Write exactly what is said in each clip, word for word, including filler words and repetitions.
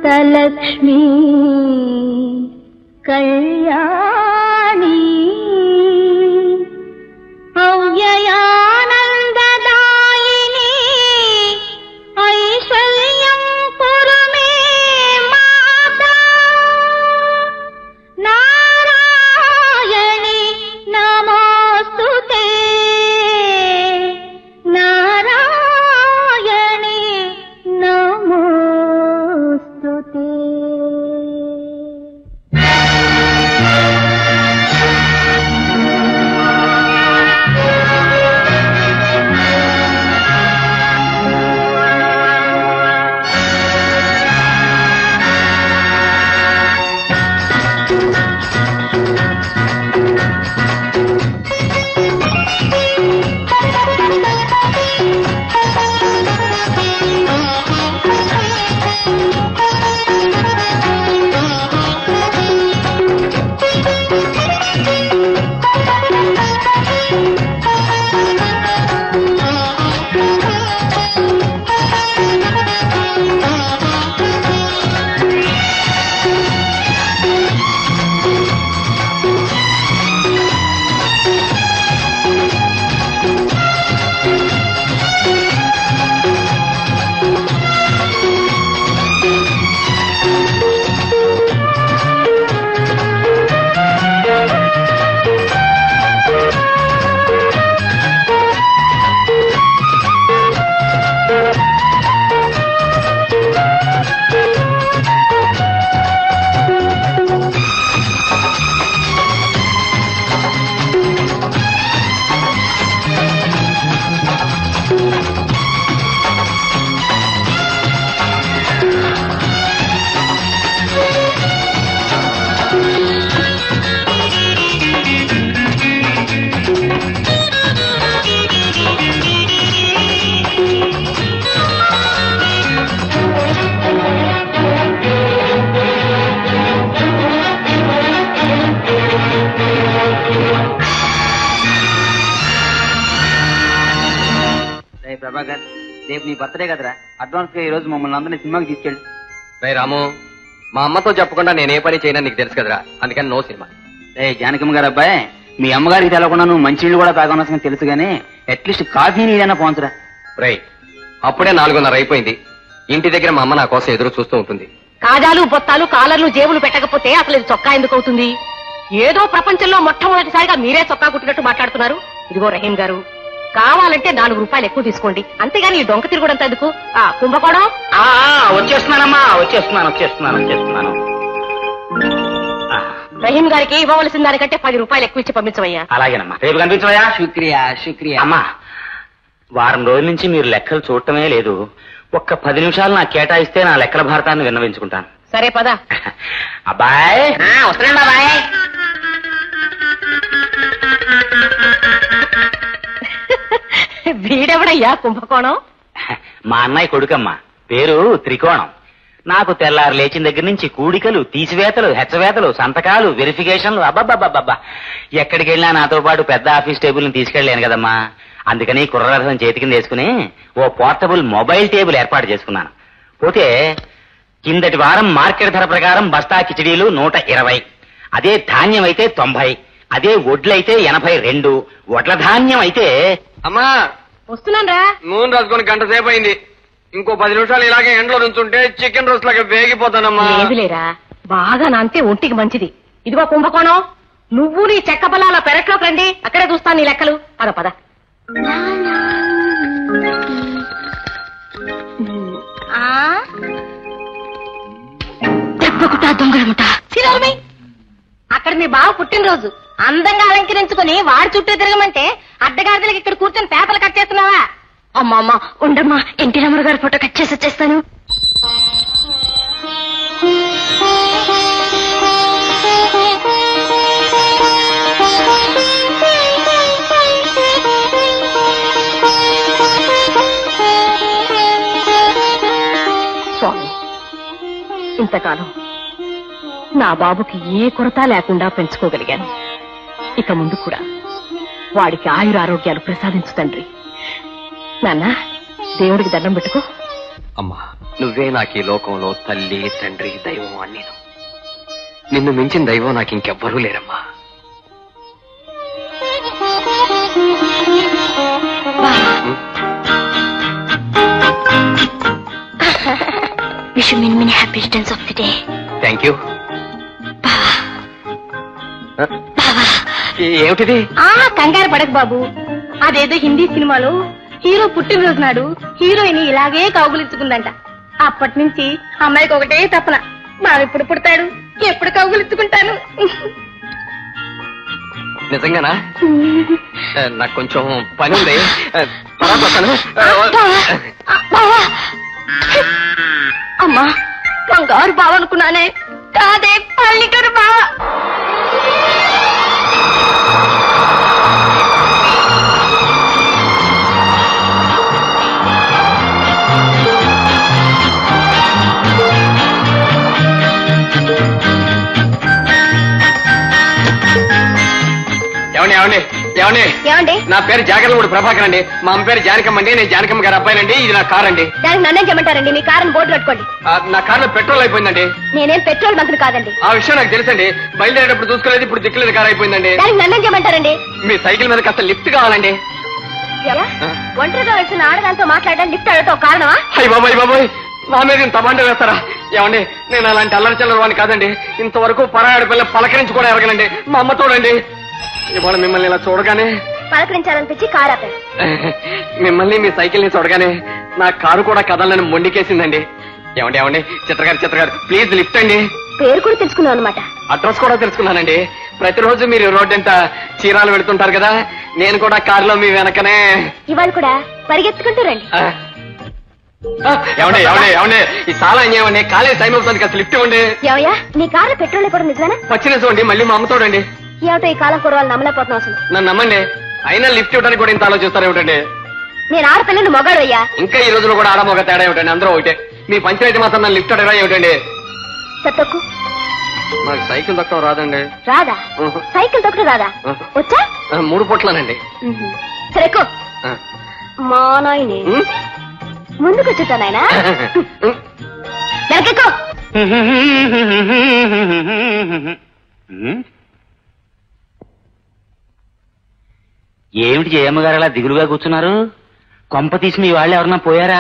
అష్టలక్ష్మి కళ్యాణి అవ్యయానందదాయిని ఐశ్వర్యం పురమే మాతా నారాయణి నమోస్తుతే నారాయణి నమోస్తుతే. ప్రభాకర్, రేపు నీ బర్త్డే కదరా, అడ్వాన్స్ గా ఈ రోజు మమ్మల్ని అందరినీ సినిమాకి తీసుకెళ్ళి. రే రాము, మా అమ్మతో చెప్పకుండా నేను ఏ పని చేయనా నీకు తెలుసు కదరా, అందుకని నో సినిమా. రే జానకమ్మ గారు అబ్బాయి, మీ అమ్మగారికి తెలవకుండా నువ్వు మంచినీళ్ళు కూడా తాగనవసరం తెలుసు గానీ అట్లీస్ట్ కాఫీ నీళ్ళైనా పోంచరా. రే అప్పుడే నాలుగున్నర అయిపోయింది, ఇంటి దగ్గర మా అమ్మ నా కోసం ఎదురు చూస్తూ ఉంటుంది. కాజాలు బొత్తాలు కాలర్లు జేబులు పెట్టకపోతే అసలు ఇది చొక్కా ఎందుకు అవుతుంది? ఏదో ప్రపంచంలో మొట్టమొదటిసారిగా మీరే చొక్కా కుట్టినట్టు మాట్లాడుతున్నారు. ఇదిగో రహీం గారు, కావాలంటే నాలుగు రూపాయలు ఎక్కువ తీసుకోండి, అంతేగాని ఈ డొంక తిరుగుడంతా ఎందుకు? ఆ కుంభకోణం. వచ్చేస్తున్నానమ్మా, వచ్చేస్తున్నాను వచ్చేస్తున్నాను వచ్చేస్తున్నాను రహీం గారికి ఇవ్వవలసిన దానికంటే పది రూపాయలు ఎక్కువ ఇచ్చి పంపించవయ్యా. అలాగేనమ్మా, రేపు కనిపించవయ్యా. శుక్రియా శుక్రియా. అమ్మా, వారం రోజుల నుంచి మీరు లెక్కలు చూడటమే లేదు. ఒక్క పది నిమిషాలు నాకు కేటాయిస్తే నా లెక్కల భారతాన్ని విన్నవించుకుంటాను. సరే పద. అబ్బాయ్ వస్తున్నాడు అబ్బాయ్. వీడెవడయ్యా కుంభకోణం? మా అన్నయ్య కొడుకమ్మా, పేరు త్రికోణం. నాకు తెల్లారు లేచిన దగ్గర నుంచి కూడికలు, తీసివేతలు, హెచ్చవేతలు, సంతకాలు, వెరిఫికేషన్లు, అబ్బబ్బబ్బబ్బా. ఎక్కడికి వెళ్ళినా నాతో పాటు పెద్ద ఆఫీస్ టేబుల్ ని తీసుకెళ్లాను కదమ్మా. అందుకని కుర్రరథం చేతి కింద వేసుకుని ఓ పోర్టబుల్ మొబైల్ టేబుల్ ఏర్పాటు చేసుకున్నాను. పోతే కిందటి వారం మార్కెట్ ధర ప్రకారం బస్తా కిచడీలు నూట ఇరవై, అదే ధాన్యం అయితే తొంభై, అదే వడ్లయితే ఎనభై రెండు, వడ్ల ధాన్యం అయితే. అమ్మా వస్తున్నారా? నూనె రాసుకొని గంట సేపు అయింది, ఇంకో పది నిమిషాలు ఇలాగే ఎండలో నుంచుంటే చికెన్ రోస్ట్ లాగా వేగిపోతానమ్మా. లేదులేరా, బాగా నాంతే ఒంటికి మంచిది. ఇదిగో కుంభకోణం, నువ్వు నీ చెక్క బలాల పెరట్లోకి రండి, అక్కడే చూస్తాను నీ లెక్కలు. పద పద. దెబ్బకుట దొంగలముట. అక్కడ మీ బావ పుట్టినరోజు అందంగా అలంకరించుకుని వాడి చుట్టూ తిరగమంటే అడ్డగాడిదలకి ఇక్కడ కూర్చొని పేపర్లు కట్ చేస్తున్నావా? అమ్మా అమ్మా ఉండమ్మా, ఎన్టీ రామారావు గారి ఫోటో కట్ చేసి వచ్చేస్తాను. స్వామి, ఇంతకాలం నా బాబుకి ఏ కొరత లేకుండా పెంచుకోగలిగాను. ఇక ముందు కూడా వాడికి ఆయురారోగ్యాలు ప్రసాదించు తండ్రి. నాన్న, దేవుడికి దండం పెట్టుకో. అమ్మా నువ్వే నాకు ఈ లోకంలో తల్లి తండ్రి దైవం అని నేను. నిన్ను మించిన దైవం నాకు ఇంకెవ్వరూ లేరమ్మా. Wish you many many happy returns of the day. Thank you. ఏమిటిది? ఆ కంగారు పడకు బాబు, అదేదో హిందీ సినిమాలో హీరో పుట్టినరోజు నాడు హీరోయిన్ ఇలాగే కౌగులించుకుందంట. అప్పటి నుంచి అమ్మాయికి ఒకటే తపన, బాబు ఎప్పుడు పుడతాడు, ఎప్పుడు కౌగులించుకుంటాను. నిజంగానా? నాకు కొంచెం పని ఉంది, తర్వాత వస్తాను. అమ్మా కంగారు బావ అనుకున్నానే, కాదే పల్లెటూరు బావ. ఏమండి ఏమండి ఏమండి ఏమండి? నా పేరు జాగర్లమూడి ప్రభాకర్ అండి. మా అమ్మ పేరు జానకమ్మ అండి. నేను జానకమ్మ గారి అబ్బాయినండి. ఇది నా కార్ అండి. దానికి నన్నేం చేయమంటారండి? మీ కారుని బోర్డు కట్టుకోండి. నా కార్లో పెట్రోల్ అయిపోయిందండి. నేనేం పెట్రోల్ బంకులు కాదండి. ఆ విషయం నాకు తెలుసండి. బయలుదేరేటప్పుడు చూసుకోలేదు, ఇప్పుడు దిక్కులేదు కార్ అయిపోయిందండి. దానికి నన్నేం చేయమంటారండి? మీ సైకిల్ మీద కాస్త లిఫ్ట్ కావాలండి. ఎలా? ఒంటరిగా వచ్చిన ఆడదాంతో మాట్లాడడం లిఫ్ట్ అడగతో కారణమా? అయ్య బాబాయ్ బాబాయ్, నా మీద ఇంత బండ వేస్తారా? ఏమండి, నేను అలాంటి అల్లరి చిల్లర వాడిని కాదండి. ఇంతవరకు పరాయాడు పిల్ల పలకరించి కూడా ఎరగనండి. మా అమ్మ చూడండి, ఇవాళ మిమ్మల్ని ఇలా చూడగానే పలకరించాలనిపించి కారు ఆపాను. మిమ్మల్ని మీ సైకిల్ ని చూడగానే నా కారు కూడా కదలని మొండికేసిందండి. ఏమండి ఏమండి చిత్రగారు చిత్రగారు ప్లీజ్ లిఫ్ట్ అండి. పేరు కూడా తెలుసుకున్నావు అనమాట. అడ్రస్ కూడా తెలుసుకున్నానండి. ప్రతిరోజు మీరు రోడ్డు ఎంత చీరాలు పెడుతుంటారు కదా, నేను కూడా కారులో మీ వెనకనే ఇవాళ కూడా పరిగెత్తుకుంటూ రండి. ఏమండి ఏమండి ఏమండి ఈ చాలా ఏమండి, కాలేజ్ టైం అవుతుంది కదా, లిఫ్ట్ ఇవ్వండి. ఏమయ్యా, నీ కారులో పెట్రోల్ కూడా నిజమేనా? వచ్చిన చూడండి, మళ్ళీ మా అమ్మ చూడండి. ఏమిటో ఈ కాలం కురవాళ్ళు నమ్మలేకపోతున్నావు అసలు. నన్ను నమ్మండి, అయినా లిఫ్ట్ ఇవ్వడానికి కూడా ఇంత ఆలోచిస్తారు ఏమిటండి? నేను ఆడపిల్లని మొగాడు అయ్యా. ఇంకా ఈ రోజులో కూడా ఆడమొగ తేడా ఏమిటండి? అందరూ ఒకటే. మీ పంచాయతీ మాత్రం నన్ను లిఫ్ట్ అడగరా ఏమిటండి? తొక్కు. నాకు సైకిల్ తొక్కడం రాదండి. రాదా? సైకిల్ తొక్కడం రాదా? వచ్చా? మూడు పొట్లానండి. సరే ఎక్కు. మా నాయనే ముందుకు వచ్చుతా నాయనా. వెనకెక్కు. ఏమిటి జయమ్మగారు అలా దిగులుగా కూర్చున్నారు? కొంప తీసి మీ వాళ్ళు ఎవరన్నా పోయారా?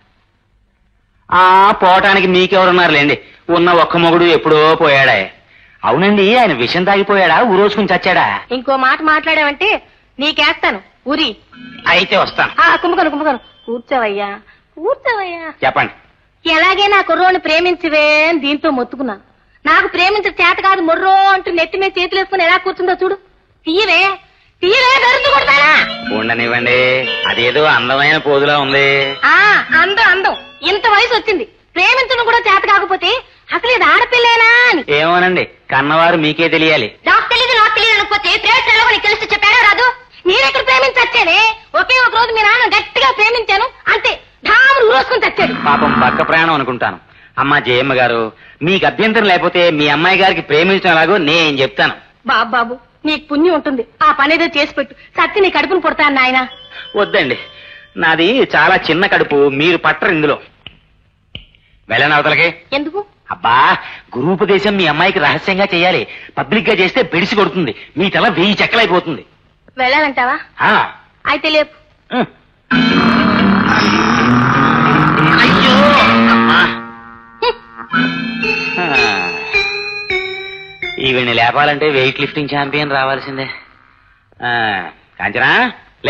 ఆ పోవటానికి మీకెవరున్నారులేండి, ఉన్న ఒక్క మొగుడు ఎప్పుడో పోయాడా. అవునండి, ఆయన విషం తాగిపోయాడా, ఊరోసుకుని చచ్చాడా? ఇంకో మాట మాట్లాడావంటే నీకేస్తాను ఊరి. అయితే వస్తాను. కుంభకను కుంభకను కూర్చోవయ్యా, కూర్చోవయ్యా. చెప్పండి. ఎలాగే నా కుర్రోని ప్రేమించివే అని దీంతో మొత్తుకున్నాను. నాకు ప్రేమించే చేత కాదు మొర్రో అంటూ నెత్తి మీద చేతులు వేసుకుని ఎలా కూర్చుందో చూడు. తీయవే తీయవే దొరుకు కొడతానా? ఉండనివ్వండి, అదేదో అందమైన పోదులా ఉంది. ఆ అందం అందం, ఇంత వయసు వచ్చింది, ప్రేమించడం కూడా చేత కాకపోతే అసలు ఇది ఆడపిల్లేనా అని. ఏమోనండి, కన్నవారు మీకే తెలియాలి. నాకు తెలియదు నాకు తెలియదు అనుకోతే ప్రేమించాలో నీకు తెలిసి చెప్పారా రాదు? నేనెక్కడ ప్రేమించచ్చానే, ఒకే ఒక రోజు మీ నాన్న గట్టిగా ప్రేమించాను అంతే, ఢాములు ఊరోసుకుని చచ్చాడు. పాపం బక్క ప్రాణం అనుకుంటాను. అమ్మా జయమ్మ గారు, మీకు అభ్యంతరం లేకపోతే మీ అమ్మాయి గారికి ప్రేమించడం ఎలాగో నేను చెప్తాను. బాబు బాబు నీకు పుణ్యం ఉంటుంది, ఆ పనేదో చేసి పెట్టు, సత్తి నీ కడుపును పుడతాను నాయన. వద్దండి, నాది చాలా చిన్న కడుపు, మీరు పట్టరు ఇందులో. వెళ్ళని అవతలకి. ఎందుకు? అబ్బా, గురూపదేశం మీ అమ్మాయికి రహస్యంగా చేయాలి. పబ్లిక్ గా చేస్తే బెడిసి కొడుతుంది, మీ తల వెయ్యి చెక్కలైపోతుంది. వెళ్ళాలంటావా? అయితే లేపు. అయ్యో ఈవిడ్ని లేపాలంటే వెయిట్ లిఫ్టింగ్ ఛాంపియన్ రావాల్సిందే. కాంచనా లే,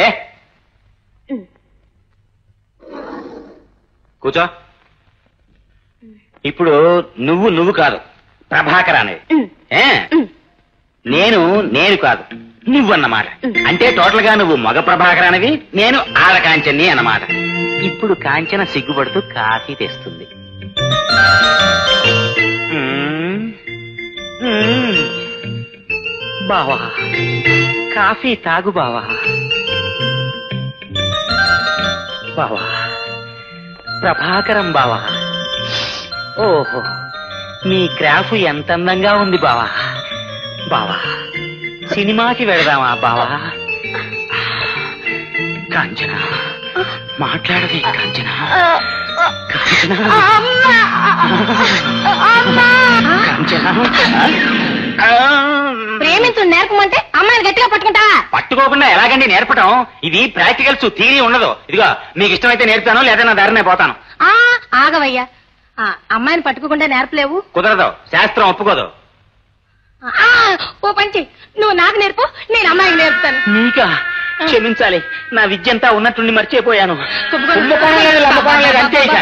కూర్చో. ఇప్పుడు నువ్వు నువ్వు కాదు, ప్రభాకర్ అనేది. ఏ నేను నేను కాదు, నువ్వు అన్నమాట. అంటే టోటల్ గా నువ్వు మగ ప్రభాకర్ అనేవి, నేను ఆడ కాంచని అన్నమాట. ఇప్పుడు కాంచన సిగ్గుపడుతూ కాఫీ తెస్తుంది. బావా కాఫీ తాగు బావా. బావా ప్రభాకరం బావా. ఓహో, మీ క్రాఫ్ ఎంత అందంగా ఉంది బావా. బావా సినిమాకి వెళదామా బావా? కాంచన మాట్లాడది కాంచన. ప్రేమించు నేర్పమంటే అమ్మాయిని గట్టిగా పట్టుకుంటావా? పట్టుకోకుండా ఎలాగండి నేర్పటం? ఇది ప్రాక్టికల్స్, థియరీ ఉండదు. ఇదిగో మీకు ఇష్టమైతే నేర్పుతాను, లేదా నా దారినే పోతాను. ఆ ఆగవయ్యా, అమ్మాయిని పట్టుకోకుండా నేర్పలేవు. కుదరదు, శాస్త్రం ఒప్పుకోదు. ఓ పంచి, నువ్వు నాకు నేర్పు, నేను అమ్మాయికి నేర్పుతాను. నీకా? క్షమించాలి, నా విద్య అంతా ఉన్నట్టుండి మర్చిపోయాను. కుంభకోణం లేదు, లంబకోణం లేదు, అంతే ఇక.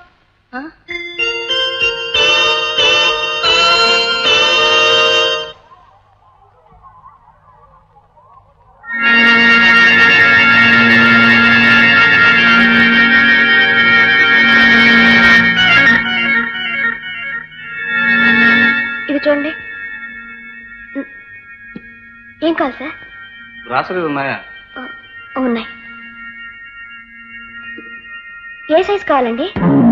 ఇది చూడండి. ఏం కావాలి సార్? రాసలేదు ఉన్నాయా? ఉన్నాయి. ఏ సైజ్ కావాలండి?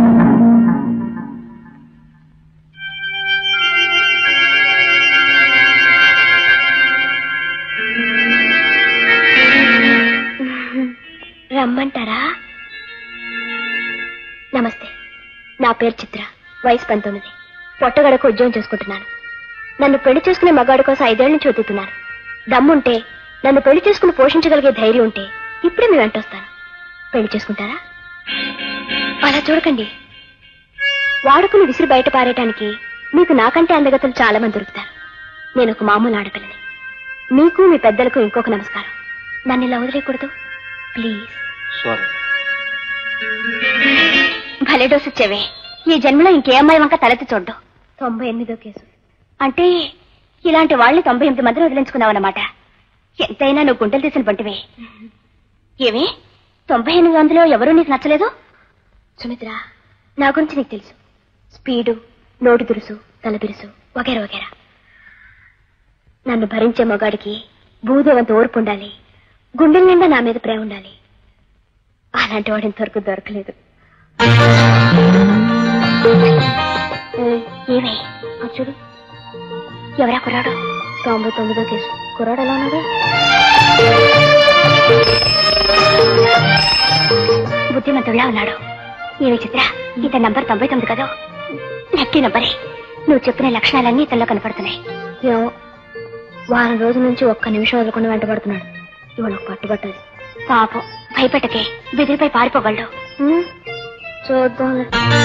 రమ్మంటారా? నమస్తే, నా పేరు చిత్ర, వయసు పంతొమ్మిది. పొట్టగడకు ఉద్యోగం చేసుకుంటున్నాను. నన్ను పెళ్లి చేసుకునే మగాడి కోసం ఐదేళ్ల నుంచి వెతుకుతున్నాను. దమ్ముంటే, నన్ను పెళ్లి చేసుకుని పోషించగలిగే ధైర్యం ఉంటే ఇప్పుడే మీ వెంట వస్తాను. పెళ్లి చేసుకుంటారా? అలా చూడకండి. వాడుకుని విసిరి బయట పారేయటానికి మీకు నాకంటే అందగతులు చాలా మంది దొరుకుతారు. నేను ఒక మామూలు ఆడపిల్లని. మీకు మీ పెద్దలకు ఇంకొక నమస్కారం. నన్ను ఇలా వదిలేయకూడదు ప్లీజ్. భలే డోసు ఇచ్చేవే. ఈ జన్మలో ఇంకే అమ్మాయి వంక తలెత్తి చూడ్డం. తొంభై ఎనిమిదో కేసు అంటే ఇలాంటి వాళ్ళని తొంభై ఎనిమిది మందిని వదిలించుకున్నావన్నమాట. ఎంతైనా నువ్వు గుండెలు తీసిన పంటివే. ఏమి తొంభై ఎనిమిది వందలో ఎవరూ నీకు నచ్చలేదు? సుమిత్ర, నా గురించి నీకు తెలుసు. స్పీడు, నోటు దురుసు, తల బిరుసు వగేరా వగేరా. నన్ను భరించే మగాడికి భూదేవంత ఓర్పు ఉండాలి, గుండెల నిండా నా మీద ప్రేమ ఉండాలి. అలాంటి వాడు ఇంతవరకు దొరకలేదు. ఏమే చూడు, ఎవరా కుర్రాడు? తొంభై తొమ్మిదో కేసు. కుర్రాడు ఎలా ఉన్నాడు? బుద్ధిమంతుడిలా ఉన్నాడు. ఏమి చిత్ర, ఇతని నంబర్ తొంభై తొమ్మిది కదా? లక్కీ నంబరే. నువ్వు చెప్పిన లక్షణాలన్నీ ఇతనిలో కనపడుతున్నాయి. ఏమో, వారం రోజుల నుంచి ఒక్క నిమిషం వదలకుండా వెంటబడుతున్నాడు. ఇవాళ పట్టుబట్టదు. పాపం, భయపెట్టకే, బెదిరిపై పారిపోగలడు. చూద్దాం.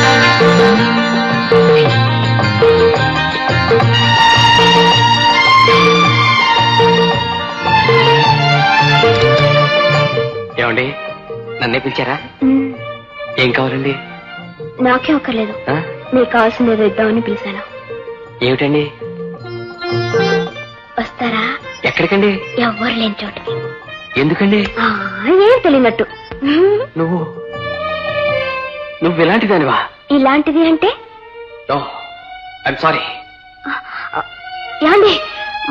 ఏమండి, నన్నే పిలిచారా? ఏం కావాలండి? నాకే ఒక్కర్లేదు, మీకు కావాల్సింది ఏదో ఇద్దామని పిలిచాను. ఏమిటండి? వస్తారా? ఎక్కడికండి? ఎవ్వరు లేని చోటుకి. ఎందుకండి? ఏం తెలియనట్టు. నువ్వు నువ్వు ఇలాంటిదానివా? ఇలాంటిది అంటే? I'm sorry. ఏమండి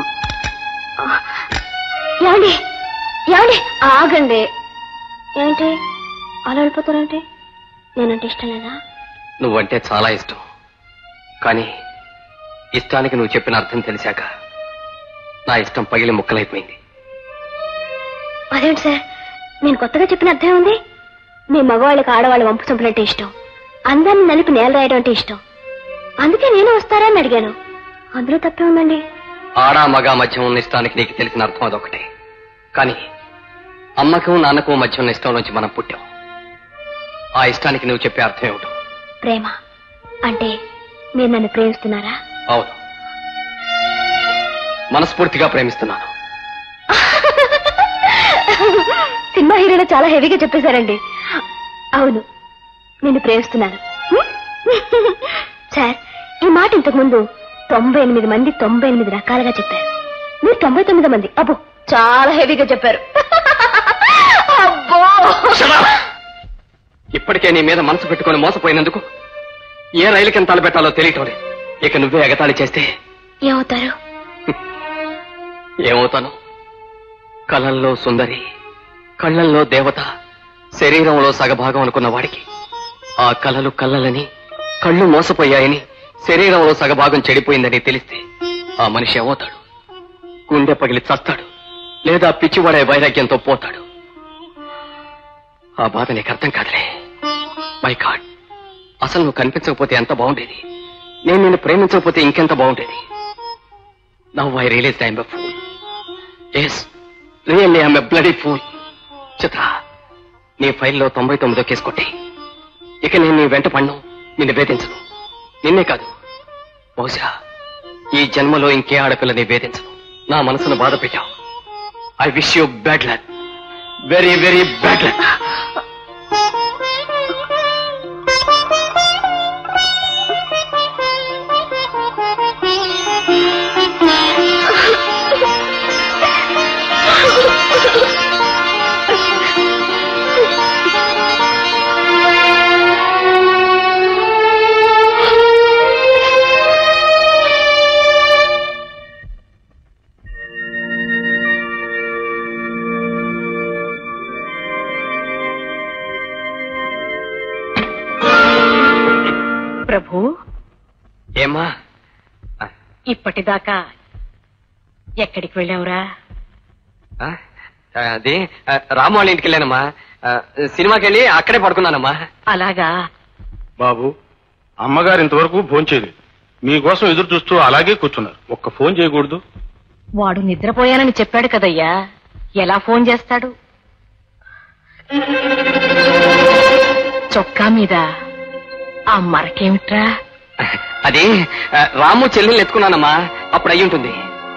ఏమండి ఏమండి ఆగండి. ఏంటి అలా వెళ్ళిపోతారంటే? నేనంటే ఇష్టం లేదా? నువ్వంటే చాలా ఇష్టం, కానీ ఇష్టానికి నువ్వు చెప్పిన అర్థం తెలిసాక నా ఇష్టం పగిలి ముక్కలైపోయింది. అదేంటి సార్, నేను కొత్తగా చెప్పిన అర్థం ఉంది. మీ మగవాళ్ళకి ఆడవాళ్ళు వంపు చంపులంటే ఇష్టం, అందరిని నలిపి నేల రాయడం అంటే ఇష్టం. అందుకే నేను వస్తారా అని అడిగాను. అందులో తప్పే ఉందండి. ఆడా మగా మధ్య ఉన్న ఇష్టానికి నీకు తెలిసిన అర్థం అదొకటే, కానీ అమ్మకు నాన్నకు మధ్య ఉన్న ఇష్టం నుంచి మనం పుట్టాం. ఆ ఇష్టానికి నువ్వు చెప్పే అర్థం ఏమిటో? ప్రేమ అంటే మీరు నన్ను ప్రేమిస్తున్నారా? అవును, మనస్ఫూర్తిగా ప్రేమిస్తున్నాను. సినిమా హీరోలో చాలా హెవీగా చెప్పేశారండి. అవును, నేను ప్రేమిస్తున్నాను. సార్, ఈ మాట ఇంతకు ముందు తొంభై ఎనిమిది మంది తొంభై ఎనిమిది రకాలుగా చెప్పారు. మీరు తొంభై తొమ్మిది మంది అబ్బో చాలా హెవీగా చెప్పారు. అబ్బో, ఇప్పటికే నీ మీద మనసు పెట్టుకుని మోసపోయినందుకు ఏ రైలుకి ఎంత తలబెట్టాలో తెలియటం లేదు. ఇక నువ్వే ఎగతాళి చేస్తే ఏమవుతారు? ఏమవుతాను? కళల్లో సుందరి, కళ్ళల్లో దేవత, శరీరంలో సగభాగం అనుకున్న వాడికి ఆ కళలు కళ్ళలని, కళ్ళు మోసపోయాయని, శరీరంలో సగభాగం చెడిపోయిందని తెలిస్తే ఆ మనిషి ఏమవుతాడు? గుండె పగిలి చస్తాడు, లేదా పిచ్చివాడే వైరాగ్యంతో పోతాడు. ఆ బాధ నీకు అర్థం కాదులే. మై గాడ్, అసలు నువ్వు కనిపించకపోతే ఎంత బాగుండేది, నేను నిన్ను ప్రేమించకపోతే ఇంకెంత బాగుండేది. Now I realize I'm a fool. Yes, really I'm a bloody fool. Chitra, నీ ఫైల్లో తొంభై తొమ్మిదో కేసు కొట్టి ఇక నేను నీ వెంట పడ్ను, నిన్ను వేధించను. నిన్నే కాదు, బహుశా ఈ జన్మలో ఇంకే ఆడపిల్లని వేధించను. నా మనసును బాధ పెట్టావు. I wish you bad luck, very very bad luck. Prabhu, ఏమ్మా ఇప్పటిదాకా ఎక్కడికి వెళ్ళావురా? అది రాము వాళ్ళ ఇంటికి వెళ్ళానమ్మా. సినిమాకి వెళ్ళి అక్కడే పడుకున్నానమ్మా. అలాగా బాబు, అమ్మగారు ఇంతవరకు ఫోన్ చేయలేదు. మీకోసం ఎదురు చూస్తూ అలాగే కూర్చున్నారు. ఒక్క ఫోన్ చేయకూడదు? వాడు నిద్రపోయానని చెప్పాడు కదయ్యా, ఎలా ఫోన్ చేస్తాడు? చొక్కా మీద ఆ మరకేమిట్రా? అది రాము చెల్లెల్ని ఎత్తుకున్నానమ్మా, అప్పుడు అయ్యి ఉంటుంది.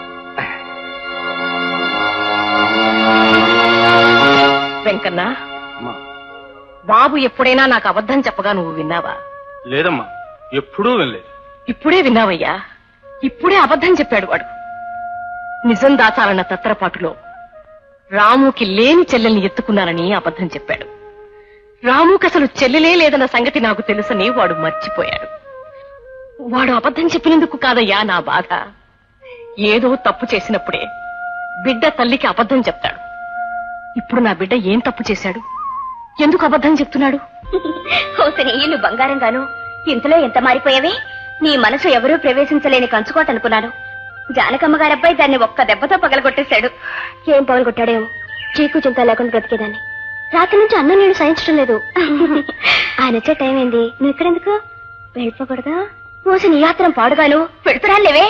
వెంకన్న, బాబు ఎప్పుడైనా నాకు అబద్ధం చెప్పగా నువ్వు విన్నావా? లేదమ్మా, ఎప్పుడూ వినలేదు. ఇప్పుడే విన్నావయ్యా, ఇప్పుడే అబద్ధం చెప్పాడు వాడు. నిజం దాచాలన్న తత్రపాటులో రాముకి లేని చెల్లెల్ని ఎత్తుకున్నానని అబద్ధం చెప్పాడు. రాముకి అసలు చెల్లెలే లేదన్న సంగతి నాకు తెలుసని వాడు మర్చిపోయాడు. వాడు అబద్ధం చెప్పినందుకు కాదయ్యా నా బాధ. ఏదో తప్పు చేసినప్పుడే బిడ్డ తల్లికి అబద్ధం చెప్తాడు. ఇప్పుడు నా బిడ్డ ఏం తప్పు చేశాడు? ఎందుకు అబద్ధం చెప్తున్నాడు? హోసని ఇల్లు బంగారంగాను, ఇంతలో ఎంత మారిపోయావే. నీ మనసు ఎవరూ ప్రవేశించలేని కంచుకోట అనుకున్నాను. జానకమ్మ గారబ్బాయి దాన్ని ఒక్క దెబ్బతో పగలగొట్టేశాడు. ఏం పగలగొట్టాడేమో, చీకు చింత లేకుండా బ్రతికేదాన్ని. రాత్రి నుంచి అన్నం నేను సహించడం లేదు. ఆయన వచ్చే టైం ఏంది, నువ్వు ఇక్కడెందుకు? వెళ్ళిపోకూడదా? రోజు నీ యాత్రం పాడుగాను, పెడుతురాలేవే.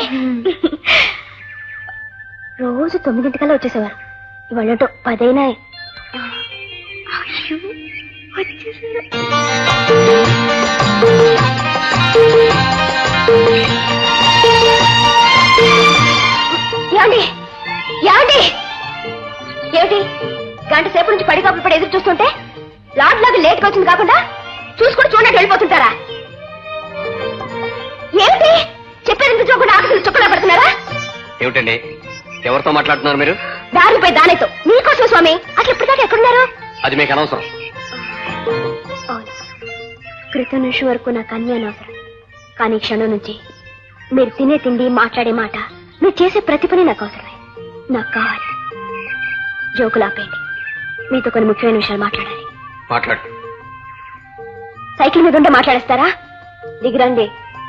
రోజు తొమ్మిదింటికల్లా వచ్చేసేవారు. ఇవాళంటూ పదైనా వచ్చేసారు. ఏమండి ఏమండి ఏమిటి గంట సేపు నుంచి పడి కప్పులు పడి ఎదురు చూస్తుంటే లాడ్ లాగా లేట్గా వచ్చింది కాకుండా చూసుకుని చూడట్టు వెళ్ళిపోతుంటారా? ఏమిటి చెప్పేది చూడకుండా ఆకలి చుక్కలా పడుతున్నారా? ఏమిటండి, ఎవరితో మాట్లాడుతున్నారు మీరు? దారిపై దానితో. మీకోసం స్వామి. అసలు ఇప్పటిదాకా ఎక్కడున్నారు? అది మీకు అనవసరం. క్రితం నిమిషం వరకు నాకు అన్నీ అనవసరం. కానీ క్షణం నుంచి మీరు తినే తిండి, మాట్లాడే మాట, మీరు చేసే ప్రతి పని నాకు అవసరమే. నాకు కావాలి. జోకులు ఆపేయండి. మీతో కొన్ని ముఖ్యమైన విషయాలు మాట్లాడాలి. మాట్లాడు. సైకిల్ మీద ఉంటే మాట్లాడేస్తారా? దిగిరండి.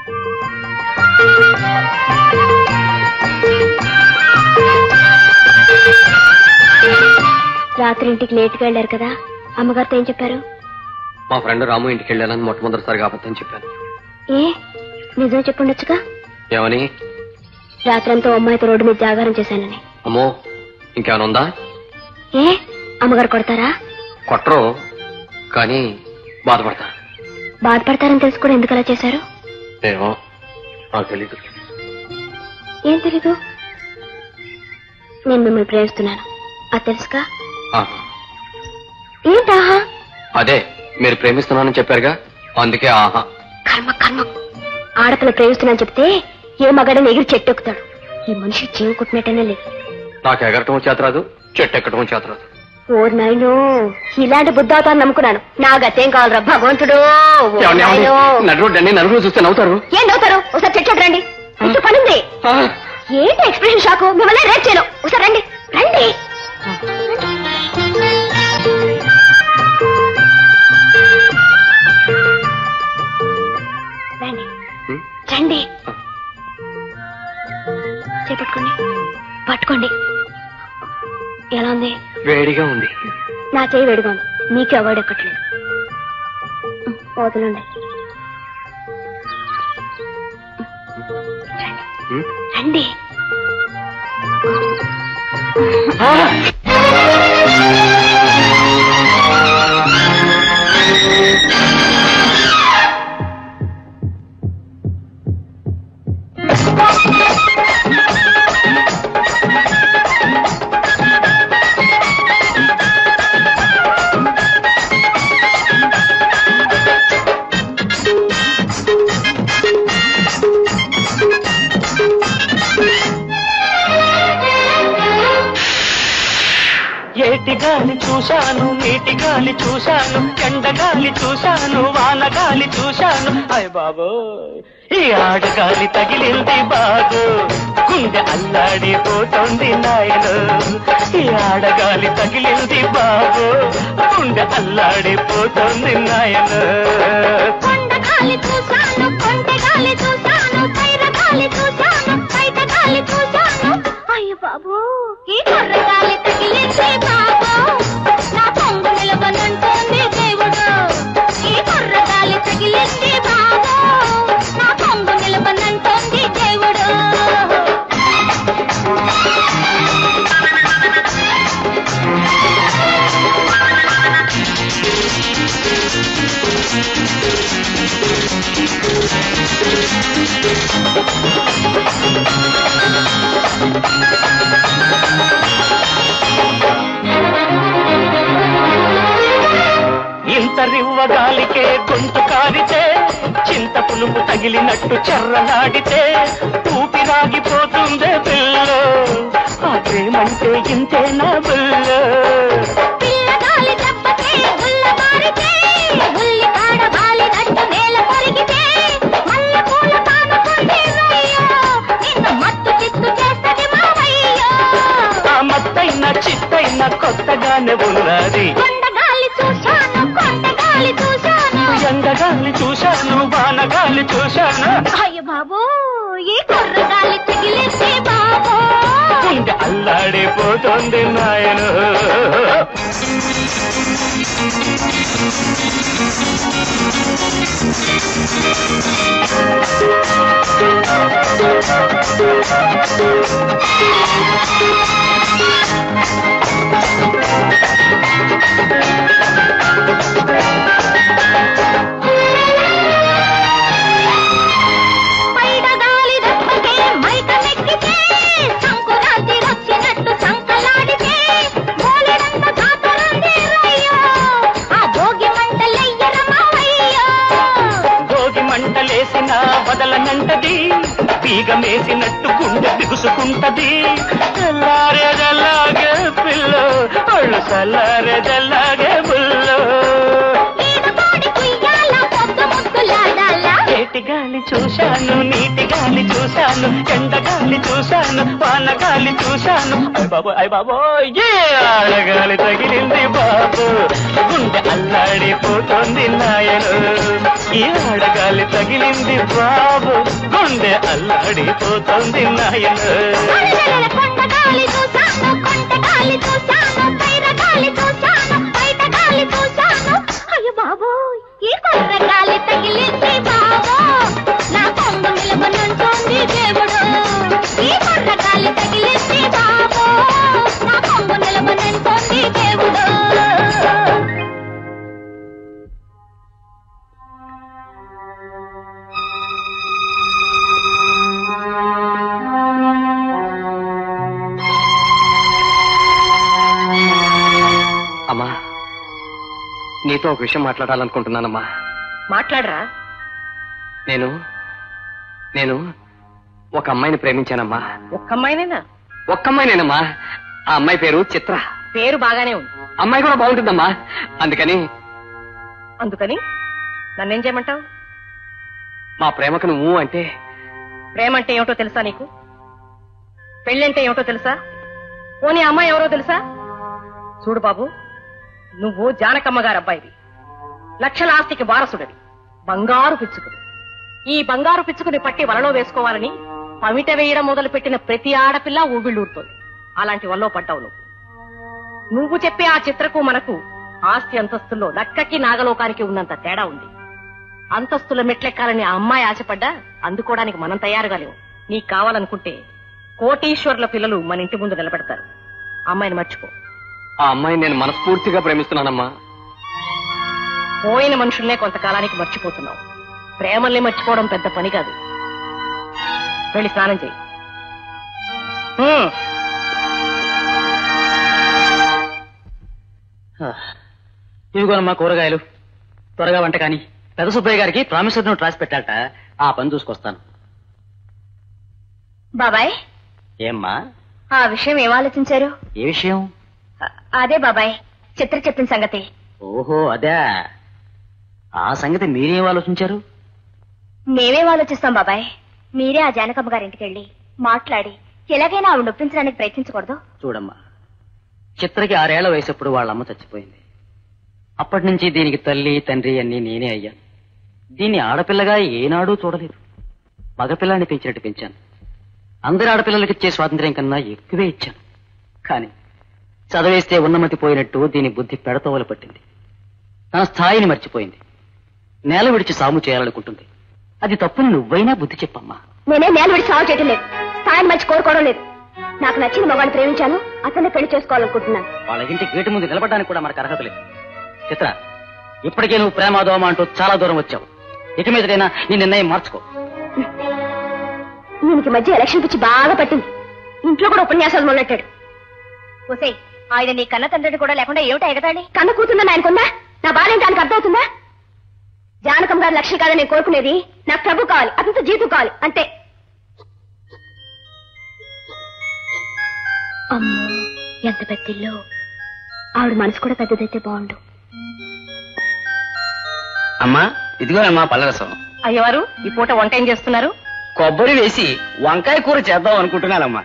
రాత్రి ఇంటికి లేట్గా వెళ్ళారు కదా, అమ్మగారితో ఏం చెప్పారు? మా ఫ్రెండ్ రాము ఇంటికి వెళ్ళాలని మొట్టమొదటిసారిగా అబద్ధం చెప్పాను. ఏ నిజం చెప్పుండొచ్చుగా. ఏమని? రాత్రంతా అమ్మాయితో రోడ్డు మీద జాగారం చేశానని. అమ్మో, ఇంకేమైనా ఉందా? ఏ అమ్మగారు కొడతారా? కొట్టరు, కానీ బాధపడతా. బాధపడతారని తెలుసు కూడా ఎందుకు అలా చేశారు? ఏమో నాకు తెలీదు. ఏం తెలీదు? నేను మిమ్మల్ని ప్రేమిస్తున్నాను, అది తెలుసుగా. ఏంటాహా? అదే మీరు ప్రేమిస్తున్నానని చెప్పారుగా, అందుకే ఆహా. కర్మ కర్మ. ఆడపిల్ల ప్రేమిస్తున్నాను చెప్తే ఏ మగాడని ఎగిరి చెట్టెక్కుతాడు. ఈ మనిషి జీవి కుట్టినట్టనే లేదు. నాకు ఎగరటం చేతరాదు, చెట్టు ఎక్కటం చేతరాదు. ఓర్ నాయనో, ఇలాంటి బుద్ధి అవుతాను నమ్ముకున్నాను. నా గతేం కావాలరా భగవంతుడు. నడురోడ్డు నలుగురు చూస్తే నవ్వుతారు. ఏం నవ్వుతారు? ఒకసారి చెట్టు రండి. ఇంత పనుంది. ఏంటి ఎక్స్ప్రెషన్ షాకు? మిమ్మల్ని రేట్ చేయను. ఒకసారి రండి రండి. రండి రండి. చేపట్టుకోండి, పట్టుకోండి. ఎలా ఉంది? వేడిగా ఉంది. నా చేయి వేడిగా ఉంది. నీకే అవార్డు ఎక్కట్లేదు. వదలండి. రండి. ఏటి గాలి చూశాను, నీటి గాలి చూశాను, ఎండగాలి చూశాను, వానగాలి చూశాను. అయ్ బాబో ఈ ఆడగాలి తగిలింది బాగు, గుండె అల్లాడిపోతుంది నాయను. ఈ ఆడగాలి తగిలింది బాగు, గుండె అల్లాడిపోతుంది నాయను. కొండగాలి చూశాను, కొండగాలి చూశాను, పైరగాలి చూశాను, బయటగాలి చూశాను. అయ్య బాబు ఈ కొర్రగాలి తగిలింది బాబు, నా పొంగు నిలవనంటుంది దేవుడు. ఈ కొర్రగాలి తగిలింది బాబు, నా పొంగు నిలవనంటుంది దేవుడు. ఇంత రివ్వగాలికే గొంతు కారితే, చింత పులుపు తగిలినట్టు చెర్రలాడితే ఊపిరాగిపోతుందే పిల్లో. ఆ ప్రేమంటే ఇంతే నా పిల్లో. పిల్లగాలి దెబ్బకే గుల్లబారితే, ఉల్లి కాడ బాలినట్టు నేల కొరిగితే, మల్లె పూల పానుకుంది రయ్యో, నిన్ను మత్తు చిత్తు చేస్తది మావయ్యో. ఆ మత్తైన చిత్తైన కొత్తగానే ఉన్నది. కొండగాలి చూశాను, కొండగాలి చూశాను, ఎండగాలి చూశాను, వానగాలి చూశాను. అయ్య బాబు ఈ కొర్రగాలి తగిలింది బాబు, గుండె అల్లాడిపోతుంది నాయను. పైడగాలి దెబ్బకే మైక నెక్కితే, సంకురాత్రి వచ్చినట్టు సంకలాడితే, మోలెడంత కాతరుంది రయ్యో, ఆ భోగి మంటలెయ్యర మావయ్యో. భోగి మంటలేసిన వదలనంటది, బీగమేసినట్టు గుండె బిగుసుకుంటది. తెల్లారేదలాగే పిల్లో, ఒళ్ళు చల్లారేదలాగే బుల్లో. ఈడబోడి కుయ్యాల పొద్దు ముద్దులాడాలా, ఏటి గాలి చూశాను, నీటి గాలి చూశాను, ఎండగాలి చూశాను, వానగాలి చూశాను. అయ్ బాబు అయ్ బాబో ఏ ఆడగాలి తగిలింది బాబు, గుండె అల్లాడిపోతుంది నాయను. ఈ ఆడగాలి తగిలింది బాబు, గుండె అల్లాడిపోతుంది నాయను. అలలల కొండగాలి చూశాను, కొండగాలి చూశాను, పైరగాలి చూశాను, బయటగాలి చూశాను. అయ్య బాబు ఈ కొర్రగాలి తగిలింది బాబు, నా పొంగు నిలవనంటోంది దేవుడు. ఈ కొర్రగాలి తగిలింది బాబు, నా పొంగు నిలవనంటోంది దేవుడు. అమ్మా, నీతో ఒక విషయం మాట్లాడాలనుకుంటున్నానమ్మా. మాట్లాడరా. నేను నేను ఒక అమ్మాయిని ప్రేమించానమ్మా. ఒక్క అమ్మాయినేనా? ఒక్క అమ్మాయినేనమ్మా. ఆ అమ్మాయి పేరు చిత్ర. పేరు బాగానే ఉంది. అమ్మాయి కూడా బాగుంటుందమ్మా. అందుకని అందుకని నన్నేం చేయమంటావు? మా ప్రేమకు నువ్వు అంటే. ప్రేమ అంటే ఏమిటో తెలుసా నీకు? పెళ్ళంటే ఏమిటో తెలుసా? పోనీ అమ్మాయి ఎవరో తెలుసా? చూడు బాబు, నువ్వు జానకమ్మ గారు అబ్బాయివి, లక్షల ఆస్తికి వారసుడివి, బంగారు పిచ్చుకుని. ఈ బంగారు పిచ్చుకుని పట్టి వలలో వేసుకోవాలని పమిట వేయడం మొదలు పెట్టిన ప్రతి ఆడపిల్ల ఊగిళ్ళూరుతోంది. అలాంటి వల్లో పడ్డావు నువ్వు. నువ్వు చెప్పే ఆ చిత్రకు మనకు ఆస్తి అంతస్తుల్లో లక్కకి నాగలోకానికి ఉన్నంత తేడా ఉంది. అంతస్తుల మెట్లెక్కాలని ఆ అమ్మాయి ఆశపడ్డా అందుకోవడానికి మనం తయారుగా లేవు. నీకు కావాలనుకుంటే కోటీశ్వర్ల పిల్లలు మన ఇంటి ముందు నిలబెడతారు. అమ్మాయిని మర్చిపో. ఆ అమ్మాయిని నేను మనస్ఫూర్తిగా ప్రేమిస్తున్నానమ్మా. పోయిన మనుషుల్నే కొంతకాలానికి మర్చిపోతున్నావు. ప్రేమల్ని మర్చిపోవడం పెద్ద పని కాదు. వెళ్ళి స్నానం చెయ్యి. ఇదిగోనమ్మా కూరగాయలు, త్వరగా వంట కాని. పెద్ద సుబ్బయ్య గారికి ప్రామిసర్ నోట్ రాసి పెట్టాలట, ఆ పని చూసుకొస్తాను. బాబాయ్, ఏమ్మా ఆ విషయం ఏం ఆలోచించారు? ఏ విషయం? అ- అదే బాబాయ్, చిత్ర చెప్పిన సంగతి. ఓహో అదే, ఆ సంగతి మీరేం ఆలోచించారు? మేమేం ఆలోచిస్తాం బాబాయ్, మీరే ఆ జానకమ్మ గారింటికి వెళ్ళి మాట్లాడి ఎలాగైనా ఆవిడ నొప్పించడానికి ప్రయత్నించకూడదు? చూడమ్మా, చిత్రకి ఆరేళ్ల వయసప్పుడు వాళ్ళమ్మ చచ్చిపోయింది. అప్పటి నుంచి దీనికి తల్లి తండ్రి అన్ని నేనే అయ్యాను. దీన్ని ఆడపిల్లగా ఏనాడూ చూడలేదు. మగపిల్లాన్ని పెంచినట్టు పెంచాను. అందరి ఆడపిల్లలకి ఇచ్చే స్వాతంత్ర్యం కన్నా ఎక్కువే ఇచ్చాను. కానీ చదివేస్తే ఉన్నమతి పోయినట్టు దీని బుద్ధి పెడతోవలు పట్టింది. తన స్థాయిని మర్చిపోయింది. నేల విడిచి సాము చేయాలనుకుంటుంది. అది తప్పుని నువ్వైనా బుద్ధి చెప్పమ్మా. నేనే నేల విడిచి సాగు చేయటం లేదు, స్థాయిని మంచి కోరుకోవడం లేదు. నాకు నచ్చిన మగాన్ని ప్రేమించాను, అతన్ని పెళ్లి చేసుకోవాలనుకుంటున్నాను. వాళ్ళ ఇంటి గేటు ముందు నిలబడడానికి కూడా మనకు అర్హత లేదు. చిత్ర, ఇప్పటికే నువ్వు ప్రేమ దోమ అంటూ చాలా దూరం వచ్చావు. ఇక మీదటైనా నీ నిర్ణయం మార్చుకో. దీనికి మధ్య ఎలక్షన్ పిచ్చి బాగా పట్టింది. ఇంట్లో కూడా ఉపన్యాసాలు మొదలెట్టాడు. ఒసే, ఆయన నీ కన్న తండ్రిని కూడా లేకుండా ఏమిటా ఎగతాళి? కన్న కూతుందని ఆయనకుందా? నా బాధ ఏంటి ఆయనకు అర్థమవుతుందా? జానకం గారి లక్ష్యం కాదని నేను కోరుకునేది, నాకు ప్రభు కావాలి, అతనితో జీతం కావాలి, అంతే. అమ్మో, ఎంత పెద్దిల్లు. ఆవిడ మనసు కూడా పెద్దదైతే బాగుండు. అమ్మా, ఇదిగోనమ్మా పళ్ళరసం. అయ్యవారు, ఈ పూట వంట ఏం చేస్తున్నారు? కొబ్బరి వేసి వంకాయ కూర చేద్దాం అనుకుంటున్నానమ్మా.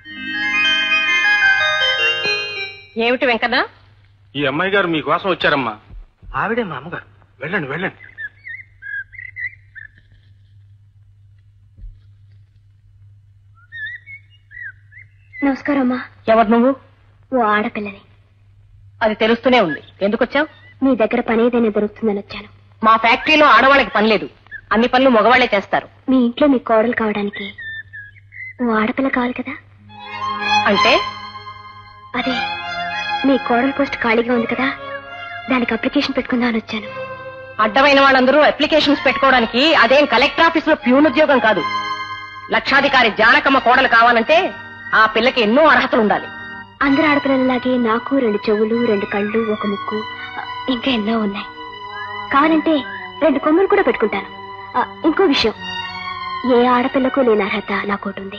ఏమిటి వెంకన్న? ఈ అమ్మాయి గారు మీకోసం వచ్చారమ్మా. ఆవిడే మా అమ్మగారు. వెళ్ళండి వెళ్ళండి. నమస్కారం అమ్మా. ఎవరు నువ్వు? ఓ ఆడపిల్లని. అది తెలుస్తూనే ఉంది. ఎందుకు వచ్చావు? మీ దగ్గర పని ఏదైనా దొరుకుతుందని వచ్చాను. మా ఫ్యాక్టరీలో ఆడవాళ్ళకి పని లేదు, అన్ని పనులు మగవాళ్లే చేస్తారు. మీ ఇంట్లో మీ కోడలు కావడానికి ఓ ఆడపిల్ల కావాలి కదా? అంటే అదే, మీ కోడల పోస్ట్ ఖాళీగా ఉంది కదా, దానికి అప్లికేషన్ పెట్టుకుందామని వచ్చాను. అడ్డమైన వాళ్ళందరూ అప్లికేషన్స్ పెట్టుకోవడానికి అదేం కలెక్టర్ ఆఫీస్ లో ప్యూన్ ఉద్యోగం కాదు. లక్షాధికారి జానకమ్మ కోడలు కావాలంటే ఆ పిల్లకి ఎన్నో అర్హతలు ఉండాలి. అందరు ఆడపిల్లలాగే నాకు రెండు చెవులు, రెండు కళ్ళు, ఒక ముక్కు, ఇంకా ఎన్నో ఉన్నాయి. కావాలంటే రెండు కొమ్ములు కూడా పెట్టుకుంటాను. ఆ, ఇంకో విషయం, ఏ ఆడపిల్లకు లేని అర్హత నాకోటి ఉంది.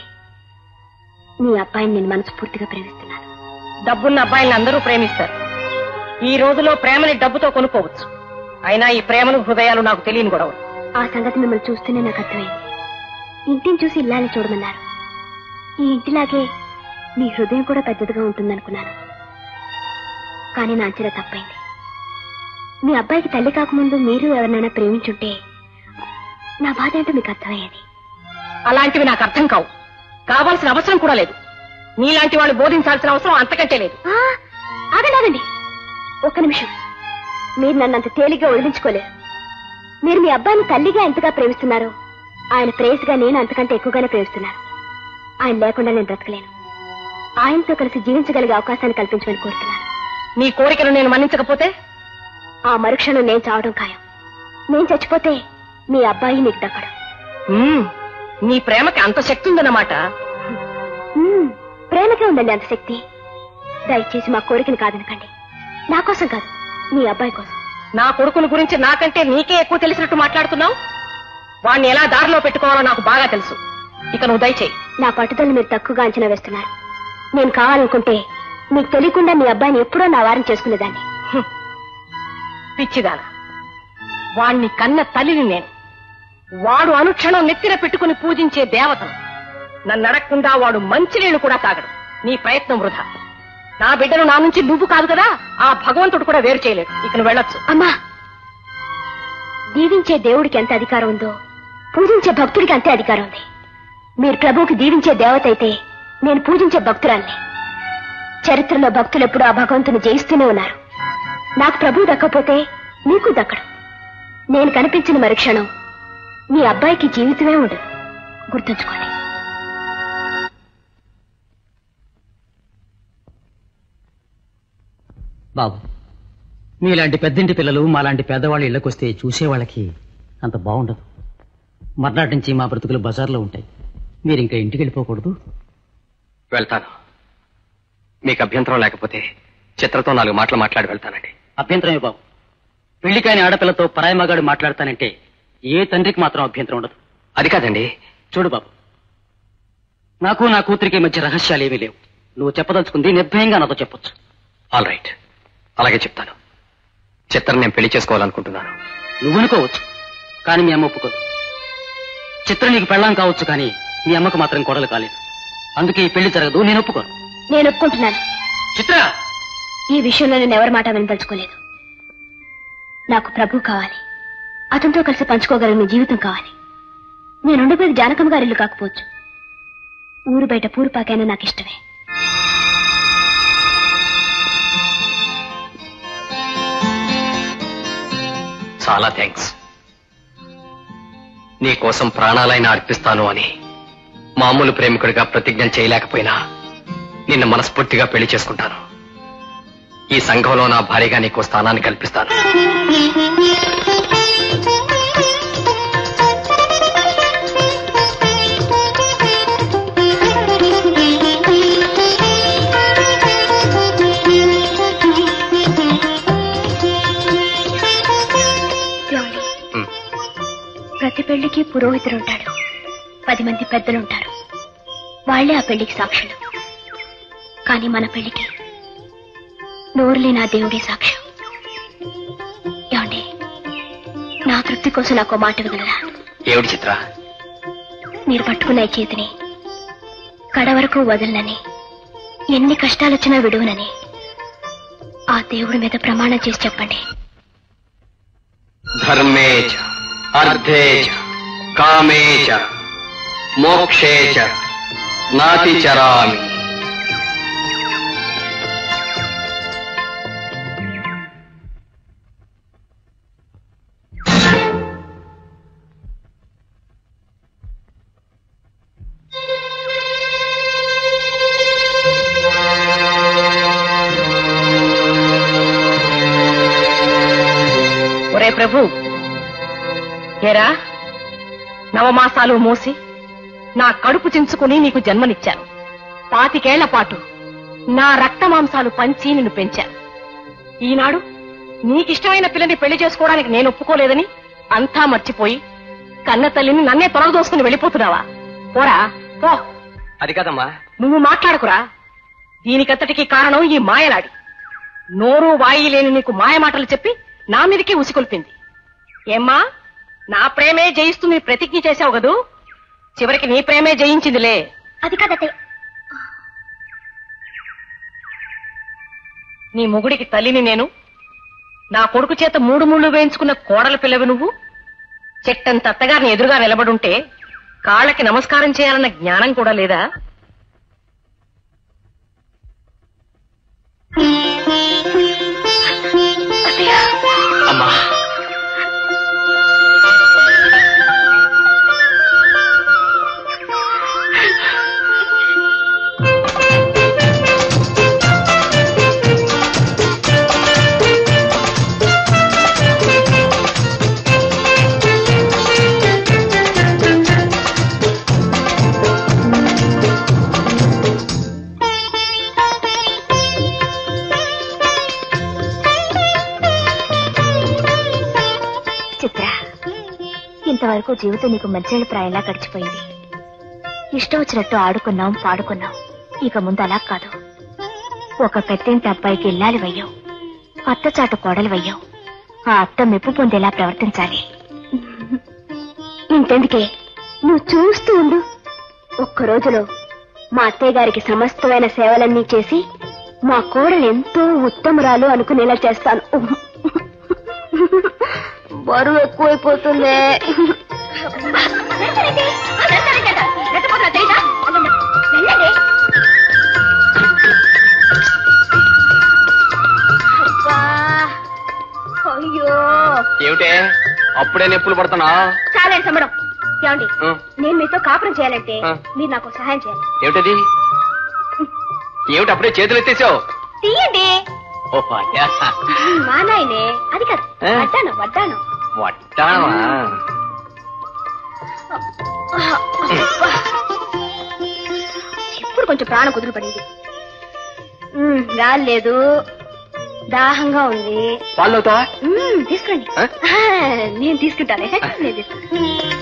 మీ అబ్బాయిని నేను మనస్ఫూర్తిగా ప్రేమిస్తున్నాను. డబ్బున్న అబ్బాయిలను అందరూ ప్రేమిస్తారు. ఈ రోజులో ప్రేమని డబ్బుతో కొనుక్కోవచ్చు. అయినా ఈ ప్రేమలు హృదయాలు నాకు తెలియని గొడవ. ఆ సంగతి మిమ్మల్ని చూస్తేనే నాకు అర్థమైంది. ఇంటిని చూసి ఇల్లాలని చూడమన్నారు. ఈ ఇంటిలాగే మీ హృదయం కూడా పెద్దదిగా ఉంటుందనుకున్నాను. కానీ నా అంచనా తప్పైంది. మీ అబ్బాయికి తల్లి కాకముందు మీరు ఎవరినైనా ప్రేమించుంటే నా బాధ ఏంటో మీకు అర్థమయ్యేది. అలాంటివి నాకు అర్థం కావు. కావాల్సిన అవసరం కూడా లేదు. నీలాంటి వాళ్ళు బోధించాల్సిన అవసరం అంతకంటే లేదు. ఆ, ఆగండి ఆగండి, ఒక్క నిమిషం. మీరు నన్ను అంత తేలిగ్గా వదిలించుకోలేరు. మీరు మీ అబ్బాయిని తల్లిగా ఎంతగా ప్రేమిస్తున్నారో ఆయన ప్రేయసిగా నేను అంతకంటే ఎక్కువగానే ప్రేమిస్తున్నాను. ఆయన లేకుండా నేను బ్రతకలేను. ఆయనతో కలిసి జీవించగలిగే అవకాశాన్ని కల్పించమని కోరుతున్నాను. నీ కోరికను నేను మన్నించకపోతే ఆ మరుక్షణం నేను చావడం ఖాయం. నేను చచ్చిపోతే మీ అబ్బాయి మీకు దక్కడు. మ్మ్, నీ ప్రేమకి అంత శక్తి ఉందన్నమాట. మ్మ్, ప్రేమకే ఉందండి అంత శక్తి. దయచేసి మా కోరికను కాదనకండి. నా కోసం కాదు, మీ అబ్బాయి కోసం. నా కొడుకుని గురించి నాకంటే నీకే ఎక్కువ తెలిసినట్టు మాట్లాడుతున్నావు. వాణ్ణి ఎలా దారిలో పెట్టుకోవాలో నాకు బాగా తెలుసు. ఇక నువ్వు దయచేయి. నా పట్టుదలని మీరు తక్కువగా అంచనా వేస్తున్నారు. నేను కావాలనుకుంటే మీకు తెలియకుండా మీ అబ్బాయిని ఎప్పుడో నా వారం చేసుకునేదాన్ని. హ్మ్. పిచ్చిదాన, వాణ్ణి కన్న తల్లిని నేను. వాడు అనుక్షణం నెత్తిన పెట్టుకుని పూజించే దేవతను. నన్ను అడగకుండా వాడు మంచినీళ్లు కూడా తాగడు. నీ ప్రయత్నం వృధా. నా బిడ్డను నా నుంచి నువ్వు కాదు కదా, ఆ భగవంతుడు కూడా వేరు చేయలేడు. ఇక నువ్వు వెళ్ళొచ్చు. అమ్మా, దీవించే దేవుడికి ఎంత అధికారం ఉందో పూజించే భక్తుడికి అంతే అధికారం ఉంది. మీరు ప్రభువుకి దీవించే దేవత అయితే నేను పూజించే భక్తురాల్ని. చరిత్రలో భక్తులు ఎప్పుడు ఆ భగవంతుని జయిస్తూనే ఉన్నారు. నాకు ప్రభువు దక్కపోతే మీకు దక్కడు. నేను కనిపించిన మరుక్షణం మీ అబ్బాయికి జీవితమే ఉండదు. గుర్తుంచుకోండి. బాబు, మీలాంటి పెద్దింటి పిల్లలు మాలాంటి పేదవాళ్ళు ఇళ్ళకొస్తే చూసేవాళ్ళకి అంత బాగుండదు. మర్నాటి నుంచి మా బ్రతుకులు బజార్లో ఉంటాయి. మీరు ఇంకా ఇంటికి వెళ్ళిపోకూడదు. వెళ్తాను. మీకు అభ్యంతరం లేకపోతే చిత్రతో నాలుగు మాటలు మాట్లాడి వెళ్తానండి. అభ్యంతరమే బాబు. పెళ్లి కాని ఆడపిల్లతో పరాయి మగాడు మాట్లాడతానంటే ఏ తండ్రికి మాత్రం అభ్యంతరం ఉండదు. అది కాదండి. చూడు బాబు, నాకు నా కూతురికి మధ్య రహస్యాలు ఏమీ లేవు. నువ్వు చెప్పదలుచుకుంది నిర్భయంగా నాతో చెప్పొచ్చు. ఆల్ రైట్, అలాగే చెప్తాను. చిత్రం నేను పెళ్లి చేసుకోవాలనుకుంటున్నాను. నువ్వు అనుకోవచ్చు, కానీ మీ అమ్మ ఒప్పుకోదు. చిత్రం నీకు పెళ్ళాం కావచ్చు, కానీ మీ అమ్మకు మాత్రం కొడలు కాలేదు. అందుకే ఈ పెళ్లి జరగదు. నేను ఒప్పుకోను. నేను ఒప్పుకుంటున్నాను. చిత్ర, ఈ విషయంలో నేను ఎవరి మాట వినదలుచుకోలేదు. నాకు ప్రభు కావాలి. అతనితో కలిసి పంచుకోగలిగిన జీవితం కావాలి. నేనుండిపోయేది జానకమ్మ గారి ఇల్లు కాకపోవచ్చు. ఊరు బయట పూరుపాకైనా నాకు ఇష్టమే. చాలా థ్యాంక్స్. నీ కోసం ప్రాణాలైనా అర్పిస్తాను అని మామూలు ప్రేమికుడిగా ప్రతిజ్ఞ చేయలేకపోయినా నిన్ను మనస్ఫూర్తిగా పెళ్లి చేసుకుంటాను. ఈ సంఘంలో నా భార్యగా నీకు స్థానాన్ని కల్పిస్తాను. ప్రతి పెళ్లికి పురోహితులుంటాడు, పది మంది పెద్దలుంటారు. వాళ్లే ఆ పెళ్లికి సాక్షులు. కానీ మన పెళ్లికి నోరులే నా దేవుడి సాక్ష్యం. ఏమండి, నా తృప్తి కోసం నాకు మాట వినరా? ఏమిటి చిత్ర? మీరు పట్టుకున్న ఈ చేతిని కడ వరకు వదలనని, ఎన్ని కష్టాలొచ్చినా విడువనని ఆ దేవుడి మీద ప్రమాణం చేసి చెప్పండి. ధర్మేచ అర్థేచ కామేచ మోక్షేచ నాతి చరామి. ఒరే ప్రభు, ఏరా నవమాసాలు మోసి నా కడుపు చించుకుని నీకు జన్మనిచ్చాను. పాతికేళ్ల పాటు నా రక్త మాంసాలు పంచి నిన్ను పెంచాను. ఈనాడు నీకిష్టమైన పిల్లని పెళ్లి చేసుకోవడానికి నేను ఒప్పుకోలేదని అంతా మర్చిపోయి కన్న తల్లిని నన్నే తొలగదోసుకుని వెళ్ళిపోతున్నావా? పోరా పో. అది కాదమ్మా. నువ్వు మాట్లాడుకురా. దీనికంతటికి కారణం ఈ మాయలాడి. నోరు వాయి లేని నీకు మాయ మాటలు చెప్పి నా మీదకి ఉసికొల్పింది. ఏమ్మా, నా ప్రేమే జయిస్తుంది ప్రతిజ్ఞ చేశావు కదూ, చివరికి నీ ప్రేమే జయించిందిలే. అది కాదతే. నీ మొగుడికి తల్లిని నేను, నా కొడుకు చేత మూడు ముళ్ళు వేయించుకున్న కోడల పిల్లవి నువ్వు. చెట్టంత అత్తగారిని ఎదురుగా నిలబడుంటే కాళ్ళకి నమస్కారం చేయాలన్న జ్ఞానం కూడా లేదా? అమ్మా, ఇంతవరకు జీవితం నీకు మంచేళ్ళ ప్రాయంలా గడిచిపోయింది. ఇష్టం వచ్చినట్టు ఆడుకున్నాం, పాడుకున్నాం. ఇక ముందు అలా కాదు. ఒక పెద్దింటి అబ్బాయికి ఇల్లాలి వయ్యావు, అత్తచాటు కోడలు వయ్యావు. ఆ అత్త మెప్పు పొందేలా ప్రవర్తించాలి. ఇంతెందుకే, నువ్వు చూస్తూ ఉండు. ఒక్క రోజులో మా అత్తయ్య గారికి సమస్తమైన సేవలన్నీ చేసి మా కోడలు ఎంతో ఉత్తమురాలు అనుకునేలా చేస్తాను. బరువు ఎక్కువైపోతుంది. అయ్యో, ఏమిటే అప్పుడే నొప్పులు పడుతున్నా? చాలా సంబడం. ఏమండి, నేను మీతో కాపురం చేయాలంటే మీరు నాకు సహాయం చేయాలి. ఏమిటది? ఏమిటి అప్పుడే చేతులు ఎత్తేసావు? తీయండి. ఓ అదా మా నాయనే అది కాదు వడ్డాను వడ్డాను వడ్డావా ఇప్పుడు కొంచెం ప్రాణం కుదురు పడింది. రాలేదు, దాహంగా ఉంది. పాలు అవుతావా? తీసుకురండి. నేను తీసుకుంటానే, నేను తీసుకుంటా.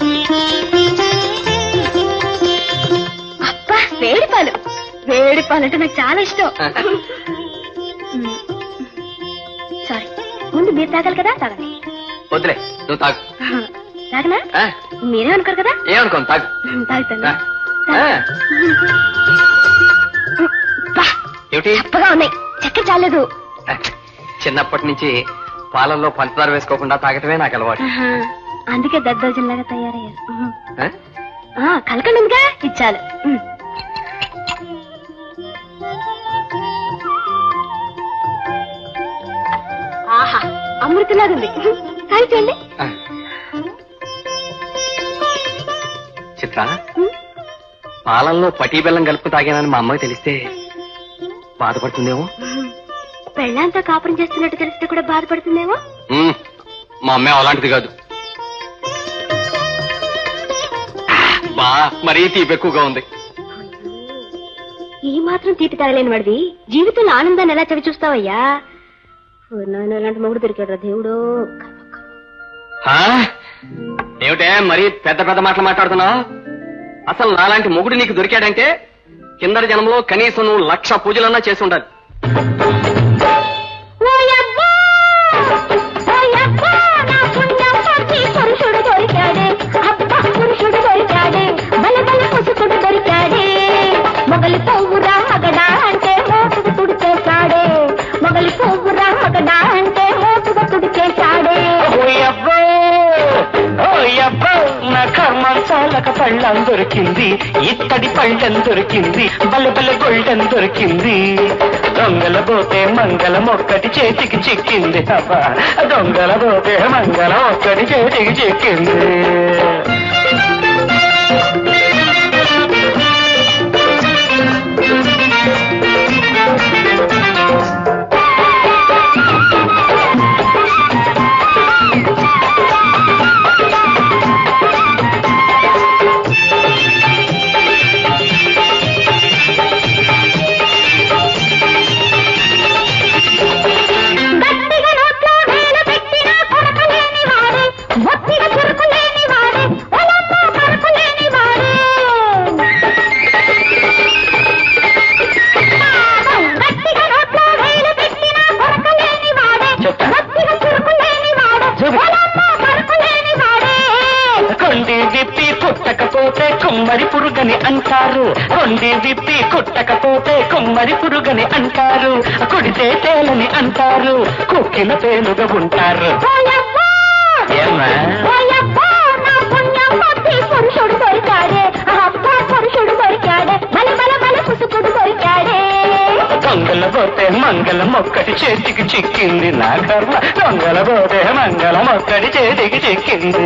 అబ్బా వేడి పాలు, వేడి పాలు అంటే నాకు చాలా ఇష్టం. సారీ, ముందు మీరు తాగాలి కదా, తాగండి. వద్దులే, నువ్వు తాగు. తాగనా? మీరే అనుకోరు కదా. ఏమనుకోను, తాగు. తాగుతాను. ఏమిటి చప్పగా ఉన్నాయి, చక్కెర చాలేదు. చిన్నప్పటి నుంచి పాలల్లో పంచదార వేసుకోకుండా తాగటమే నాకు అలవాటు. అందుకే దద్దోజనలాగా తయారయ్యారు. కలకండి ఉందిగా, ఇచ్చాలు. ఆహా, అమృతలాగుంది. తాగి చూడండి. చిత్ర, పాలల్లో పటీ బెల్లం కలుపు తాగానని మా అమ్మకి తెలిస్తే బాధపడుతుందేమో. పెళ్ళంతా కాపురం చేస్తున్నట్టు తెలిస్తే కూడా బాధపడుతుందేమో. మా అమ్మే అలాంటిది కాదు. బా మరీ తీపి ఎక్కువగా ఉంది. ఈ మాత్రం తీపి తాగలేని వాడివి జీవితంలో ఆనందాన్ని ఎలా చవి చూస్తావయ్యా? నాన్న అలాంటి మొగుడు దొరికాడు దేవుడు. ఏమిటే మరీ పెద్ద పెద్ద మాటలు మాట్లాడుతున్నావు? అసలు నాలాంటి మొగుడు నీకు దొరికాడంటే కిందటి జనంలో కనీసం నువ్వు లక్ష పూజలన్నా చేసి ఉండాలి. పురుషుడు దొరికాడే, అబ్బా పురుషుడు దొరికాడే, బల బల పుసుకుడు దొరికాడే, మొగలి పువ్వురా మగడా అంటే మోటుగా తుడిచేశాడే, మొగలి పువ్వురా మగడా అంటే మోటుగా తుడిచేశాడే. నా కర్మం చాలక పళ్ళం దొరికింది, ఇత్తడి పళ్ళం దొరికింది, బల బల గొల్డెన్ దొరికింది. దొంగల పోతే మంగళం ఒక్కటి చేతికి చిక్కింది. అబ్బా దొంగల పోతే మంగళం ఒక్కటి చేతికి చిక్కింది. కొండి విప్పి కుట్టకపోతే కుమ్మరి పురుగని అంటారు, కొండి విప్పి కుట్టకపోతే కుమ్మరి పురుగని అంటారు, కుడితే తేలని అంటారు, కుక్కిన తేలుగా ఉంటారు. పురుషుడు దొరికాడే, అబ్బా పురుషుడు దొరికాడే, బల బల బల పుసుకుడు దొరికాడే. దొంగల పోతే మంగళం ఒక్కటి చేతికి చిక్కింది. నా కర్మ దొంగల పోతే మంగళం ఒక్కటి చేతికి చిక్కింది.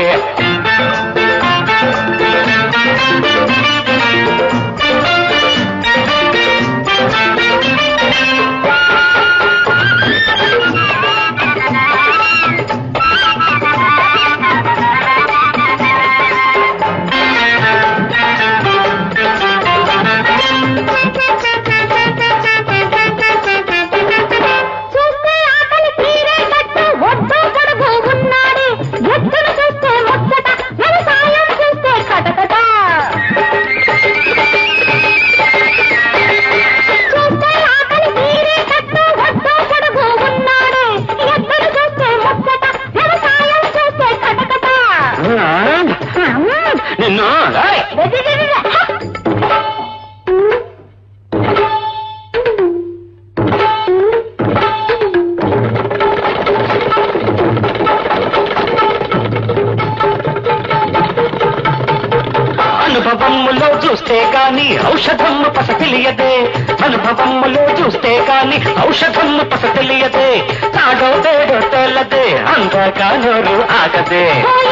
అనుభవములో చూస్తే గాని ఔషధము పస తెలియదే, అనుభవములో చూస్తే గాని ఔషధము పస తెలియదే, తాడో తేడో తెల్లదే, అందాక నోరు ఆగదే.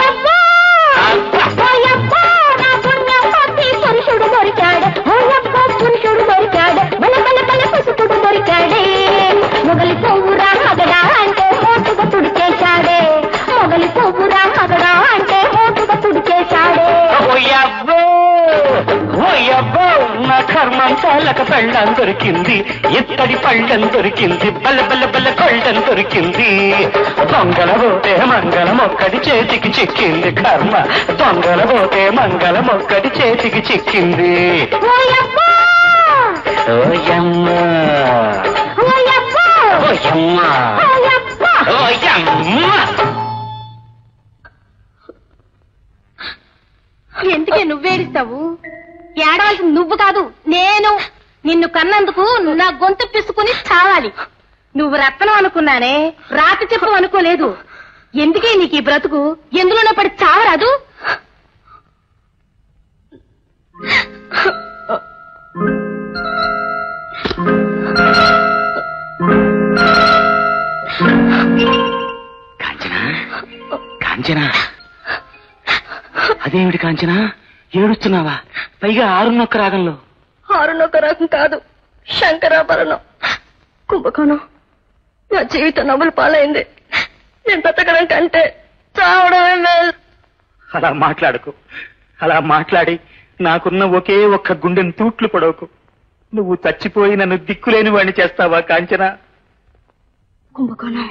పురుషుడు దొరికాడు, పురుషుడు దొరికాడు, బల బల బల పుసుకుడు దొరికాడే, మొగలి నా కర్మం చాలక పెళ్ళం దొరికింది ఇత్తడి పళ్ళం దొరికింది బల్ల బల్ల బల్ల కొళ్ళం దొరికింది దొంగల పోతే మంగళం ఒక్కటి చేతికి చిక్కింది కర్మ దొంగల పోతే మంగళం ఒక్కటి చేతికి చిక్కింది ఓయమ్మ ఓయమ్మ ఓయమ్మ ఎందుకే నువ్వేడిస్తావు? ఏడవలసింది నువ్వు కాదు నేను. నిన్ను కన్నందుకు నా గొంతు పిసుకుని చావాలి. నువ్వు రత్నం అనుకున్నానే, రాతి చెప్పు అనుకోలేదు. ఎందుకే నీకు ఈ బ్రతుకు? ఎందులోనే పడి చావరాదు? కాంచనా కాంచనా అదేమిటి కాంచనా ఏడుస్తున్నావా? పైగా ఆరున్నొక్క రాగంలో. ఆరున్నొక్క రాగం కాదు, శంకరాభరణం. కుంభకోణం నా జీవితం నవ్వులు పాలైంది. నేను బతకడం కంటే చావడమే మేలు. అలా మాట్లాడకు. అలా మాట్లాడి నాకున్న ఒకే ఒక్క గుండెను తూట్లు పడవకు. నువ్వు చచ్చిపోయి నన్ను దిక్కులేని వాడిని చేస్తావా కాంచనా? కుంభకోణం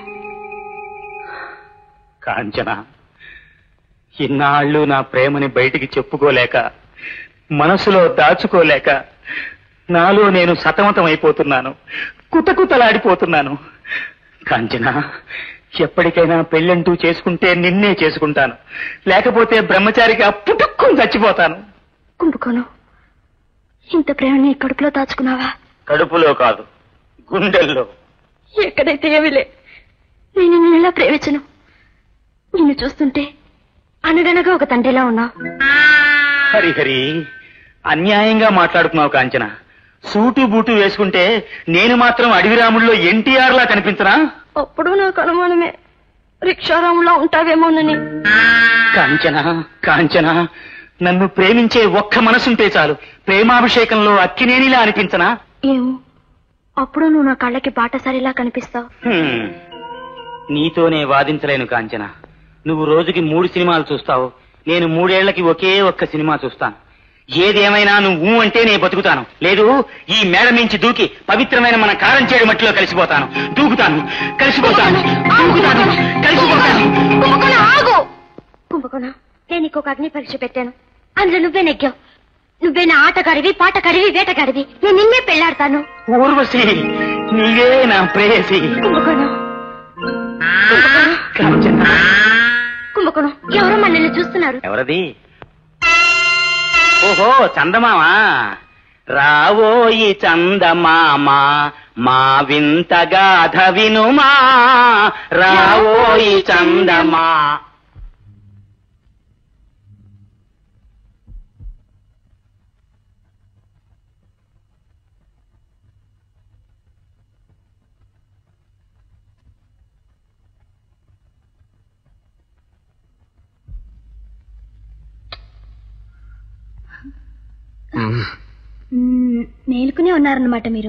కాంచనా, ఇన్నాళ్ళు నా ప్రేమని బయటికి చెప్పుకోలేక, మనసులో దాచుకోలేక నాలో నేను సతమతం అయిపోతున్నాను, కుతకుతలాడిపోతున్నాను. కాంచనా, ఎప్పటికైనా పెళ్ళంటూ చేసుకుంటే నిన్నే చేసుకుంటాను, లేకపోతే బ్రహ్మచారిగా పుట్టుక్కుని చచ్చిపోతాను. కుంభకోణం, ఇంత ప్రేమని కడుపులో దాచుకున్నావా? కడుపులో కాదు, గుండెల్లో. ఎక్కడైతే ఏమిలే, నేను నిన్ను ఎలా ప్రేమించను? నిన్ను చూస్తుంటే అనగనగా ఒక తండ్రిలా ఉన్నావు. హరిహరి, అన్యాయంగా మాట్లాడుతున్నావు కాంచన. సూటు బూటు వేసుకుంటే నేను మాత్రం అడవిరాముల్లో ఎన్టీఆర్ లా కనిపించనా? అప్పుడు నాకు అనుమానమే, రిక్షారాములా ఉంటావేమోనని. కాంచన కాంచన, నన్ను ప్రేమించే ఒక్క మనసుంటే చాలు, ప్రేమాభిషేకంలో అక్కినేనిలా అనిపించనా? ఏమో, అప్పుడు నువ్వు నా కళ్ళకి బాటసారిలా కనిపిస్తావు. హ్మ్. నీతోనే వాదించలేను కాంచన. నువ్వు రోజుకి మూడు సినిమాలు చూస్తావు, నేను మూడేళ్లకి ఒకే ఒక్క సినిమా చూస్తాను. ఏదేమైనా నువ్వు అంటే నేను బతుకుతాను, లేదు ఈ మేడ మించి దూకి పవిత్రమైన మన కారం చేడు మట్టిలో కలిసిపోతాను. దూకుతాను, కలిసిపోతాను, దూకుతాను, కలిసిపోతాను. ఆగు కుంభకోణ, నేను నీకు ఒక అగ్ని పరీక్ష పెట్టాను, అందులో నువ్వే నెగ్గావు. నువ్వే నా ఆటగాడివి, పాటగాడివి, వేటగాడివి. నేను నిన్నే పెళ్లాడతాను. ఊర్వశి, నీవే నా ప్రేయసి. కుంభకోణ కాంచన, కుంభకోణం, ఎవరో మనల్ని చూస్తున్నారు. ఎవరది? ఓహో, చందమామా. రావోయి చందమామ మా వింత గాథ వినుమా, రావోయి చందమా. మేలుకునే ఉన్నారన్నమాట మీరు.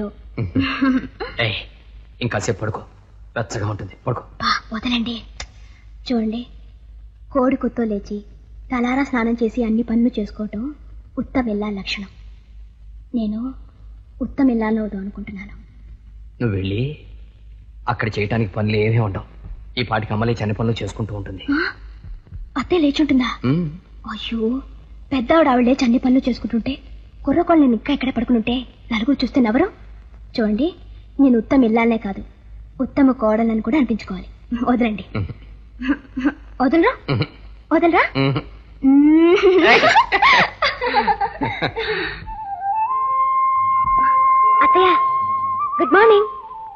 ఇంకాసేపు పడుకో, వెచ్చగా ఉంటుంది, పడుకో. వదలండి. చూడండి, కోడి కుత్తో లేచి తలారా స్నానం చేసి అన్ని పనులు చేసుకోవటం ఉత్తమిల్లా లక్షణం. నేను ఉత్తమిల్లాలవుదాం అనుకుంటున్నాను. నువ్వు వెళ్ళి అక్కడ చేయటానికి పనులు ఏమీ ఉండవు. ఈ పాటికి అమ్మలే చని పనులు చేసుకుంటూ ఉంటుంది. అత్తే లేచుంటుందా? అయ్యో, పెద్దవాడు ఆవిడ లేచి అన్ని పనులు చేసుకుంటుంటే కుర్రకోళ్ళు నేను ఇంకా ఎక్కడ పడుకుంటే నలుగురు చూస్తే నవరు. చూడండి, నేను ఉత్తమ ఇల్లాలనే కాదు, ఉత్తమ కోడలని కూడా అనిపించుకోవాలి. వదలండి. వదలరా వదలరా. అత్తయ్య, గుడ్ మార్నింగ్.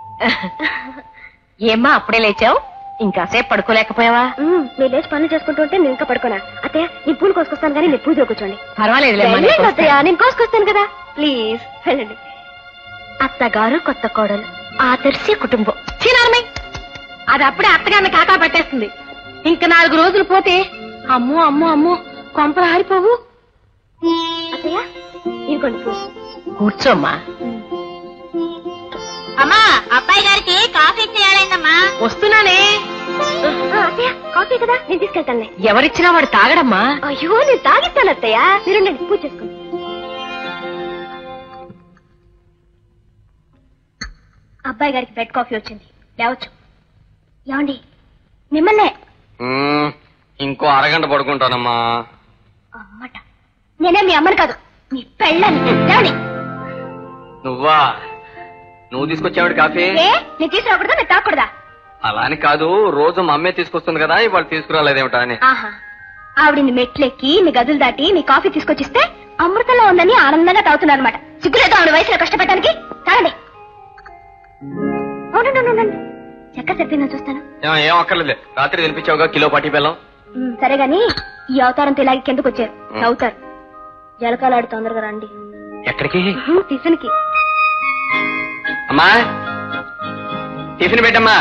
ఏమ్మా అప్పుడే లేచావు? ఇంకాసేపు పడుకోలేకపోయావా? మీరు లేచి పనులు చేసుకుంటుంటే నేను ఇంకా పడుకోనా? అత్తయ్య, నీ పూలు కోసుకొస్తాను కానీ మీరు పూజలో కూర్చోండి. పర్వాలేదు అత్తయ్య, నేను కోసుకొస్తాను కదా, ప్లీజ్ వెళ్ళండి. అత్తగారు కొత్త కోడలు, ఆదర్శి కుటుంబం. చీనారమై, అది అప్పుడే అత్తగారిని కాకా పట్టేస్తుంది. ఇంకా నాలుగు రోజులు పోతే అమ్మో అమ్మో అమ్మో కొంపలు ఆరిపోవు. అత్తయ్య, ఇదిగోండి పూలు. కూర్చోమ్మా. అమ్మా, అబ్బాయి గారికి కాఫీ చేయాలైందమ్మా. వస్తున్నానే. అత్తయ్య, కాఫీ కదా, నేను తీసుకెళ్తానులే. ఎవరిచ్చినా వాడు తాగడమ్మా. అయ్యో, నేను తాగిస్తాను అత్తయ్య, మీరు పూజ చేసుకోండి. అబ్బాయి గారికి బెడ్ కాఫీ వచ్చింది, లేవచ్చు. ఏమండి మిమ్మల్నే. ఇంకో అరగంట పడుకుంటానమ్మా. అమ్మట, నేనే మీ అమ్మని కాదు, మీ పెళ్ళని. లేవండి. నువ్వా? నువ్వు తీసుకొచ్చావిడ కాఫీ? ఏ నేను తీసుకురాకూడదా, నేను తాకూడదా? అలా అని కాదు, రోజు మా అమ్మే తీసుకొస్తుంది కదా, ఇవాళ తీసుకురాలేదేమిటా అని. ఆహా, ఆవిడిని మెట్లెక్కి మీ గదులు దాటి మీ కాఫీ తీసుకొచ్చిస్తే అమృతంలో ఉందని ఆనందంగా తాగుతున్నారు అనమాట. సిగ్గులేదో ఆవిడ వయసులో కష్టపడటానికి. తాగండి. అవునండి, చక్క సరిపోయిందని చూస్తాను. ఏం అక్కర్లేదు, రాత్రి తినిపించావుగా కిలో పాటి బెల్లం. సరే గాని ఈ అవతారంతో ఇలాగే కిందకు వచ్చారు, అవుతారు. జలకాలాడి తొందరగా రండి. ఎక్కడికి? టిఫిన్ కి. అమ్మా టిఫిన్ పెట్టమ్మా.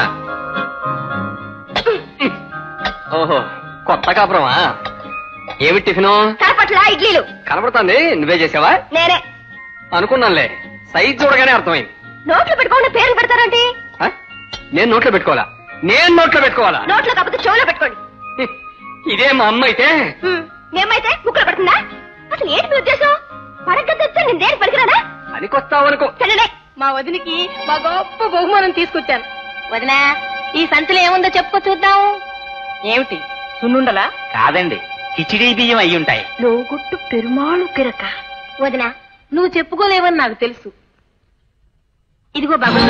ఓహో, కొత్త కాపురమా? ఏమి టిఫిను? కరపట్ల ఇడ్లీలు. కనపడుతుంది, నువ్వే చేసావా? నేనే అనుకున్నానులే, సైజ్ చూడగానే అర్థమైంది. నోట్లో పెట్టుకోండి, పేర్లు పెడతారండి. నేను నోట్లో పెట్టుకోవాలా? నేను నోట్లో పెట్టుకోవాలా? నోట్లో కాకపోతే చెవులో పెట్టుకోండి. ఇదే మా అమ్మ అయితే. మేమైతే ముక్కలు పెడుతుందా? అసలు ఏంటి మీ ఉద్దేశం? పడక తెచ్చా నేను దేనికి పనికిరానా? అనికొస్తావనుకో. సరేలే. మా వదినికి మా గొప్ప బహుమానం తీసుకొచ్చాను. వదినా, ఈ సంచులో ఏముందో చెప్పుకో చూద్దాం. ఏమిటి, సున్నుండలా? కాదండి, కిచిడీ బియ్యం అయి ఉంటాయి. లోగుట్టు పెరుమాళు కిరక. వదినా, నువ్వు చెప్పుకోలేవని నాకు తెలుసు. ఇదిగో బాబు,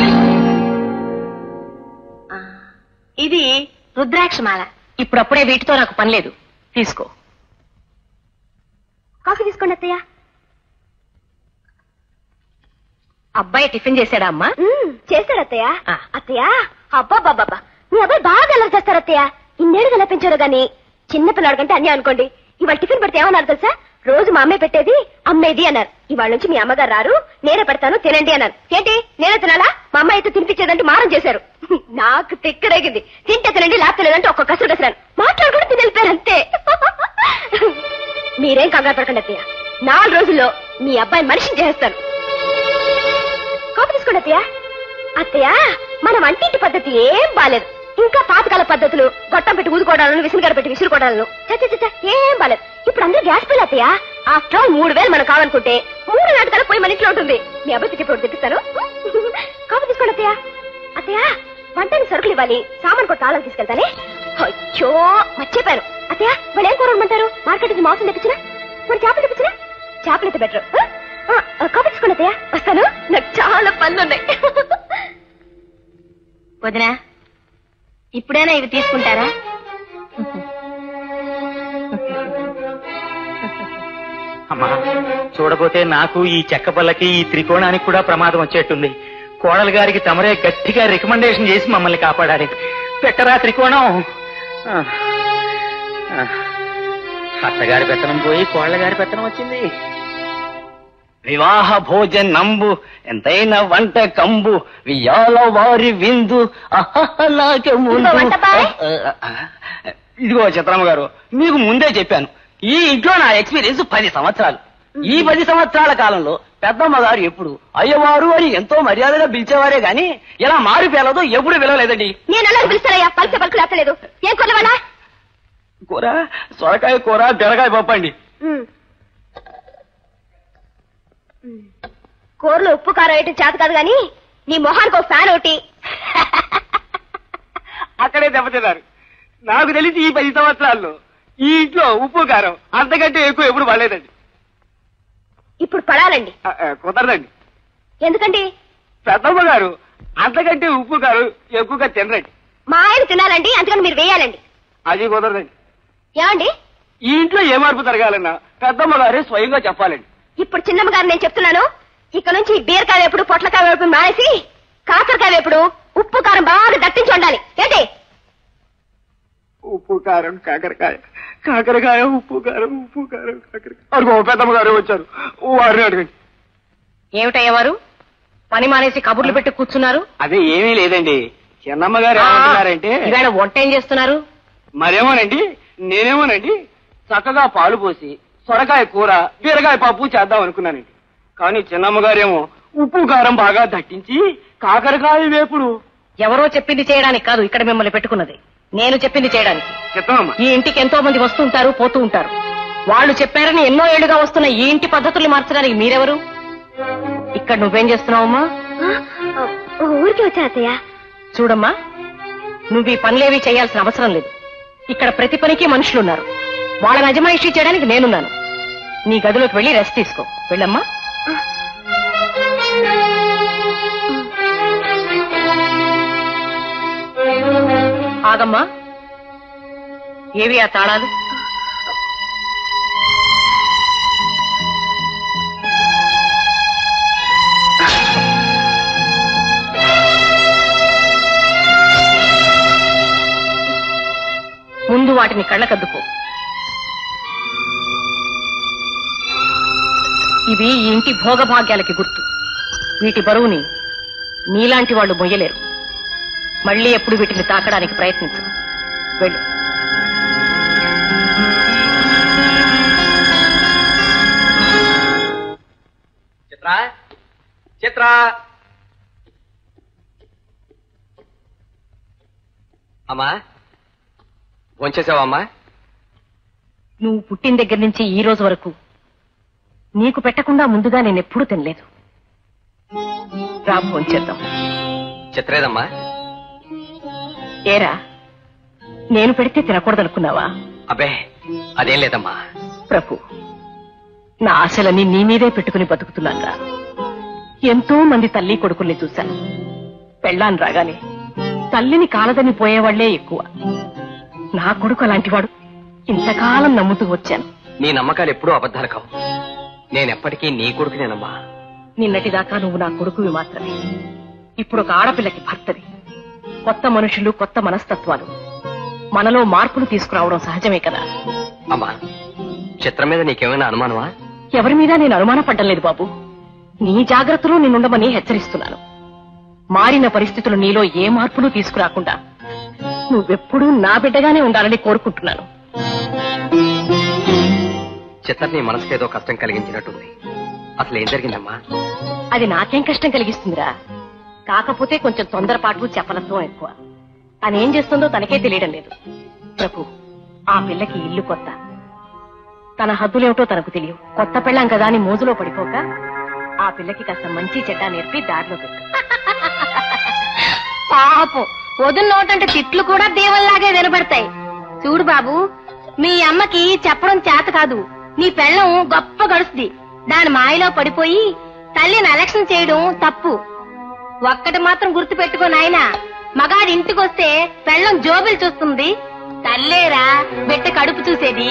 ఇది రుద్రాక్షమాల. ఇప్పుడప్పుడే వీటితో నాకు పని లేదు, తీసుకో. కాఫీ తీసుకోండి అత్తయ్య. అబ్బాయి టిఫిన్ చేశాడా అమ్మా? చేస్తాడు అత్తయ్య. అత్తయ్య, అబ్బా బాబా, మీ అబ్బాయి బాగా అల్లరి చేస్తారు అత్తయ్య. ఇన్నేళ్ళు ఎలా పెంచారో గాని చిన్నపిల్లాడు కంటే అన్నీ అనుకోండి. ఇవాళ టిఫిన్ పెడితే ఏమన్నారు తెలుసా? రోజు మా అమ్మాయి పెట్టేది అమ్మేది అన్నారు. ఇవాళ నుంచి మీ అమ్మగారు రారు, నేనే పెడతాను తినండి అన్నారు. ఏంటి నేనే తినాలా? మా అమ్మాయి అయితే తినిపించేదంటే మారం చేశారు. నాకు తిక్కరేగింది. తింటే తినండి, లేకపోతే లేదంటే ఒక్క కసురు కసరాను. మాట్లాడుకుంటూ తిని వెళ్ళిపోయారు అంతే. మీరేం కంగారు పడకండి అత్తయ్య, నాలుగు రోజుల్లో మీ అబ్బాయి మనిషిని చేసేస్తాను. కాఫీ తీసుకోండి అత్తయ్య. అత్తయ్య, మన వంటింటి పద్ధతి ఏం బాలేదు. ఇంకా పాతకాల పద్ధతులు, గొట్టం పెట్టి ఊదుకోవడాలను, విసురుగాడ పెట్టి విసురుకోవడాలను చచ్చ ఏం బాలేదు. ఇప్పుడు అందరూ గ్యాస్ బిల్ అత్తయ్య. ఆఫ్టర్ ఆల్ మూడు వేలు మనం కావాలనుకుంటే మూడు నాటకాలు పోయి మన ఇంట్లో ఉంటుంది. మీ అబ్బాయికి చెప్పి తెప్పిస్తాను. కాఫీ తీసుకోండి అత్తయ్య. అత్తయ్య, వంటని సరుకులు ఇవ్వాలి, సామాన్ కూడా తాళాలు తీసుకెళ్తానే. అయ్యో మర్చిపోయాను అత్తయ్య. వాళ్ళు ఏం కూర ఉండమంటారు? మార్కెట్ నుంచి మాంసం తెప్పించినా, మరి చేపలు తెప్పించినా? చేపలు అయితే బెటర్. కాఫీ తీసుకోండి అత్తయ్య, వస్తాను. నాకు చాలా పనులు ఉన్నాయి. వదినా, ఇప్పుడైనా ఇవి తీసుకుంటారా? అమ్మా, చూడబోతే నాకు ఈ చెక్క పల్లకి ఈ త్రికోణానికి కూడా ప్రమాదం వచ్చేట్టుంది. కోడలు గారికి తమరే గట్టిగా రికమెండేషన్ చేసి మమ్మల్ని కాపాడాలి. పెట్టరా త్రికోణం. అత్తగారి పెత్తనం పోయి కోడల గారి పెత్తనం వచ్చింది. వివాహ భోజనంబు ఎంతైనా వంట కంబు వియాల వారి విందు అహలాగే ముందు. ఇదిగో చిత్రమ్మ గారు, మీకు ముందే చెప్పాను, ఈ ఇంట్లో నా ఎక్స్పీరియన్స్ పది సంవత్సరాలు. ఈ పది సంవత్సరాల కాలంలో పెద్దమ్మ గారు ఎప్పుడు అయ్యవారు అని ఎంతో మర్యాదగా పిలిచేవారే గాని ఇలా మారి పేలదో ఎప్పుడు పిలవలేదండి. నేను అలా పిలుస్తానయ్యా, పలికే పలుకులు ఎత్తలేదు. ఏం కొనవాలా? కూర సొరకాయ కూర, బెరకాయ పప్పండి. కూరలో ఉప్పు కారం వేయటం చేత కాదు గాని నీ మొహానికి ఒక ఫ్యాన్ ఒకటి. అక్కడే దెబ్బతిన్నారు. నాకు తెలిసి ఈ పది సంవత్సరాల్లో ఈ ఇంట్లో ఉప్పు కారం అంతకంటే ఎక్కువ ఎప్పుడు పడలేదండి. ఇప్పుడు పడాలండి. కుదరదండి. ఎందుకండి? పెద్దమ్మ గారు అంతకంటే ఉప్పు కారం ఎక్కువగా తినరండి. మా ఆయన తినాలండి, అందుకని మీరు వేయాలండి. అది కుదరదండి. ఏమండి? ఈ ఇంట్లో ఏ మార్పు జరగాలన్నా పెద్దమ్మ గారే స్వయంగా చెప్పాలండి. ఇప్పుడు చిన్నమ్మ గారు నేను చెప్తున్నాను, ఇక్కడ నుంచి బీరకాయ వేపుడు, పొట్లకాయ వేపుడు మానేసి కాకరకాయ వేపుడు, ఉప్పు కారం బాగా దట్టించి ఉండాలి. ఏంటి? ఉప్పు కారం కాకరకాయ, కాకరకాయ ఉప్పు కారం, ఉప్పు కారం కాకరకాయ. అడుగు పెద్దమ్మ గారు వచ్చారు, వారిని అడగండి. ఏమిటయ్యా వారు పని మానేసి కబుర్లు పెట్టి కూర్చున్నారు? అదే ఏమీ లేదండి, చిన్నమ్మ గారు ఏమంటున్నారంటే ఇవాళ వంట ఏం చేస్తున్నారు? మరేమోనండి, నేనేమోనండి చక్కగా పాలు పోసి సొరకాయ కూర, బీరకాయ పప్పు చేద్దాం అనుకున్నానండి. కానీ చిన్నమ్మ గారేమో ఉప్పు కారం బాగా దట్టించి కాకరకాయ వేపుడు. ఎవరో చెప్పింది చేయడానికి కాదు ఇక్కడ మిమ్మల్ని పెట్టుకున్నది, నేను చెప్పింది చేయడానికి. చెప్తామమ్మా. ఈ ఇంటికి ఎంతో మంది వస్తూ ఉంటారు, పోతూ ఉంటారు. వాళ్ళు చెప్పారని ఎన్నో ఏళ్లుగా వస్తున్న ఈ ఇంటి పద్ధతుల్ని మార్చడానికి మీరెవరు? ఇక్కడ నువ్వేం చేస్తున్నావమ్మా? ఊరికి వచ్చా అత్తయ్య. చూడమ్మా, నువ్వు ఈ పనులేవి చేయాల్సిన అవసరం లేదు. ఇక్కడ ప్రతి పనికి మనుషులున్నారు. వాళ్ళ అజమాయిషీ చేయడానికి నేనున్నాను. నీ గదిలోకి వెళ్ళి రెస్ట్ తీసుకో. వెళ్ళమ్మా. ఆగమ్మా, ఏవి ఆ తాళాలు? ముందు వాటిని కళ్ళకద్దుకో. ఇవి ఈ ఇంటి భోగభాగ్యాలకి గుర్తు. వీటి బరువుని నీలాంటి వాళ్ళు మొయ్యలేరు. మళ్ళీ ఎప్పుడు వీటిని తాకడానికి ప్రయత్నించు. వెళ్ళు. చిత్ర చిత్ర అమ్మా, భోంచేసావా అమ్మా? నువ్వు పుట్టిన దగ్గర నుంచి ఈ రోజు వరకు నీకు పెట్టకుండా ముందుగా నేనెప్పుడూ తినలేదు. రా భోంచేద్దాం. చిత్రేదమ్మా? ఏరా, నేను పెడితే తినకూడదనుకున్నావా? అబ్బే, అదేం లేదమ్మా. ప్రభు, నా ఆశలన్నీ నీ మీదే పెట్టుకుని బతుకుతున్నానురా. ఎంతో మంది తల్లి కొడుకుల్ని చూశాను. పెళ్ళాను రాగానే తల్లిని కాలదని పోయేవాళ్లే ఎక్కువ. నా కొడుకు అలాంటివాడు. ఇంతకాలం నమ్ముతూ వచ్చాను. నీ నమ్మకాలు ఎప్పుడూ అబద్ధాలు కావు. నేనెప్పటికీ నీ కొడుకునేనమ్మా. నిన్నటిదాకా నువ్వు నా కొడుకువి మాత్రమే. ఇప్పుడు ఒక ఆడపిల్లకి భర్తవి. కొత్త మనుషులు, కొత్త మనస్తత్వాలు, మనలో మార్పులు తీసుకురావడం సహజమే కదా. అమ్మా, చిత్రం మీద నీకేమైనా అనుమానమా? ఎవరి మీద నేను అనుమానపడ్డం లేదు బాబు. నీ జాగ్రత్తలో నేనుండమని హెచ్చరిస్తున్నాను. మారిన పరిస్థితులు నీలో ఏ మార్పులు తీసుకురాకుండా నువ్వెప్పుడూ నా బిడ్డగానే ఉండాలని కోరుకుంటున్నాను. చిత్ర నీ మనసుకేదో కష్టం కలిగించినట్టుంది. అసలు ఏం జరిగిందమ్మా? అది నాకేం కష్టం కలిగిస్తుందిరా. కాకపోతే కొంచెం తొందరపాటు, చపలత్వం ఎక్కువ. తనేం చేస్తుందో తనకే తెలియడం లేదు. ప్రభు, ఆ పిల్లకి ఇల్లు కొత్త. తన హద్దులేమిటో తనకు తెలియవు. కొత్త పెళ్ళాం కదా అని మోజులో పడిపోక ఆ పిల్లకి కాస్త మంచి చెడ్డ నేర్పి దారిలో పెట్టు. పాపం, వదిన నోటంటే తిట్లు కూడా దేవుల్లాగే వినబడతాయి. చూడు బాబు, మీ అమ్మకి చెప్పడం చేత కాదు. నీ పెళ్ళం గొప్ప గడుస్తుంది. దాని మాయలో పడిపోయి తల్లిని అలక్ష్యం చేయడం తప్పు. ఒక్కటి మాత్రం గుర్తు పెట్టుకో నాయనా, మగాడి ఇంటికొస్తే పెళ్ళం జోబులు చూస్తుంది, తల్లేరా బిడ్డ కడుపు చూసేది.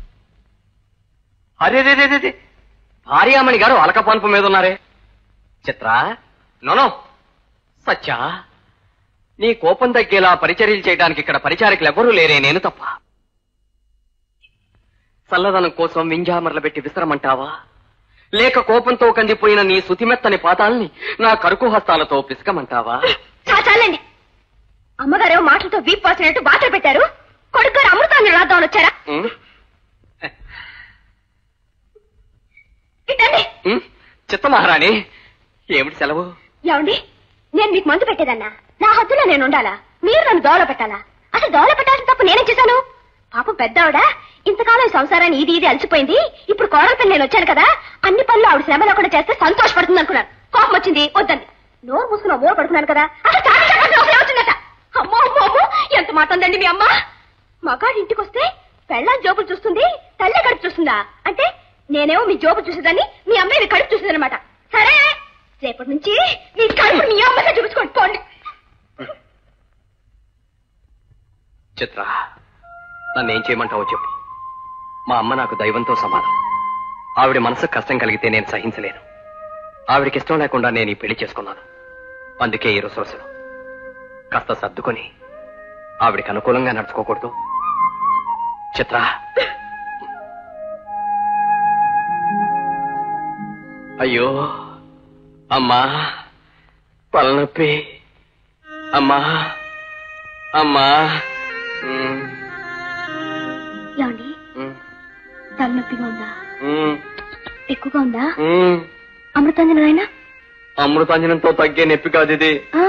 అరే రే రే రే, భార్యామణి గారు అలకపాన్పు మీద ఉన్నారే. చిత్ర, నోనో సత్య, నీ కోపం తగ్గేలా పరిచర్యలు చేయడానికి ఇక్కడ పరిచారికలు ఎవరూ లేరే, నేను తప్ప. చల్లదనం కోసం వింజామర్ల పెట్టి విసరమంటావా? లేక కోపంతో కందిపోయిన నీ సుతిమెత్తని పాదాల్ని నా కరుకు హస్తాలతో పిసకమంటావా? చాలండి. అమ్మగారేమో మాటలతో వీపు పోసినట్టు బాటలు పెట్టారు. కొడుకు గారు అమృతాన్ని రాద్దామని వచ్చారా? చిత్త మహారాణి, ఏమిటి సెలవు? ఏమండి, నేను మీకు మందు పెట్టేదన్నా? నా హద్దులో నేను ఉండాలా? మీరు నన్ను దోల పెట్టాలా? అసలు దోల పెట్టాల్సిన తప్పు నేనేం చేశాను? పాపం పెద్దావిడ ఇంతకాలం సంసారాన్ని ఇది ఇది అలసిపోయింది. ఇప్పుడు కోడల పని నేను వచ్చాను కదా, అన్ని పనులు ఆవిడ శ్రమ లేకుండా చేస్తే సంతోషపడుతుంది అనుకున్నాను. కోపం వచ్చింది, వద్దండి. నోరు మూసుకున్న మూల పడుతున్నాను కదా, అసలు చాలా వచ్చిందట. అమ్మో అమ్మో అమ్మో, ఎంత మాట ఉందండి మీ అమ్మ. మగాడి ఇంటికి వస్తే పెళ్ళాం జోబులు చూస్తుంది, తల్లి కడుపు చూస్తుందా? అంటే నేనేమో మీ జోబు చూసేదాన్ని, మీ అమ్మాయి మీ కడుపు చూసేదనమాట. సరే, రేపటి నుంచి మీ కడుపు మీ అమ్మగా చూపించుకోండి పోండి. చిత్ర, నన్నేం చేయమంటావో చెప్పు. మా అమ్మ నాకు దైవంతో సమానం. ఆవిడ మనసుకు కష్టం కలిగితే నేను సహించలేను. ఆవిడకి ఇష్టం లేకుండా నేను ఈ పెళ్లి చేసుకున్నాను. అందుకే ఈ రోజు కాస్త సర్దుకొని ఆవిడికి అనుకూలంగా నడుచుకోకూడదు. చిత్ర, అయ్యో అమ్మా, పలనొప్పి, అమ్మా అమ్మా. ఏమండి, తలనొప్పిగా ఉందా? ఎక్కువగా ఉందా? అమృతాంజనం అయినా? అమృతాంజనంతో తగ్గే నొప్పి కాదు ఇది.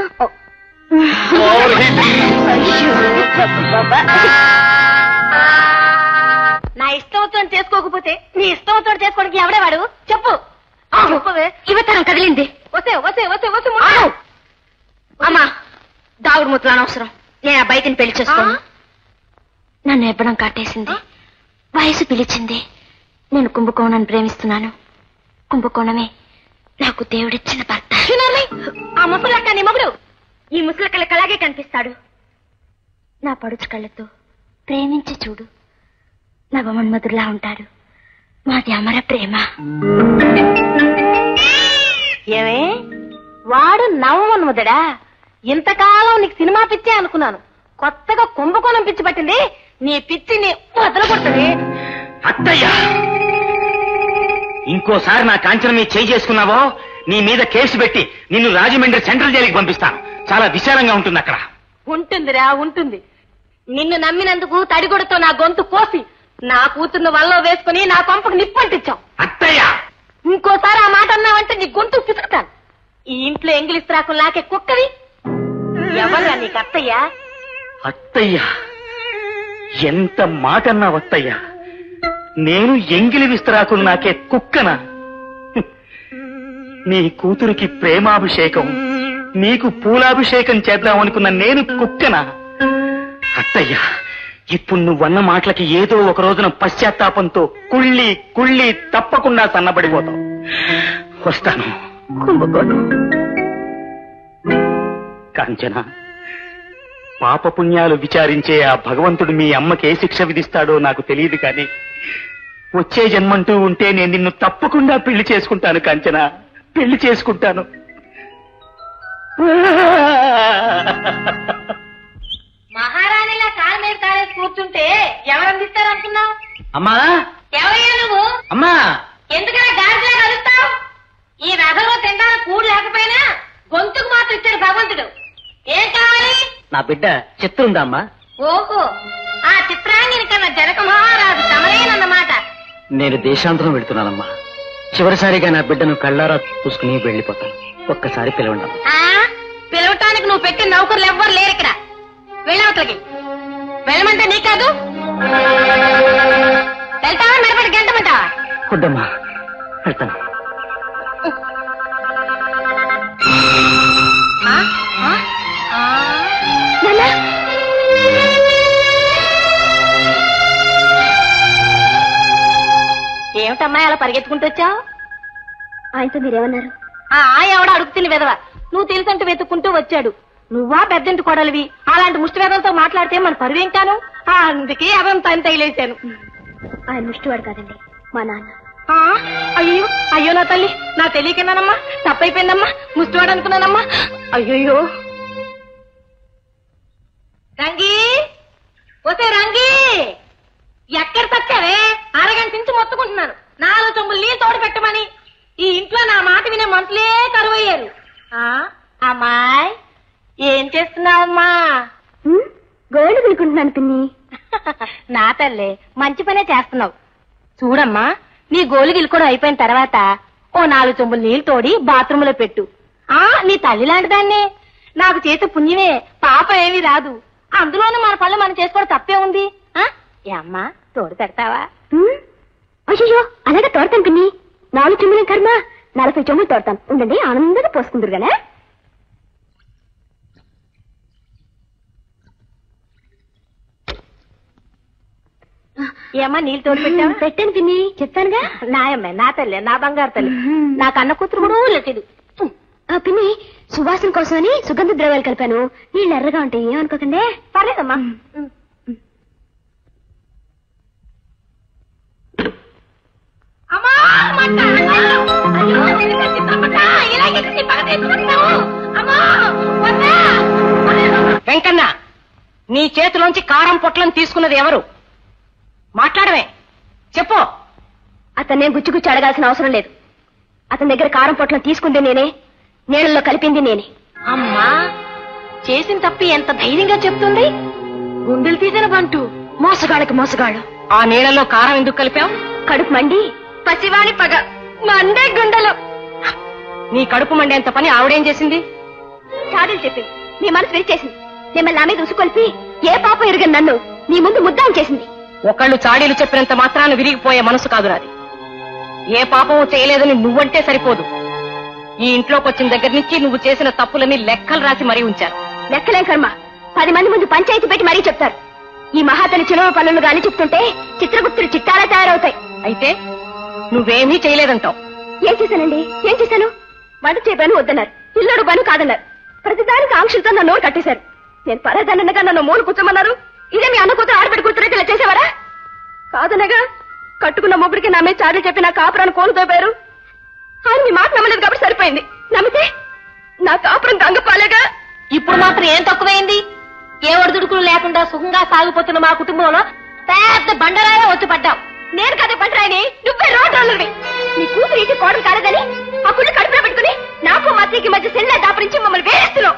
నా ఇష్టంతో చేసుకోకపోతే నీ ఇష్టంతో చేసుకోవడానికి ఎవడేవాడు చెప్పు. చెప్పవే. ఇవతరం కదిలింది. వసే వసే వసే వసే. అమ్మా దాగుడు ముత్తలు అనవసరం. నేను ఆ బయటని పెళ్లి చేసుకోను. నన్ను ఎవ్వడం కాటేసింది, వయసు పిలిచింది. నేను కుంభకోణాన్ని ప్రేమిస్తున్నాను. కుంభకోణమే నాకు దేవుడిచ్చిన భర్త. ఆ ముసలక్క నీ మొగుడు ఈ ముసలక్కలకి అలాగే కనిపిస్తాడు. నా పడుచు కళ్ళతో ప్రేమించి చూడు, నవమన్మధుడిలా ఉంటాడు. మాది అమర ప్రేమ. ఏమే వాడు నవమన్మధుడా? ఇంతకాలం నీకు సినిమా పిచ్చే అనుకున్నాను. కొత్తగా కుంభకోణం పిచ్చి పట్టింది. నీ పిచ్చిని వదలగొట్టది. అత్తయ్య, ఇంకోసారి నా కాంచన మీద చేయి చేసుకున్నావో నీ మీద కేసు పెట్టి నిన్ను రాజమండ్రి సెంట్రల్ జైలుకి పంపిస్తాను. చాలా విశాలంగా ఉంటుంది అక్కడ. ఉంటుందిరా, ఉంటుంది. నిన్ను నమ్మినందుకు తడిగొడతో నా గొంతు కోసి నా కూతుర్ను వల్లో వేసుకుని నా పంపుకు నిప్పంటించావు. అత్తయ్య, ఇంకోసారి ఆ మాట అన్నావంటే నీ గొంతు పిసుకుతాను. ఈ ఇంట్లో ఎంగిలిస్ రాకులు నాకే కుక్కవి. ఎవర్రా నీకు అత్తయ్య? అత్తయ్య, ఎంత మాట అన్నావు అత్తయ్య. నేను ఎంగిలి విస్తరాకులు నాకే కుక్కనా? నీ కూతురికి ప్రేమాభిషేకం, నీకు పూలాభిషేకం చేద్దామనుకున్న నేను కుక్కనా? అత్తయ్య, ఇప్పుడు నువ్వన్న మాటలకి ఏదో ఒక రోజున పశ్చాత్తాపంతో కుళ్ళి కుళ్ళి తప్పకుండా సన్నబడిపోతావు. వస్తాను. కాంచన, పాపపుణ్యాలు విచారించే ఆ భగవంతుడు మీ అమ్మకి ఏ శిక్ష విధిస్తాడో నాకు తెలియదు, కానీ వచ్చే జన్మంటూ ఉంటే నేను నిన్ను తప్పకుండా పెళ్లి చేసుకుంటాను కాంచన, పెళ్లి చేసుకుంటాను. మహారాణిలా కాలు మీద కాలేసి కూర్చుంటే ఎవరందిస్తారు అనుకున్నావు? అమ్మా, ఎవరయ్యా నువ్వు? అమ్మా, ఎందుకలా గాడిలా కలుస్తావు? ఈ రథంలో తినడానికి కూడు లేకపోయినా గొంతుకు మాత్రం ఇచ్చాడు భగవంతుడు. ఏం కావాలి? నా బిడ్డ చిత్రుందా అమ్మా? ఓహో, ఆ చిత్రాంగిని కన్నా జనక మహారాజు తమరేనన్నమాట. నేను దేశాంతరం వెళ్తున్నానమ్మా. చివరిసారిగా నా బిడ్డను కళ్ళారా చూసుకుని వెళ్ళిపోతాను. ఒక్కసారి పిలవండి. ఆ పిలవటానికి నువ్వు పెట్టిన నౌకర్లు ఎవ్వరు లేరు ఇక్కడ. వెళ్ళవతలకి వెళ్ళమంటే నీ కాదు. వెళ్తావా మెడపడి గంటమంటావా? వద్దమ్మా, వెళ్తాను. ఏమిటమ్మా అలా పరిగెత్తుకుంటూ వచ్చావు? ఆయనతో మీరేమన్నారు? ఆ ఎవడ అడుగు తిని వెదవ, నువ్వు తెలుసంటూ వెతుక్కుంటూ వచ్చాడు. నువ్వా పెద్దంటి కొడలివి, అలాంటి ముష్టి వేదలతో మాట్లాడితే మన పరువేం కాను. అందుకే అవంతా అని తగిలేశాను. ఆయన ముష్టివాడు కాదండి, మా నాన్న. ఆ అయ్యో అయ్యో నా తల్లి, నా తెలియకన్నానమ్మా, తప్పైపోయిందమ్మా, ముష్టివాడు అనుకున్నానమ్మా. అయ్యో రంగి, వస్తే రంగి, ఎక్కడ తచ్చావే? అరగంట నుంచి మొత్తుకుంటున్నాను నాలుగు చెంబులు నీళ్ళు తోడు పెట్టమని. ఈ ఇంట్లో నా మాట వినే మనుషులే కరువయ్యారు. అమ్మాయి ఏం చేస్తున్నావమ్మా? గోల్డ్ కొనుక్కుంటున్నాను పిన్ని. నా తల్లే, మంచి పనే చేస్తున్నావు. చూడమ్మా, నీ గోలు కూడా అయిపోయిన తర్వాత ఓ నాలుగు చెంబులు నీళ్ళు తోడి బాత్రూంలో పెట్టు. ఆ నీ తల్లి లాంటి దాన్నే, నాకు చేసే పుణ్యమే, పాప ఏమీ రాదు. అందులోనూ మన పళ్ళు మనం చేసుకోవడం తప్పే ఉంది. ఏ అమ్మా, తోడు పెడతావా? అయ్యో అలాగే తోడతాను పిన్ని. నాలుగు చెమ్ముల కర్మ, నలభై చెమ్ములు తోడతాను. ఉండండి, ఆనందంగా పోసుకుందరు కదా. ఏమ్మా నీళ్ళు తోడు పెట్టావా? పెట్టాను పిన్ని, చెప్తానుగా. నాయమ్మే, నా తల్లి, నా బంగారు తల్లి, నా కన్న కూతురు కూడా లేదు. పిన్ని, సువాసన కోసమని సుగంధ ద్రవ్యాలు కలిపాను. నీళ్ళు ఎర్రగా ఉంటాయి, ఏమనుకోకండి. పర్లేదమ్మా. వెంకన్న, నీ చేతిలోంచి కారం పొట్లను తీసుకున్నది ఎవరు? మాట్లాడమే, చెప్పు. అతన్నే గుచ్చి గుచ్చి అడగాల్సిన అవసరం లేదు. అతని దగ్గర కారం పొట్లను తీసుకుంది నేనే, నీళ్ళల్లో కలిపింది నేనే. అమ్మా, చేసిన తప్పి ఎంత ధైర్యంగా చెప్తుంది. గుండెలు తీసిన బంటు, మోసగాళ్ళకి మోసగాళ్ళు. ఆ నీళ్ళలో కారం ఎందుకు కలిపావు? కడుపు మండి పసివాణి పగ మండే గుండెలు. నీ కడుపు మండేంత పని ఆవిడేం చేసింది? చాడీలు చెప్పింది, నీ మనసు విరిచేసింది. మిమ్మల్ని నా మీద ఉసుకొల్పి ఏ పాపం ఎరుగని నన్ను నీ ముందు ముద్దాం చేసింది. ఒకళ్ళు చాడీలు చెప్పినంత మాత్రాన విరిగిపోయే మనసు కాదు నాది. ఏ పాపము చేయలేదని నువ్వంటే సరిపోదు. ఈ ఇంట్లోకి వచ్చిన దగ్గర నుంచి నువ్వు చేసిన తప్పులని లెక్కలు రాసి మరీ ఉంచారు. లెక్కలేం కర్మ, పది మంది ముందు పంచాయతీ పెట్టి మరీ చెప్తారు. ఈ మహాతని చిలువ పనులు గాని చెప్తుంటే చిత్రగుప్తులు చిట్టాలా తయారవుతాయి. అయితే నువ్వేమీ చేయలేదంటావు. ఏం చేశానండి? ఏం చేశాను? వంట చేయబను వద్దన్నారు, ఇల్లుడు బను కాదన్నారు. ప్రతిదానికి ఆంక్షలతో నా నోరు కట్టేశారు. నేను పరాదానగా నన్ను మూలు కూర్చోమన్నారు. ఇదే మీ అన్న కూతురు ఆడబెట్టి కూతురైతే ఇలా చేసేవారా? కాదనగా కట్టుకున్న మొగుడికి నా మీద చాడలు చెప్పి నా కాపురాన్ని కోలుతోపారు. ఆయన మీ మాట నమ్మలేదు కాబట్టి సరిపోయింది. నమ్మితే నా కాపురం గంగపాలేగా. ఇప్పుడు మాత్రం ఏం తక్కువైంది? ఏ ఒడిదుడుకులు లేకుండా సుఖంగా సాగిపోతున్న మా కుటుంబంలో పెద్ద బండరాయే వచ్చి పడ్డావు. నేను కదా బండరాయని, నువ్వే రోడ్రోళ్ళవి. నీ కూతురు ఇంటి కోడలు కాలేదని ఆ కుళ్ళు కడుపులో పెట్టుకుని నాకు మధ్యకి మధ్య సెల్ల దాపరించి మమ్మల్ని వేరేస్తున్నావు.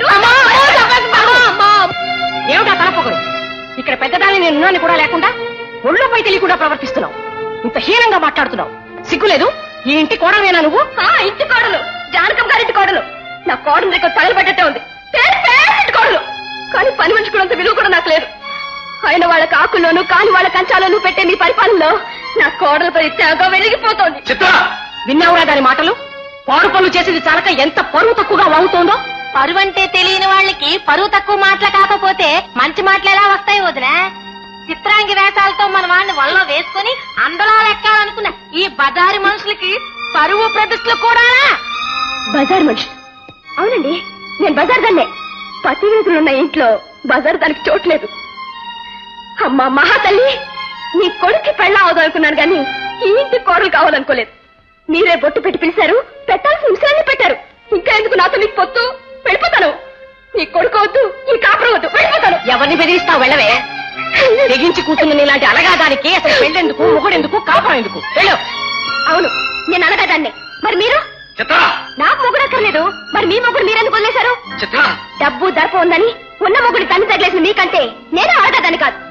ఏమిటా తలపొగరు? ఇక్కడ పెద్దదాన్ని నేను కూడా లేకుండా ఒళ్ళోపై తెలియకుండా ప్రవర్తిస్తున్నావు. ఇంత హీనంగా మాట్లాడుతున్నావు. సిగ్గులేదు? ఈ ఇంటి కోడలేనా నువ్వు? ఇంటి కోడలు, జానకం గారింటి కోడలు. నా కోడలు దగ్గర తగలబడ్డట్టే ఉంది. కోడలు కానీ పని మనిషి కూడా అంత విలువ కూడా నాకు లేదు. అయిన వాళ్ళ కాకుల్లోనూ కాని వాళ్ళ కంచాలోనూ పెట్టే మీ పరిపాలనలో నా కోడలపై త్యాగ వెలిగిపోతోంది. విన్నావురా దాని మాటలు? పాడు పనులు చేసేది చాలక ఎంత పరువు తక్కువగా వాగుతోందో. పరువు అంటే తెలియని వాళ్ళకి పరువు తక్కువ మాటలు కాకపోతే మంచి మాటలు ఎలా వస్తాయి వదినా? చిత్రాంగి వేషాలతో మన వాడిని వల్ల వేసుకుని అందులో ఎక్కాలనుకున్న ఈ బజారు మనుషులకి పరువు ప్రతిష్టలు కూడా. బజార్ మనుషులు? అవునండి, నేను బజార్ దాన్నే. పతివ్రతులున్న ఇంట్లో బజార్ దానికి చోట్లేదు. అమ్మా మహాతల్లి, నీ కొడుక్కి పెళ్ళా అవదనుకున్నాను గాని ఈ ఇంటి కోడలు కావాలనుకోలేదు. మీరే బొట్టు పెట్టి పిలిచారు, పెట్టాల్సిన విషయాన్ని పెట్టారు. ఇంకా ఎందుకు నాతో నీకు పొత్తు? వెళ్ళిపోతాను. నీ కొడుకు వద్దు, నీ కాపురం వద్దు, వెళ్ళిపోతాను. ఎవరిని బెదిరిస్తావు? వెళ్ళవే. తెగించి కూర్చున్న నీలాంటి అలగాదానికి అసలు పెళ్ళెందుకు, మొగుడెందుకు, కాపురం ఎందుకు? వెళ్ళు. అవును, నేను అలగాదాన్నే. మరి మీరు? నాకు మొగుడు అక్కర్లేదు. మరి మీ మొగుడు మీరెందుకు వదిలేశారు? డబ్బు దర్ప ఉందని ఉన్న మొగుడు తన్ని తగిలేసిన మీకంటే నేను అలగాదాన్ని కాదు.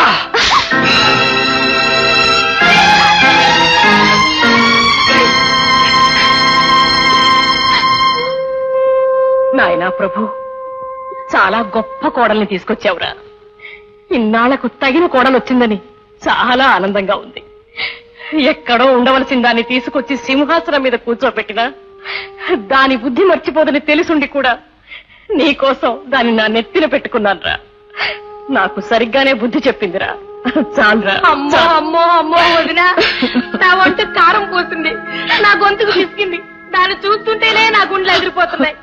నాయనా ప్రభు, చాలా గొప్ప కోడల్ని తీసుకొచ్చావురా. ఇన్నాళ్లకు తగిన కోడలు వచ్చిందని చాలా ఆనందంగా ఉంది. ఎక్కడో ఉండవలసిన దాన్ని తీసుకొచ్చి సింహాసనం మీద కూర్చోబెట్టినా దాని బుద్ధి మర్చిపోదని తెలుసుండి కూడా నీకోసం దాన్ని నా నెత్తిన పెట్టుకున్నానురా. నాకు సరిగ్గానే బుద్ధి చెప్పిందిరా. చాలురా. అమ్మో అమ్మో అమ్మో వదినా, నా వంట కారం పోతుంది, నా గొంతుకు పిసికింది. దాన్ని చూస్తుంటేనే నా గుండెలు ఎదిరిపోతున్నాయి.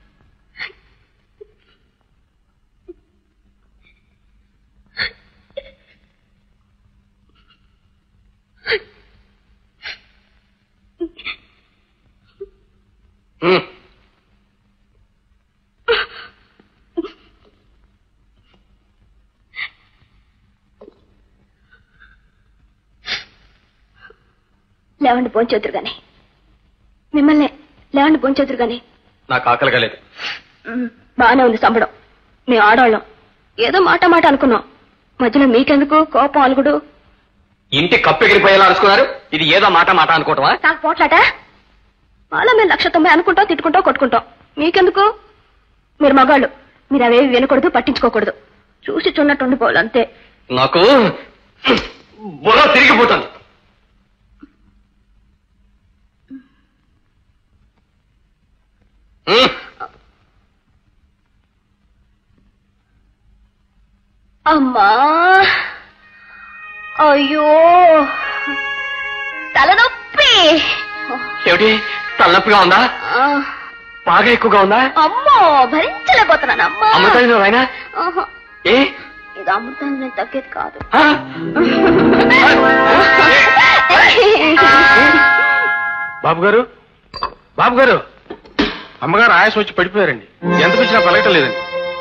లేవండి పోంచోతురు గాని. మిమ్మల్ని లేవండి పోంచోతురు గాని. నాకు ఆకలిగా లేదు. బాగానే ఉంది సంబడం. మేము ఆడవాళ్ళం ఏదో మాట మాట అనుకున్నాం. మధ్యలో మీకెందుకు కోపం అలుగుడు? ఇంటి కప్పెగిరిపోయేలా అరుచుకున్నారు. ఇది ఏదో మాట మాట అనుకోవటమా? నాకు పోట్లాట. వాళ్ళ మేము లక్ష తొంభై అనుకుంటాం, తిట్టుకుంటాం, కొట్టుకుంటాం. మీకెందుకు? మీరు మగాళ్ళు, మీరు అవేవి వినకూడదు, పట్టించుకోకూడదు. చూసి చున్నట్టు ఉండిపోవాలి అంతే. నాకు బుర్ర తిరిగిపోతుంది. అమ్మా, అయ్యో తలనొప్పి. ఏమిటి, తలనొప్పిగా ఉందా? బాగా ఎక్కువగా ఉందా? అమ్మో, భరించలేకపోతున్నాను. అమ్మా అమృతం ఆయన ఏ ఇది అమృతం నేను తగ్గేది కాదు. బాబు గారు, బాబు గారు, అమ్మగారు ఆయాసం వచ్చి పడిపోయారండి. ఎంత పిచ్చినా పలకటం లేదండి.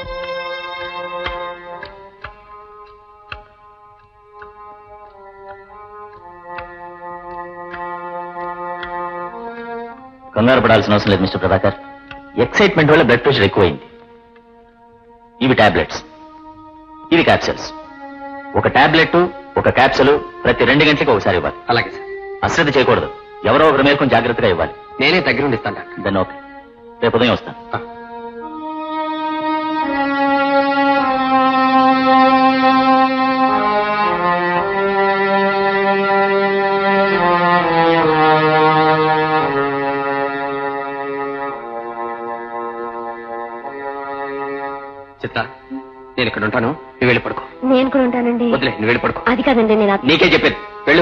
కంగారు పడాల్సిన అవసరం లేదు మిస్టర్ ప్రభాకర్. ఎక్సైట్మెంట్ వల్ల బ్లడ్ ప్రెషర్ ఎక్కువైంది. ఇవి టాబ్లెట్స్, ఇవి క్యాప్సూల్స్. ఒక టాబ్లెట్ ఒక క్యాప్సూల్ ప్రతి రెండు గంటలకు ఒకసారి ఇవ్వాలి. అలాగే సార్. అశ్రద్ధ చేయకూడదు. ఎవరో ఒకరి మేరకు జాగ్రత్తగా ఇవ్వాలి. నేనే దగ్గరుండి ఇస్తాను డాక్టర్. దెన్ ఓకే, రేపు ఉదయం వస్తాను. చిత్త నేను ఇక్కడ ఉంటాను, నువ్వు వెళ్ళి పడుకో. నేను కూడా ఉంటానండి. వదిలే, నువ్వు వెళ్ళి పడుకో. అది కాదండి, నేను నీకే చెప్పేది, వెళ్ళు.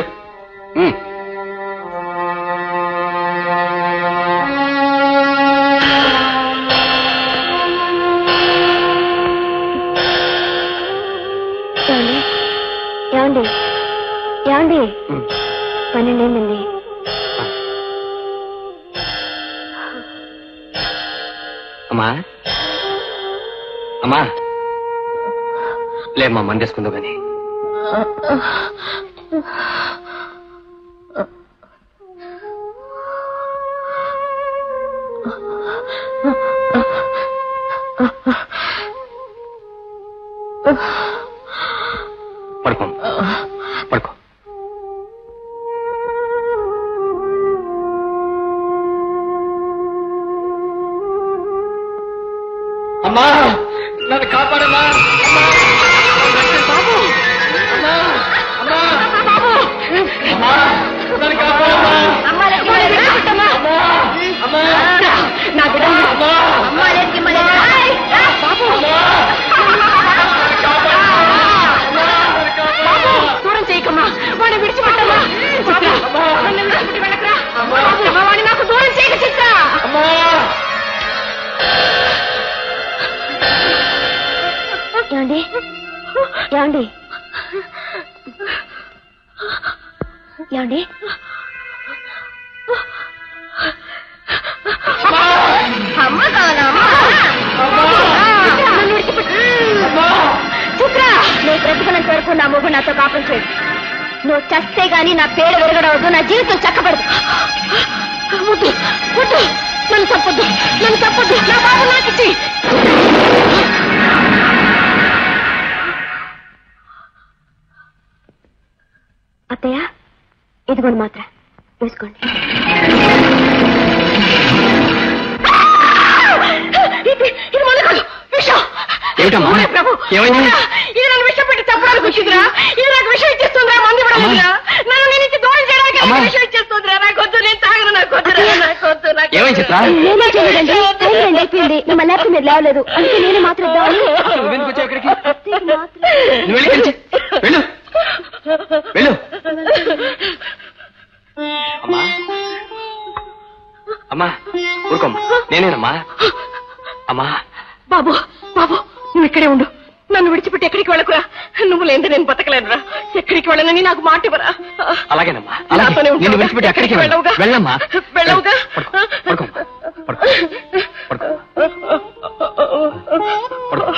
ఏమండి ఏమండి పన్నెండేందండి. అమ్మా అమ్మా లేమ్మా, మందేసుకుందో కానీ. పడుకో పడుకో. అమ్మా నన్ను కాపాడమ్మా. దూరం చేయకమ్మా, వాడిని విడిచిపెట్టమ్మా. వాడిని నాకు దూరం చేయక చిత్ర. ఏమండి ఏమండి ఏమండి అమ్మ కావాలా? చిత్ర, నేను బ్రతుకున్నంత వరకు నా మొగ్గు నాతో కాపం చేయదు. నువ్వు చస్తే గాని నా పేరు విరగడవద్దు, నా జీవితం చక్కబడదు. వద్దు వద్దు, నన్ను తప్పొద్దు, నన్ను తప్పొద్దు. నా బాబు నాకు ఇచ్చి. అత్తయ్య, ఇదిగోండి మాత్ర వేసుకోండి. ఇది మొదలు కాదు, విషం. ఏమిటమ్మా? ప్రభు, ఏమైంది? ఇది నన్ను విషం పెట్టి చెప్పడానికి వచ్చిందిరా. ఇది నాకు విషం ఇచ్చేస్తుందిరా, మంది ఇవ్వలేదురా. నన్ను నేను ఇచ్చి దూరం చేయడానికి నాకు విషం ఇచ్చేస్తుందిరా. నాకు వద్దు, నేను తాగను, నాకు వద్దురా, నాకు వద్దు. ఏమైంది చిత్ర? నేనే చేయలేదండి, టైం అయిపోయింది. నా మళ్ళీ మీరు లేవలేదు, అందుకే నేనే మాత్రం ఇద్దామని. నువ్వెందుకు వచ్చావు ఇక్కడికి? నువ్వు వెళ్ళి కలిసి వెళ్ళు వెళ్ళు. అమ్మా అమ్మా ఊరుకోమ్మా, నేనేనమ్మా. అమ్మా బాబు, బాబు నువ్వు ఇక్కడే ఉండు. నన్ను విడిచిపెట్టి ఎక్కడికి వెళ్ళకురా. నువ్వు లేదే నేను బతకలేనురా. ఎక్కడికి వెళ్ళనని నాకు మాట ఇవ్వరా. అలాగేనమ్మా, అలాగే. నిన్ను విడిచిపెట్టి ఎక్కడికి వెళ్ళవుగా? వెళ్ళమ్మా, వెళ్ళవుగా. పడుకోమ్మా, పడుకో పడుకో పడుకో.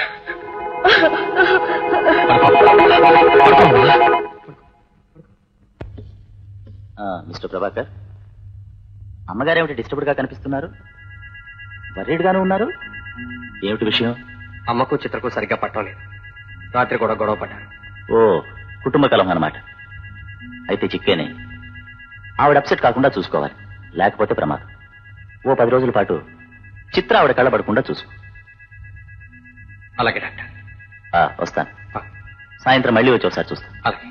మిస్టర్ ప్రభాకర్, అమ్మగారేమిటి డిస్టర్బ్డ్ గా కనిపిస్తున్నారు? వర్రీడ్ గానే ఉన్నారు. ఏమిటి విషయం? అమ్మకు చిత్రకు సరిగ్గా పట్టలేదు. రాత్రి కూడా గొడవ పడ్డారు. ఓ, కుటుంబ కలం అన్నమాట. అయితే చిక్కేనే. ఆవిడ అప్సెట్ కాకుండా చూసుకోవాలి, లేకపోతే ప్రమాదం. ఓ పది రోజుల పాటు చిత్ర ఆవిడ కళ్ళబడకుండా చూసుకో. అలాగే డాక్టర్. వస్తాను. సాయంత్రం మళ్ళీ వచ్చి ఒకసారి చూస్తాను. అలాగే.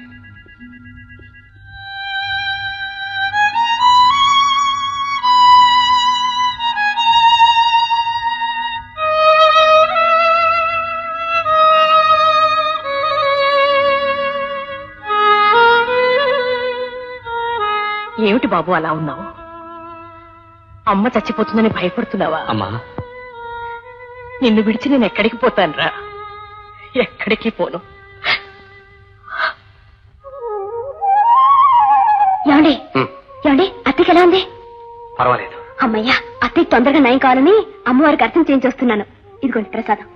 ఏమిటి బాబు అలా ఉన్నావు? అమ్మ చచ్చిపోతుందని భయపడుతున్నావా? అమ్మా, నిన్ను విడిచి నేను ఎక్కడికి పోతానురా? ఎక్కడికి పోను. ఏమండి ఏమండి అత్తకి ఎలా ఉంది? పర్వాలేదు. అమ్మయ్యా, అత్తకి తొందరగా నయం కావాలని అమ్మవారికి అర్థం చేయించొస్తున్నాను. ఇదిగోండి ప్రసాదం.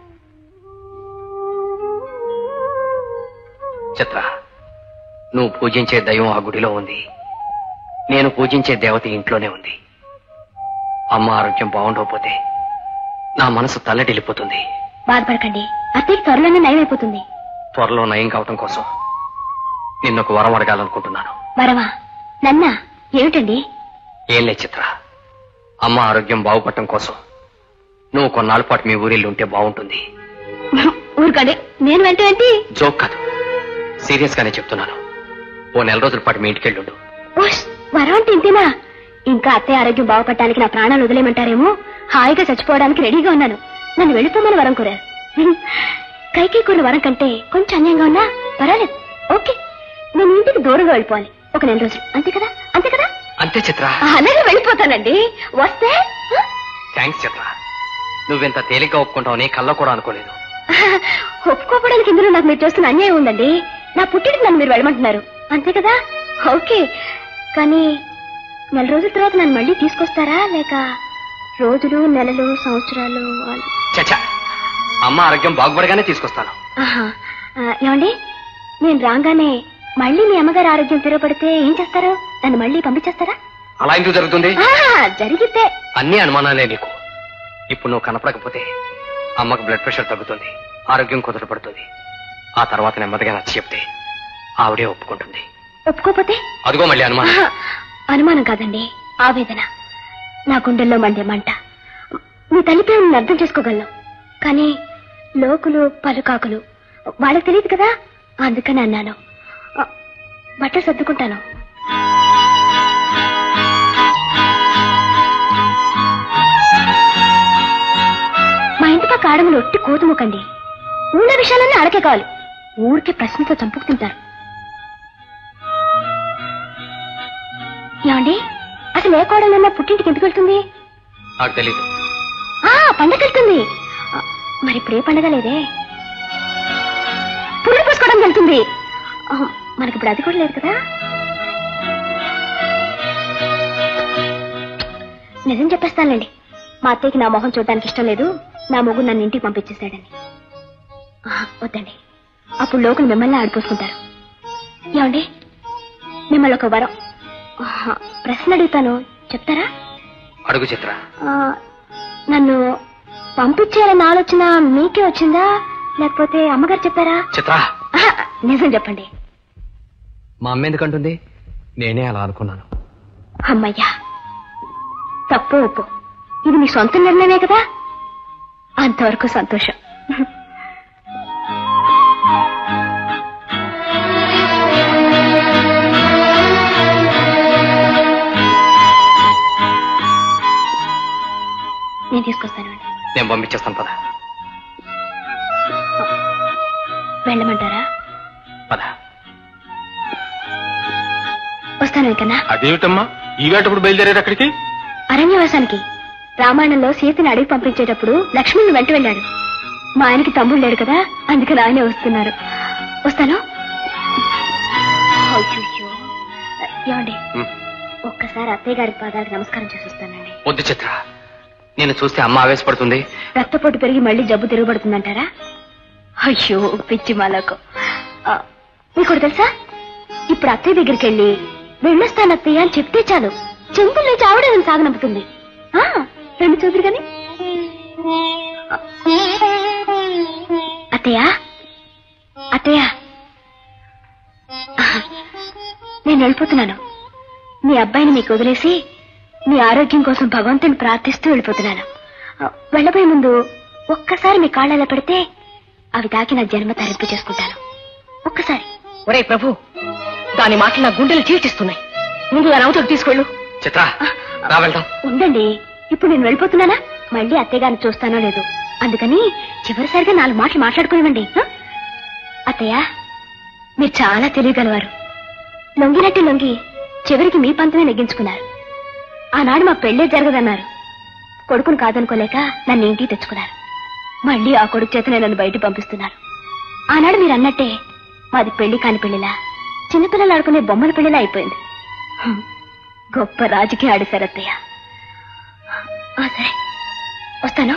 చిత్ర, నువ్వు పూజించే దైవం ఆ గుడిలో ఉంది. నేను పూజించే దేవత ఇంట్లోనే ఉంది. అమ్మ ఆరోగ్యం బాగుండకపోతే నా మనసు తల్లడిల్లిపోతుంది. బాధపడకండి, అత్తకి త్వరలోనే నయం అయిపోతుంది. త్వరలో నయం కావటం కోసం నిన్నొక వరం అడగాలనుకుంటున్నాను. వరమా? నన్నా? ఏమిటండి? ఏం లే చిత్ర, అమ్మ ఆరోగ్యం బాగుపడటం కోసం నువ్వు కొన్నాళ్ళ పాటు మీ ఊరిల్లు ఉంటే బాగుంటుంది. ఊరుకండి, నేను వెంట ఏంటి? జోక్ కాదు, సీరియస్ గానే చెప్తున్నాను. ఓ నెల రోజుల పాటు మీ ఇంటికెళ్ళుండు. వరం అంటే ఇంతేనా? ఇంకా అత్తయ్య ఆరోగ్యం బాగుపడటానికి నా ప్రాణాలు వదిలేయమంటారేమో. హాయిగా చచ్చిపోవడానికి రెడీగా ఉన్నాను. నన్ను వెళ్ళిపోమని వరం కోరారు. కైకి కూర వరం కంటే కొంచెం అన్యంగా ఉన్నా పర్వాలేదు. ఓకే, నేను ఇంటికి దూరంగా వెళ్ళిపోవాలి ఒక నెల రోజులు. అంతే కదా? అంతే కదా? అంతే చిత్ర. అలాగే వెళ్ళిపోతానండి. వస్తే థ్యాంక్స్ చిత్ర. నువ్వెంత తేలిగ్గా ఒప్పుకుంటావని కళ్ళ కూడా అనుకోలేదు. ఒప్పుకోవడానికి ఇందులో నాకు మీరు చేస్తున్న అన్యాయం ఉందండి. నా పుట్టింటికి నన్ను మీరు వెళ్ళమంటున్నారు, అంతే కదా? ఓకే, కానీ నెల రోజుల తర్వాత నన్ను మళ్ళీ తీసుకొస్తారా లేక రోజులు నెలలు సంవత్సరాలు? చచ్చా, అమ్మ ఆరోగ్యం బాగుపడగానే తీసుకొస్తాను. ఆహా, ఏమండి నేను రాగానే మళ్ళీ మీ అమ్మగారు ఆరోగ్యం తిరగబడితే ఏం చేస్తారు? నన్ను మళ్ళీ పంపించేస్తారా? అలా ఎందుకు జరుగుతుంది? జరిగితే అన్ని అనుమానాలే నీకు. ఇప్పుడు నువ్వు కనపడకపోతే అమ్మకు బ్లడ్ ప్రెషర్ తగ్గుతుంది, ఆరోగ్యం కుదరపడుతుంది. ఆ తర్వాత నెమ్మదిగా నచ్చి చెప్తే ఆవిడే ఒప్పుకుంటుంది. ఒప్పుకోపోతే? అదిగో మళ్ళీ అనుమానం. అనుమానం కాదండి, ఆవేదన. నా గుండెల్లో మండే మంట. మీ తల్లి ప్రేమను అర్థం చేసుకోగలను, కానీ లోకులు పలుకాకులు వాళ్ళకి తెలియదు కదా, అందుకని అన్నాను. బట్టలు సర్దుకుంటాను. మా ఇంటి పక్క ఆడములు ఒట్టి కోతుముకండి. ఉన్న విషయాలన్నీ అడకే కావాలి, ఊరికే ప్రశ్నతో చంపుకు తింటారు. ఏమండి అసలు ఏ కోడలన్నా పుట్టింటికి ఎందుకు వెళ్తుంది? నాకు తెలీదు. పండగ వెళ్తుంది. మరి ఇప్పుడు ఏ పండగ లేదే. పురుడు పూసుకోవడం వెళ్తుంది. మనకి ఇప్పుడు అది కూడా లేదు కదా. నిజం చెప్పేస్తానులేండి, మా అత్తయ్యకి నా మొహం చూడడానికి ఇష్టం లేదు, నా మొగ్గు నన్ను ఇంటికి పంపించేశాడని. వద్దండి, అప్పుడు లోకలు మిమ్మల్ని ఆడిపోసుకుంటారు. ఏమండి మిమ్మల్ని ఒక వరం ప్రశ్న అడుగుతాను, చెప్తారా? అడుగు చిత్ర. నన్ను పంపించేయాలన్న ఆలోచన మీకే వచ్చిందా లేకపోతే అమ్మగారు చెప్పారా? చిత్ర నిజం చెప్పండి. మా అమ్మ ఎందుకంటుంది? నేనే అలా అనుకున్నాను. అమ్మయ్యా, తప్పు ఒప్పు, ఇది మీ సొంత నిర్ణయమే కదా, అంతవరకు సంతోషం. నేను తీసుకొస్తాను. నేను పంపించేస్తాను పద. వెళ్ళమంటారా? పద. వస్తాను కన్నా. అదేమిటమ్మా ఈ వేటప్పుడు బయలుదేరారు అక్కడికి? అరణ్యవాసానికి. రామాయణంలో సీతని అడిగి పంపించేటప్పుడు లక్ష్మణుని వెంట వెళ్ళాడు. మా ఆయనకి తమ్ముడు లేడు కదా, అందుకని ఆయనే వస్తున్నారు. వస్తాను. ఏమండి ఒక్కసారి అత్తయ్య గారి పాదాలకు నమస్కారం చేసి వస్తానండి. వద్దు చిత్ర, నేను చూస్తే అమ్మ ఆవేశపడుతుంది. రక్తపోటు పెరిగి మళ్ళీ జబ్బు తిరగబడుతుందంటారా? అయ్యో పిచ్చి మాలకు. మీకు తెలుసా, ఇప్పుడు అత్తయ్య దగ్గరికి వెళ్ళి వెళ్ళొస్తాను అత్తయ్య అని చెప్తే చాలు, చెంపులు లేచి ఆవిడే నన్ను సాగనంపుతుంది. రెండు చూదురు గాని. అత్తయ్య అత్తయ్య నేను వెళ్ళిపోతున్నాను. మీ అబ్బాయిని మీకు వదిలేసి మీ ఆరోగ్యం కోసం భగవంతుని ప్రార్థిస్తూ వెళ్ళిపోతున్నాను. వెళ్ళబోయే ముందు ఒక్కసారి మీ కాళ్ళలో పెడితే అవి తాకి నా జన్మ తరింపు చేసుకుంటాను. ఒక్కసారి. ఒరే ప్రభు, దాని మాటలు నా గుండెలు చీల్చిస్తున్నాయి. ముందు దాని అవతలకు తీసుకెళ్ళు. చిత్ర రా వెళ్దాం. ఉండండి, ఇప్పుడు నేను వెళ్ళిపోతున్నానా, మళ్ళీ అత్తయ్య గారిని చూస్తానో లేదు, అందుకని చివరిసారిగా నాలుగు మాటలు మాట్లాడుకునివ్వండి. అత్తయ్య మీరు చాలా తెలియగలవారు. లొంగినట్టు లొంగి చివరికి మీ పంతమే నెగ్గించుకున్నారు. ఆనాడు మా పెళ్లే జరగదన్నారు. కొడుకును కాదనుకోలేక నన్ను ఇంటికి తెచ్చుకున్నారు. మళ్ళీ ఆ కొడుకు చేత నన్ను బయట పంపిస్తున్నారు. ఆనాడు మీరు అన్నట్టే మాది పెళ్లి కాని పెళ్లిలా, చిన్నపిల్లలు ఆడుకునే బొమ్మల పెళ్లిలా అయిపోయింది. గొప్ప రాజకీయ ఆడేశారు అత్తయ్య. సరే వస్తాను.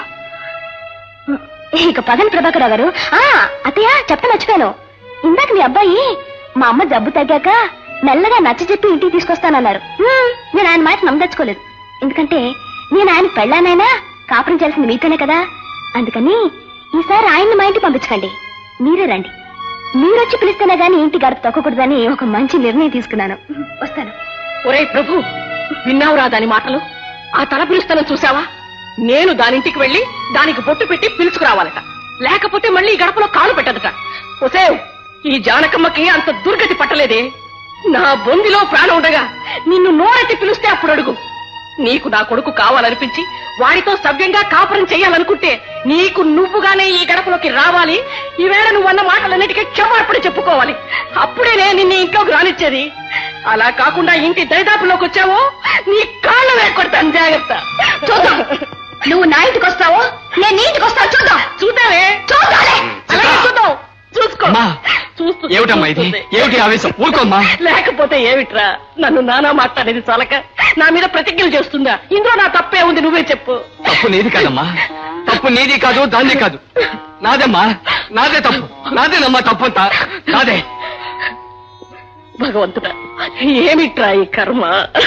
ఇక పదం ప్రభాకర్ గారు. అత్తయ్య చెప్ప మర్చిపోయాను, ఇందాక మీ అబ్బాయి మా అమ్మ జబ్బు తగ్గాక మెల్లగా నచ్చ చెప్పి ఇంటికి తీసుకొస్తానన్నారు. నేను ఆయన మాట నమ్మదచ్చుకోలేదు, ఎందుకంటే నేను ఆయన పెళ్ళానైనా కాపురం చేయాల్సింది మీతోనే కదా, అందుకని ఈసారి ఆయన్ని మా ఇంటికి పంపించకండి, మీరే రండి. మీరొచ్చి పిలిస్తేనే గానీ ఇంటి గడప తొక్కకూడదని ఒక మంచి నిర్ణయం తీసుకున్నాను. వస్తాను. ఒరే ప్రభు, విన్నావురా దాని మాటలు? ఆ తల పిలుస్తానని చూసావా? నేను దానింటికి వెళ్లి దానికి బొట్టు పెట్టి పిలుచుకురావాలట, లేకపోతే మళ్ళీ ఈ గడపలో కాలు పెట్టదట. ఒసేవ్, ఈ జానకమ్మకి అంత దుర్గతి పట్టలేదే. నా బొందిలో ప్రాణం ఉండగా నిన్ను నోరెత్తి పిలిస్తే అప్పుడు అడుగు. నీకు నా కొడుకు కావాలనిపించి వాడితో సవ్యంగా కాపురం చెయ్యాలనుకుంటే నీకు నువ్వుగానే ఈ గడపలోకి రావాలి. ఈవేళ నువ్వు అన్న మాటలన్నిటికీ క్షమాపణ చెప్పుకోవాలి. అప్పుడే నేను నిన్ను ఇంట్లోకి రానిచ్చేది. అలా కాకుండా ఇంటి దరిదాపులోకి వచ్చావో నీ కాళ్ళు వేకొడతాను. జాగ్రత్త. చూద్దాం, నువ్వు నా ఇంటికి వస్తావో నేను నీ ఇంటికి వస్తావు. చూద్దాం. చూద్దామే చూద్దాలే. అలాగే చూద్దాం. చూసుకో. చూస్తూ ఏమిటమ్మా ఇది? ఏమిటి ఆవేశం? ఊరుకోమ్మా. లేకపోతే ఏమిట్రా, నన్ను నానా మాట్లాడేది చాలక నా మీద ప్రతిజ్ఞలు చేస్తుందా? ఇందులో నా తప్పే ఉంది, నువ్వే చెప్పు. తప్పు నీది కాదమ్మా, తప్పు నీది కాదు, దాన్ని కాదు, నాదేమ్మా. నాదే తప్పు, నాదేనమ్మా తప్పు అంతా నాదే. భగవంతుడా, ఏమిట్రా ఈ కర్మ?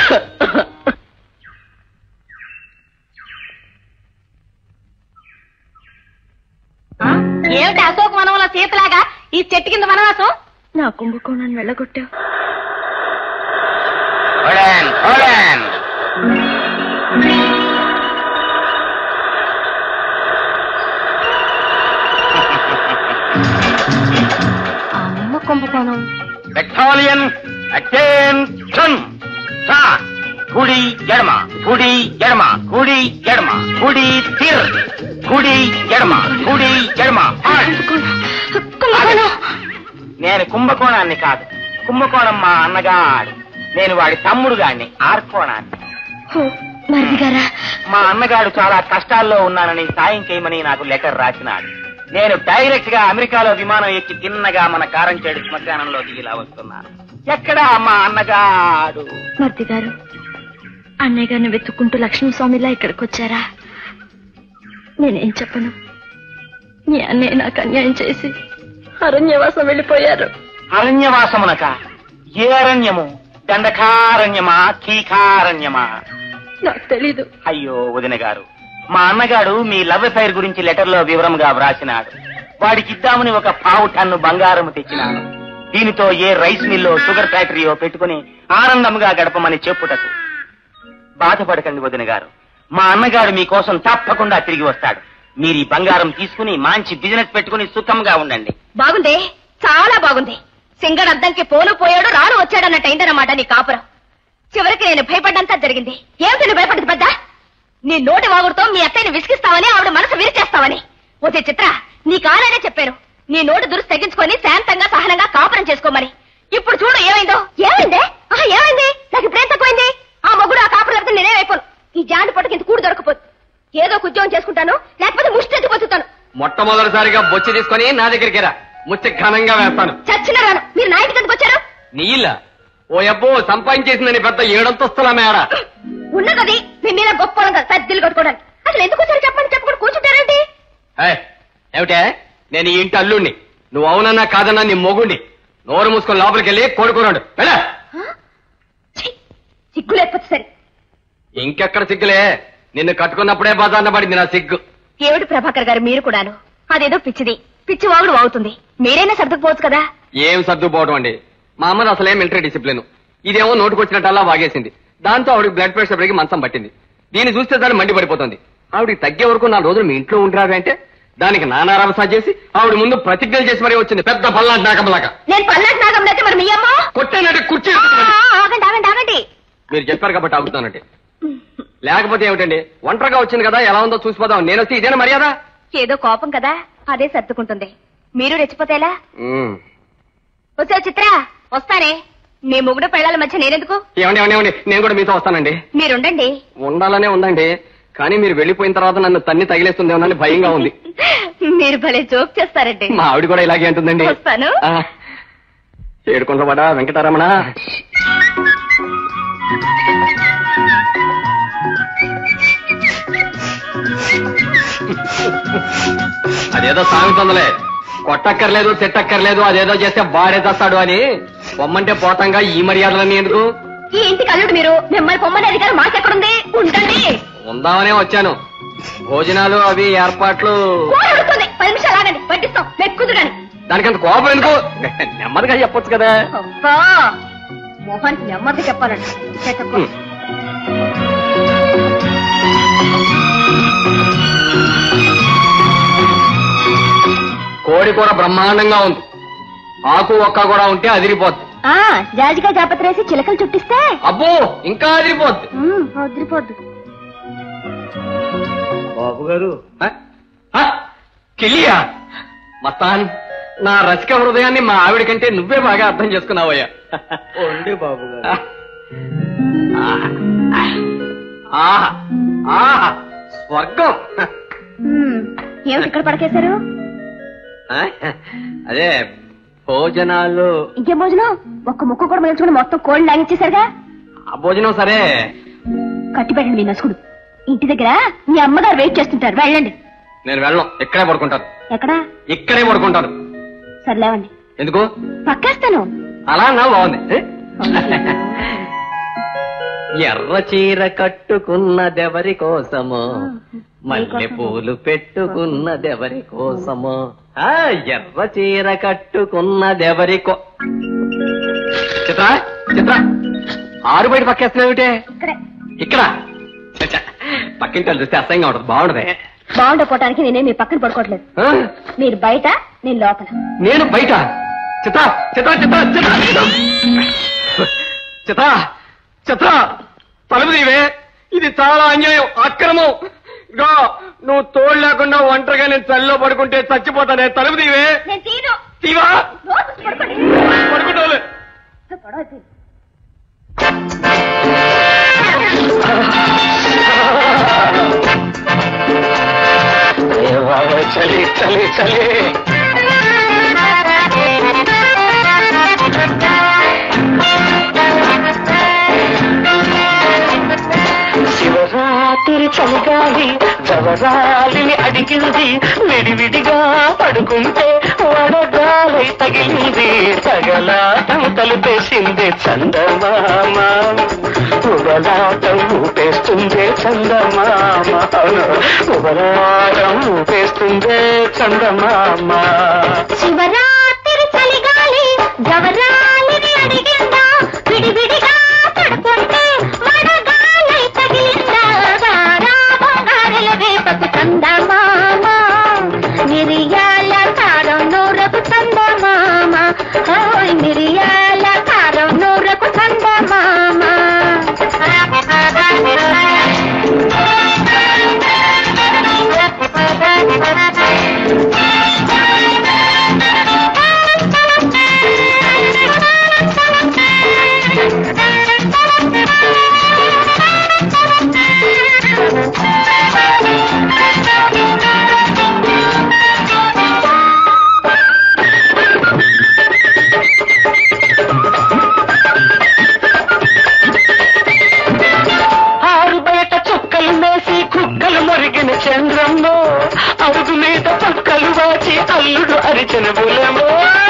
ఏమిటి అశోక్ వనంలో సీతలాగా ఈ చెట్టు కింద వనవాసం? నా కుంభకోణాన్ని వెళ్ళగొట్టావు. ఓడాన్, ఓడాన్. అమ్మ కుంభకోణం. Battalion attention. స్టార్ట్. కుడి ఎడమ, కుడి ఎడమ, కుడి ఎడమ, కుడి తిర్, కుడి ఎడమ, కుడి ఎడమ. నేను కుంభకోణాన్ని కాదు, కుంభకోణం మా అన్నగాడు. నేను వాడి తమ్ముడు గాడిని, ఆర్కోణాన్ని. గారా, మా అన్నగాడు చాలా కష్టాల్లో ఉన్నానని సాయం చేయమని నాకు లెటర్ రాసినాడు. నేను డైరెక్ట్ గా అమెరికాలో విమానం ఎక్కి తిన్నగా మన కారంచేడు శ్మశానంలో దిగిలా వస్తున్నాను. ఎక్కడా మా అన్నగాడు? మర్ది గారు, అన్నయ్య గారిని వెతుక్కుంటూ లక్ష్మీస్వామిలా ఇక్కడికి వచ్చారా? నేనేం చెప్పను. మీ అన్నయ్య నాకు అన్యాయం చేసి అరణ్యవాసం వెళ్ళిపోయారు. అరణ్యవాసమునక? ఏ అరణ్యము? దండకారణ్యమా, కీకారణ్యమా? నాకు తెలీదు. అయ్యో వదిన గారు, మా అన్నగాడు మీ లవ్ అఫైర్ గురించి లెటర్ లో వివరంగా వ్రాసినాడు. వాడికి ఇద్దామని ఒక పావు టన్ను బంగారం తెచ్చినాను. దీనితో ఏ రైస్ మిల్లో, షుగర్ ఫ్యాక్టరీయో పెట్టుకుని ఆనందంగా గడపమని చెప్పుటకు. బాధపడకండి వదిన గారు, మా అన్నగాడు మీకోసం తప్పకుండా తిరిగి వస్తాడు. మీరు ఈ బంగారం తీసుకుని మంచి బిజినెస్ పెట్టుకుని సుఖంగా ఉండండి. బాగుంది, చాలా బాగుంది. సింగడు అద్దంకి పోను పోయాడు, రాను వచ్చాడన్నట్టు అయిందన్నమాట నీ కాపురం. చివరికి నేను భయపడ్డంతా జరిగింది. ఏమిటి నువ్వు భయపడ్డది పెద్ద? నీ నోటి వాగుడుతో మీ అత్తయ్యని విసిగిస్తావని, ఆవిడ మనసు విరిచేస్తావని. ఓతే చిత్ర, నీ కాలానే చెప్పాను నీ నోటి దురుసు తగ్గించుకొని శాంతంగా సహనంగా కాపురం చేసుకోమని. ఇప్పుడు చూడు ఏమైందో. ఏమైందే? ఆహా, ఏమైంది? నాకు ఇప్పుడేం తక్కువైంది? ఆ మొగుడు ఆ కాపురం లేకపోతే నేనేమైపోను. ఈ జాండి పట్టుకు ఇంత కూడు దొరకపోదు. ఏదో ఉద్యోగం చేసుకుంటాను, లేకపోతే ముష్టెత్తి పోతాను. మొట్టమొదటిసారిగా బొచ్చి తీసుకొని నా దగ్గరికి రా, ముచ్చి ఘనంగా వేస్తాను. చచ్చిన రాను. మీరు నా ఇంటికి ఎందుకు వచ్చారు? నీ ఇల్లా? ఓ అబ్బో, సంపాదించేసిందని పెద్ద ఏడంతస్తుల మేడ ఉన్నది. మీ మీద గొప్ప సద్దిలు కొట్టుకోవడానికి అసలు ఎందుకు వచ్చారు చెప్పండి. చెప్పకుండా కూర్చుంటారేంటి? ఏమిటే, నేను ఈ ఇంటి అల్లుణ్ణి. నువ్వు అవునన్నా కాదన్నా నీ మొగుండి. నోరు మూసుకొని లోపలికి వెళ్ళి కోడుకున్నాడు. వెళ్ళా. సిగ్గు లేకపోతే సరే. ఇంకెక్కడ సిగ్గులే, నిన్ను కట్టుకున్నప్పుడే బజార్న పడింది నా సిగ్గు. ఏమిటి ప్రభాకర్ గారు, మీరు కూడాను అదేదో పిచ్చిది పిచ్చి వాగుడు అవుతుంది. మీరైనా సర్దుకుపోవచ్చు కదా. ఏం సర్దుపోవడం అండి, మా అమ్మది అసలే మిలిటరీ డిసిప్లిన్. ఇదేమో నోటుకొచ్చినట్టల్లా వాగేసింది. దాంతో ఆవిడకి బ్లడ్ ప్రెషర్ పెరిగి మంచం పట్టింది. దీన్ని చూస్తే దాన్ని మండిపడిపోతుంది. ఆవిడికి తగ్గే వరకు నాలుగు రోజులు మీ ఇంట్లో ఉంటారు అంటే దానికి నానా రవసా చేసి ఆవిడ ముందు ప్రతిజ్ఞలు చేసి మరీ వచ్చింది, పెద్ద పల్లాంటి నాగంలాగా. నేను పల్లాంటి నాగం అయితే మరి మీ అమ్మ కొట్టేనంటే కుర్చీ. ఆగండి ఆగండి ఆగండి. మీరు చెప్పారు కాబట్టి ఆగుతానంటే, లేకపోతే ఏమిటండి, ఒంటరిగా వచ్చింది కదా, ఎలా ఉందో చూసిపోదాం. నేను వస్తే ఇదేనా మర్యాద? ఏదో కోపం కదా, అదే సర్దుకుంటుంది. మీరు రెచ్చిపోతేలా? వచ్చే చిత్ర, వస్తానే. మీ మొగుడు పెళ్ళాల మధ్య నేనెందుకు? ఏమండి ఏమండి ఏమండి నేను కూడా మీతో వస్తానండి. మీరుండండి. ఉండాలనే ఉందండి, కానీ మీరు వెళ్లిపోయిన తర్వాత నన్ను తన్ని తగిలేస్తుందేమోనని భయంగా ఉంది. మీరు భలే జోక్ చేస్తారండి. మా ఆవిడ కూడా ఇలాగే అంటుందండి. వస్తాను. ఏడుకొండవాడా వెంకటరమణ. అదేదో సాగుతుందిలే, కొట్టక్కర్లేదు తిట్టక్కర్లేదు, అదేదో చేస్తే బాడే చేస్తాడు అని. పొమ్మంటే పోతాంగా, ఈ మర్యాదలన్నీ ఎందుకు? ఈ ఇంటికి అల్లుడు మీరు, మిమ్మల్ని పొమ్మని అధికారం మాకెక్కడుంది? ఉండండి. ఉందామనే వచ్చాను. భోజనాలు అవి ఏర్పాట్లు. పది నిమిషాలు ఆగండి, పట్టిస్తాం. మెక్కుదుగాని దానికంత కోపం ఎందుకు? నెమ్మదిగా చెప్పొచ్చు కదా. మోహన్ నెమ్మది చెప్పాలండి. కోడి కూర బ్రహ్మాండంగా ఉంది. ఆకు ఒక్క కూడా ఉంటే అదిరిపోద్ది. ఆ జాజికాయ జాపత్రేసి చిలకలు చుట్టిస్తే అబ్బో ఇంకా అదిరిపోద్ది. వదిలిపోద్దు. బాబు గారు కిలియా మస్తాన్, నా రసిక హృదయాన్ని మా ఆవిడ కంటే నువ్వే బాగా అర్థం చేసుకున్నావయ్యా. బాబు గారు స్వర్గం. ఏమిటి ఇక్కడ పడకేశారు? అదే భోజనాలు. ఇంకేం భోజనం? ఒక్క ముక్క కూడా మలుచుకుని మొత్తం కోళ్ళు లాగిచ్చేశారుగా. ఆ భోజనం సరే కట్టి పెట్టండి మీ నసుకుడు. ఇంటి దగ్గర మీ అమ్మగారు వెయిట్ చేస్తుంటారు, వెళ్ళండి. నేను వెళ్ళను, ఇక్కడే పడుకుంటాను. ఎక్కడా? ఇక్కడే పడుకుంటాను. సర్లేవండి. ఎందుకు? పక్కేస్తాను. అలా నా బాగుంది. ఎర్ర చీర కట్టుకున్నదెవరి కోసమో, మల్లె పూలు పెట్టుకున్నదెవరి కోసమో, ఆ ఎర్ర చీర కట్టుకున్నదెవరి కో. చిత్ర చిత్ర ఆరు బయట పక్కేస్తున్నావుటే. ఇక్కడ పక్కింటి వాళ్ళు చూస్తే అసహ్యంగా ఉంటుంది. బాగుండదే. బాగుండపోవటానికి నేనే మీ పక్కన పడుకోవట్లేదు. మీరు బయట, నేను లోపల. నేను బయట. చిత్ర చిత్ర చిత్ర చిత్ర చిత్ర చిత్ర తలుపు తీవే. ఇది చాలా అన్యాయం, అక్రమం. గా నువ్వు తోడు లేకుండా ఒంటరిగా నేను చలిలో పడుకుంటే చచ్చిపోతానే. తలుపు తీవే. తీవా పడుకుంటావులే. చలి చలి చలి. శివరాత్రి చలిగాలి జవరాలిని అడిగింది, విడివిడిగా పడుకుంటే వడగాలి తగిలింది, తగలాటం తలుపేసింది చందమామ, ఉబలాటం ఊపేస్తుందే చందమామ, ఉబలాటం ఊపేస్తుందే చందమామ. శివరాత్రి చలిగాలి జవరాలిని అడిగిందా, విడివిడిగా పడుకుంటే వడగాలి తగిలిందా, బంగారుల వేపకు చందమామ, మిరియాల కారం నూరకు చందమామ, మిరియాల కారం నూరకు చందమామ. చంద్రంలో అరుగు మీద పక్కలు వాచి అల్లుడు అరిచిన బులమో,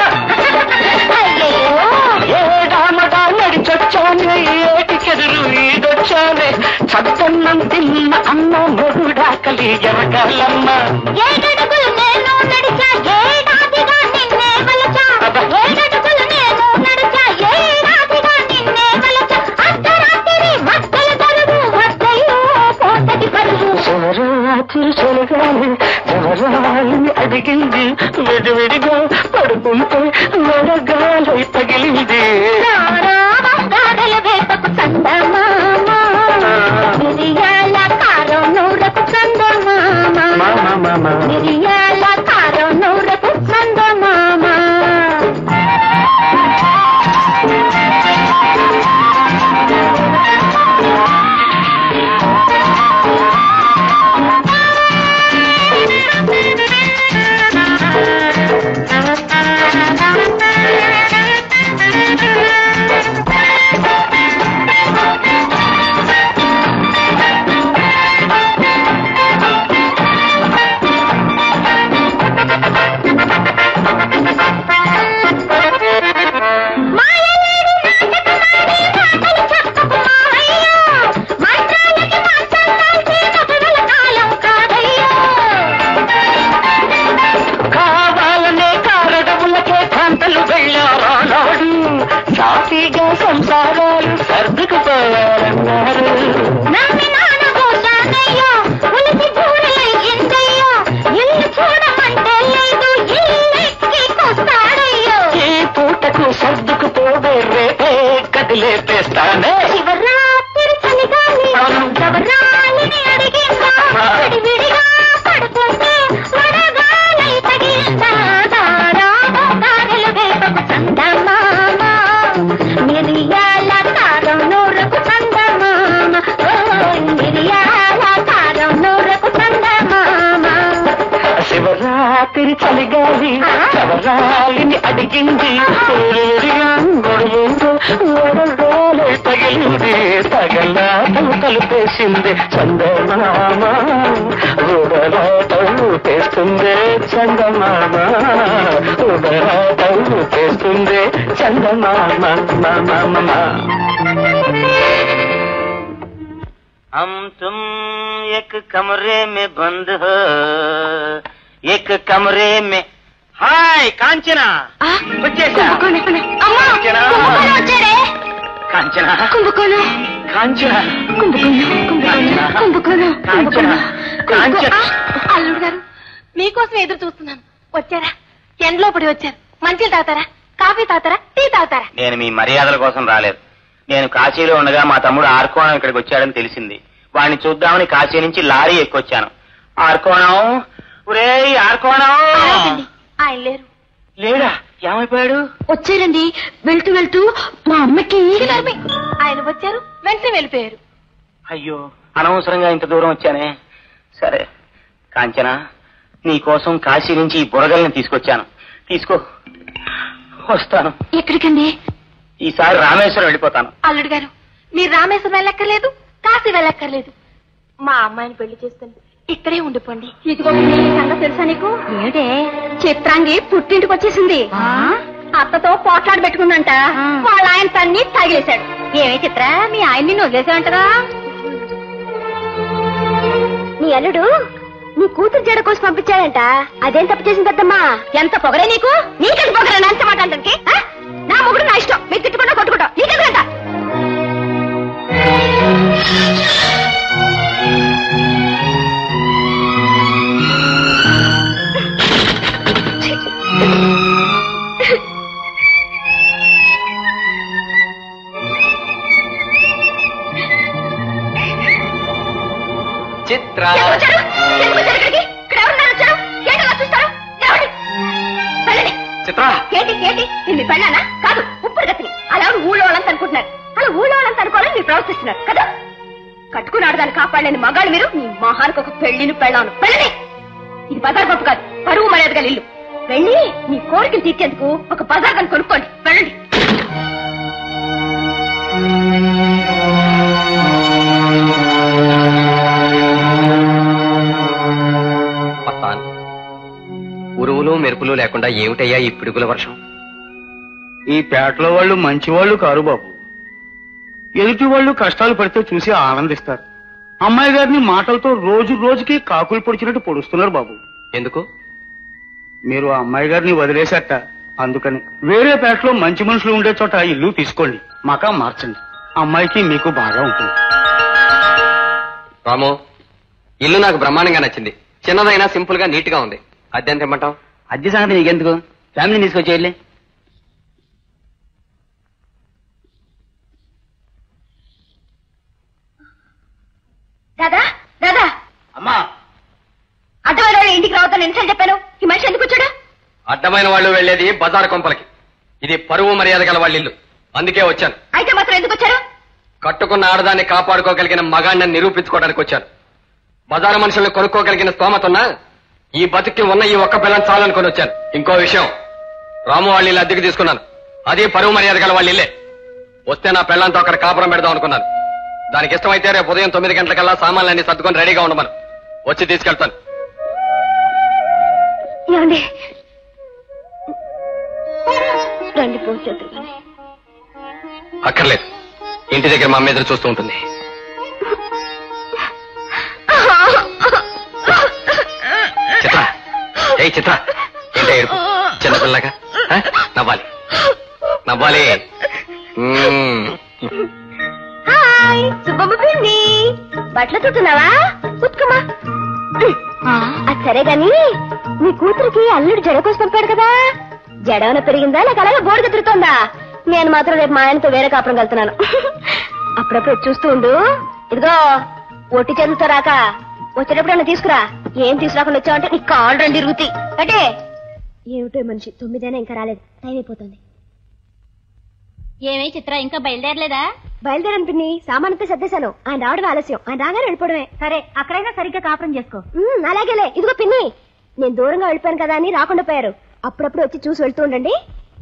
ఏడామడా నడిచొచ్చానే, ఏటికెదురు ఈదొచ్చానే, చద్దన్నం తిన్న అమ్మ మొగుడాకలి ఎరగాలమ్మ. ఏడడుగులు నేను నడిచా ఏడాదిగా నిన్నే వలచా, ఏడడుగులు నేను నడిచా ఏడాదిగా నిన్నే వలచా, అర్ధరాత్రి మద్దలు తరుగు వద్దయ్యో పోతటి పరుగు. శివరాత్రి చలిగాలి జవరాలిని అడిగింది, విడివిడిగా పడుకుంటే వడగాలి తగిలింది, బంగారుల వేపకు చందమామ, మిరియాల కారం నూరకు చందమామ, మిరియాల కారం నూరకు చందమామ. దాన్నే శివరాత్రి చలిగాలి గవరాలిని అడిగిందా విడివిడిగా పడుతుంటే వడగాలి తగిలిందా దారాలో దారెలు వేపకు చందమామ మిరియాల కారం నూరకు చందమామ మిరియాల కారం నూరకు చందమామ శివరాత్రి చలిగాలి శవరాలిని అడిగింది తగిలింది తగలాటలు కలిపేసింది చందమామ ఉడరాటలు తెస్తుంది చందమామ ఉడరాటలు తెస్తుంది చందమామ మామ हम तुम एक कमरे में बंद हो एक कमरे में हाय कांचना వచ్చేసా కాంచనా కాంచనా కుంభకోణం కాంచనా కుంభకోణం కుంభకోణం కాంచనా కాంచనా అల్లుడు గారు మీకోసం ఎదురు చూస్తున్నాను. వచ్చారా? ఎండలో పడి వచ్చారు. మంచిలు తాగుతారా? కాఫీ తాగుతారా? టీ తాగుతారా? నేను మీ మర్యాదల కోసం రాలేదు. నేను కాశీలో ఉండగా మా తమ్ముడు ఆర్కోణం ఇక్కడికి వచ్చాడని తెలిసింది. వాడిని చూద్దామని కాశీ నుంచి లారీ ఎక్కొచ్చాను. ఆర్కోణం ఒరే ఆర్కోణం ఆయన లేరు. లేడా? ఏమైపోయాడు? వచ్చారండి. వెళ్తూ వెళ్తూ మా అమ్మకి ఆయన వచ్చారు, వెంటనే వెళ్ళిపోయారు. అయ్యో అనవసరంగా ఇంత దూరం వచ్చానే. సరే కాంచనా, నీ కోసం కాశీ నుంచి ఈ బుడగల్ని తీసుకొచ్చాను. తీసుకో. వస్తాను. ఎక్కడికండి? ఈసారి రామేశ్వరం వెళ్ళిపోతాను. అల్లుడు గారు మీరు రామేశ్వరం వెళ్ళక్కర్లేదు, కాశీ వెళ్ళక్కర్లేదు. మా అమ్మాయిని పెళ్లి చేసుకుని ఇక్కడే ఉండిపోండి. ఇదిగో సంగతి తెలుసా నీకు? ఏమిటే? చిత్రాంగి పుట్టింటికి వచ్చేసింది. అత్తతో పోట్లాడి పెట్టుకుందంట. వాళ్ళ ఆయన తన్ని తగిలేశాడు. ఏమే చిత్ర, మీ ఆయన నిన్ను వదిలేసావంటగా? నీ అల్లుడు నీ కూతురు జడ కోసం పంపించాడంట. అదేం తప్పు చేసింది పెద్దమ్మా? ఎంత పొగరే నీకు? నీకెంత పొగరే? అంత మాట అంటే నా మొగుడు నా ఇష్టం. మీరు తిట్టుకుంటా కొట్టుకుంటా నీకెందుకంట? చిత్ర చిత్ర ఏంటి ఏంటి నిన్ను పెళ్ళానా? కాదు ఉప్పుడు గతిని. అలా ఊళ్ళో వాళ్ళంతా అనుకుంటున్నారు. అలా ఊళ్ళో వాళ్ళంతా అనుకోవాలని మీరు ప్రవర్తిస్తున్నారు కదా. కట్టుకున్నాడు దాన్ని కాపాడలేని మగాళ్ళు మీరు. నీ మహానికి ఒక పెళ్లిని పెళ్ళాను. పెళ్ళని ఇది బజార్ గొప్ప కాదు, పరువు మర్యాదగా ఇల్లు. వెళ్ళి నీ కోరికలు తీర్చేందుకు ఒక బజార్ దాన్ని కొనుక్కోండి. వెళ్ళండి. ఉరువులు మెరుపులు లేకుండా ఏమిటయ్యా ఈ పిడుగుల వర్షం? ఈ పేటలో వాళ్ళు మంచి వాళ్ళు కారు బాబు. ఎదుటి వాళ్ళు కష్టాలు పడితే చూసి ఆనందిస్తారు. అమ్మాయి గారిని మాటలతో రోజు రోజుకి కాకులు పొడిచినట్టు పొడుస్తున్నారు బాబు. ఎందుకు? మీరు ఆ అమ్మాయి గారిని వదిలేశారట, అందుకని. వేరే పేటలో మంచి మనుషులు ఉండే చోట ఇల్లు తీసుకోండి, మకా మార్చండి. అమ్మాయికి మీకు బాగా ఉంటుంది. రాము, ఇల్లు నాకు బ్రహ్మాండంగా నచ్చింది. చిన్నదైనా సింపుల్ గా నీట్ గా ఉంది. అద్దె ఎంత ఇమ్మంటావు? అద్దె సంగతి నీకెందుకు? ఫ్యామిలీని తీసుకొచ్చేయాలి. దాదా దాదా అమ్మా, అడ్డమైన వాళ్ళు ఇంటికి రావద్దని ఎన్నిసార్లు చెప్పాను? ఈ మనిషి ఎందుకు వచ్చాడు? అడ్డమైన వాళ్ళు వెళ్లేది బజారు కొంపలకి. ఇది పరువు మర్యాద గల వాళ్ళ ఇల్లు, అందుకే వచ్చాను. అయితే మాత్రం ఎందుకు వచ్చారు? కట్టుకున్న ఆడదాన్ని కాపాడుకోగలిగిన మగాణ్ణి నిరూపించుకోవడానికి వచ్చాను. బజారు మనుషుల్ని కొనుక్కోగలిగిన స్తోమతున్నా ఈ బతుక్కి ఉన్న ఈ ఒక్క పిల్లని చాలనుకొని వచ్చాను. ఇంకో విషయం, రాము వాళ్ళ ఇల్లు అద్దెకి తీసుకున్నాను. అది పరువు మర్యాద గల వాళ్ళ ఇల్లే. వస్తే నా పిల్లంతో అక్కడ కాపురం పెడదాం అనుకున్నాను. దానికి ఇష్టమైతే రేపు ఉదయం తొమ్మిది గంటలకల్లా సామాన్లన్నీ సర్దుకొని రెడీగా ఉండమను. వచ్చి తీసుకెళ్తాను. ఏమండి రండి పోచేద్దు. అక్కర్లేదు, ఇంటి దగ్గర మా అమ్మ ఎదురు చూస్తూ ఉంటుంది. చిత్ర, ఏ చిత్ర, ఏంటో ఏడుపు? చిన్నపిల్లగా నవ్వాలి నవ్వాలి. హాయ్ సుబ్బమ్మ పిన్ని, బట్టలు చుట్టున్నావా? ఉత్కమా. అది సరే గాని నీ కూతురికి అల్లుడు జడ కోసి పంపాడు కదా, జడవన పెరిగిందా లేక అలాగే బోర్డు తిరుగుతోందా? నేను మాత్రం రేపు మా ఆయనతో వేరే కాపురం వెళ్తున్నాను. అప్పుడప్పుడు చూస్తూ ఉండు. ఇదిగో ఒట్టి చేతులతో రాక వచ్చేటప్పుడు నన్ను తీసుకురా. ఏం తీసుకురాకుండా వచ్చావంటే నీ కాళ్ళు రెండు ఇరుగుతాయి. అంటే ఏమిటో మనిషి తొమ్మిదైనా ఇంకా రాలేదు. టైం అయిపోతుంది. ఏమే చిత్ర ఇంకా బయలుదేరలేదా? బయలుదేరని పిన్ని, సామానంతా సర్దేశాను. ఆయన రావడం ఆలస్యం. ఆయన రాగానే వెళ్ళిపోవడమే. సరే అక్కడైనా సరిగ్గా కాపురం చేసుకో. అలాగేలే. ఇదిగో పిన్ని, నేను దూరంగా వెళ్ళిపోయాను కదా అని రాకుండా పోయారు. అప్పుడప్పుడు వచ్చి చూసి వెళ్తూ ఉండండి.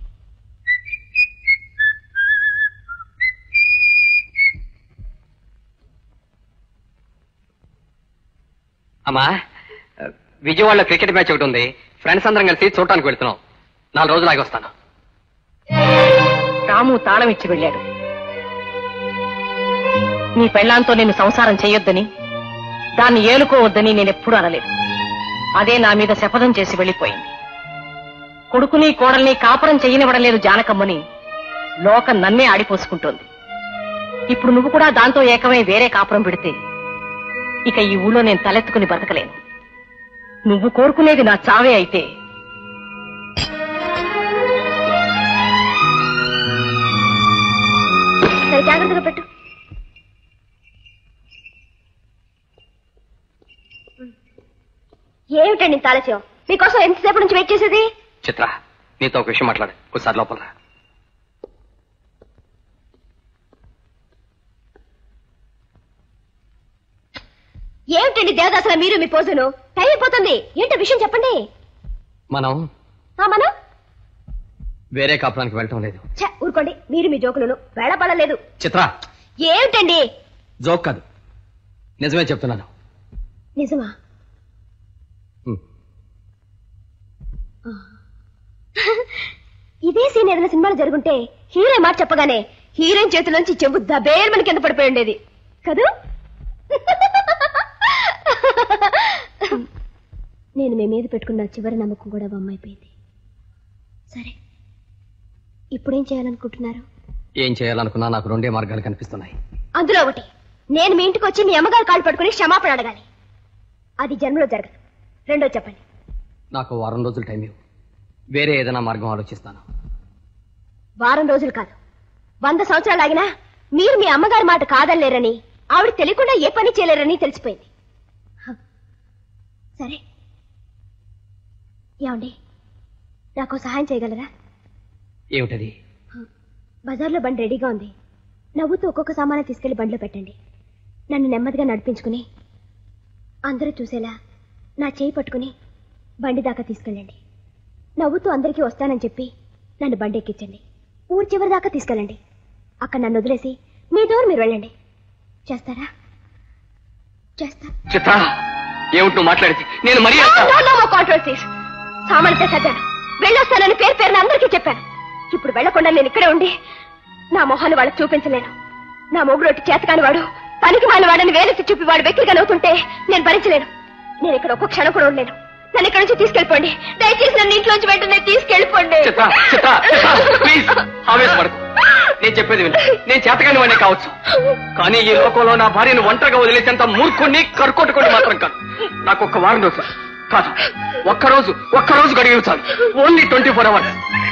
అమ్మా, విజయవాడలో క్రికెట్ మ్యాచ్ ఒకటి ఉంది. ఫ్రెండ్స్ అందరం కలిసి చూడటానికి వెళ్తున్నాం. నాలుగు రోజులు ఆగి వస్తాను. రాము తాళం ఇచ్చి వెళ్ళాడు. నీ పెళ్లాంతో నేను సంసారం చేయొద్దని, దాన్ని ఏలుకోవద్దని నేనెప్పుడూ అనలేదు. అదే నా మీద శపథం చేసి వెళ్లిపోయింది. కొడుకుని కోడల్ని కాపురం చెయ్యనివ్వడలేదు జానకమ్మని లోకం నన్నే ఆడిపోసుకుంటోంది. ఇప్పుడు నువ్వు కూడా దాంతో ఏకమై వేరే కాపురం పెడితే ఇక ఈ ఊళ్ళో నేను తలెత్తుకుని బతకలేను. నువ్వు కోరుకునేది నా చావే అయితే జాగ్రత్తగా పెట్టు. ఏమిటండి తాలస్యం? మీకోసం ఎంతసేపు నుంచి వెయిట్ చేసేది? చిత్ర, నీతో ఒక విషయం మాట్లాడు. ఒకసారి లోపల రా. ఏమిటండి దేవదాసల మీరు మీ పోజును? టైం అయిపోతుంది. ఏంటో విషయం చెప్పండి. మనం మనం వేరే కాపురానికి వెళ్ళటం లేదు. ఊరుకోండి, మీరు మీ జోకులను వేళపడలేదు. చిత్ర, ఏమిటండి? జోక్ కాదు, నిజమే చెప్తున్నాను. నిజమా? ఇదే సీన్ ఏదైనా సినిమాలో జరుగుంటే హీరోయిన్ మాట చెప్పగానే హీరోయిన్ చేతిలోంచి చెంబు దబేల్ మన కింద పడిపోయి ఉండేది కదూ. నేను మీ మీద పెట్టుకున్న చివరి నమ్మకం కూడా బొమ్మైపోయింది. సరే, ఇప్పుడేం చేయాలనుకుంటున్నారు? ఏం చేయాలనుకున్నా నాకు రెండే మార్గాలు కనిపిస్తున్నాయి. అందులో ఒకటి, నేను మీ ఇంటికి వచ్చి మీ అమ్మగారు కాళ్ళు పట్టుకుని క్షమాపణ అడగాలి. అది జన్మలో జరగదు. రెండో చెప్పండి. నాకు వారం రోజులు టైం ఇవ్వు, వేరే ఏదైనా మార్గం ఆలోచిస్తాను. వారం రోజులు కాదు, వంద సంవత్సరాలు ఆగినా మీరు మీ అమ్మగారి మాట కాదనలేరని, ఆవిడ తెలియకుండా ఏ పని చేయలేరని తెలిసిపోయింది. సరే, ఏమండి, నాకు సహాయం చేయగలరా? ఏమిటది? బజార్లో బండి రెడీగా ఉంది. నవ్వుతూ ఒక్కొక్క సామాను తీసుకెళ్లి బండిలో పెట్టండి. నన్ను నెమ్మదిగా నడిపించుకుని అందరూ చూసేలా నా చేయి పట్టుకుని బండి దాకా తీసుకెళ్ళండి. నవ్వుతూ అందరికీ వస్తానని చెప్పి నన్ను బండి ఎక్కించండి. ఊరి చివరి దాకా తీసుకెళ్ళండి. అక్కడ నన్ను వదిలేసి మీ దూరం మీరు వెళ్ళండి. చేస్తారా? చేస్తా. చిత్ర, ఏమిటి నువ్వు మాట్లాడేది? నేను మరీ సామాన్యత సర్దాను, వెళ్ళొస్తానని పేరు పేరున అందరికీ చెప్పాను. ఇప్పుడు వెళ్లకుండా నేను ఇక్కడే ఉండి నా మొహాన్ని వాళ్ళకి చూపించలేను. నా మొగుడు చేతకాని వాడు, పనికి వాళ్ళ వాడని వేలెత్తి చూపి వాడు వ్యక్తిగా నవ్వుతుంటే నేను భరించలేను. నేను ఇక్కడ ఒక్క క్షణం కూడా ఉండలేను. నన్ను ఇక్కడ నుంచి తీసుకెళ్ళిపోండి. దయచేసి నన్ను ఇంట్లోంచి వెంటనే తీసుకెళ్ళిపోండి. నేను చెప్పేది విను. నేను చేతకాని వాడినే కావచ్చు, కానీ ఈ లోకంలో నా భార్యను ఒంటరిగా వదిలేసేంత మూర్ఖుణ్ణి కరుకొట్టుకుని మాత్రం కాదు. నాకు ఒక్క వారం రోజు కాదు, ఒక్కరోజు ఒక్కరోజు గడిగి చాలు. Only twenty four hours.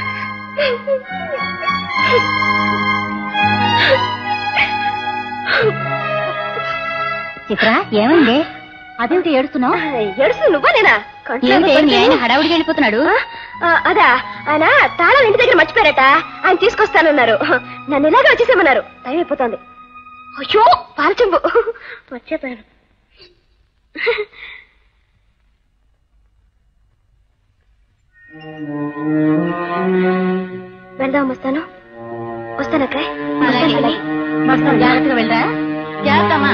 Chitra, ఏమైంది? అదేమిటి ఏడుస్తున్నావు? ఏడుస్తు నువ్వా నేనా? హడావుడికి వెళ్ళిపోతున్నాడు. అదా, ఆయన తాళం ఇంటి దగ్గర మర్చిపోయారట. ఆయన తీసుకొస్తానన్నారు. నన్ను ఇలాగే వచ్చేసేమన్నారు. టైం అయిపోతుంది. అయ్యో పాలచెంబు మర్చిపోయాను. వెళ్దాం. వస్తాను వస్తానక్క. జాగ్రత్తగా వెళ్ళరా. జాగ్రత్తమా.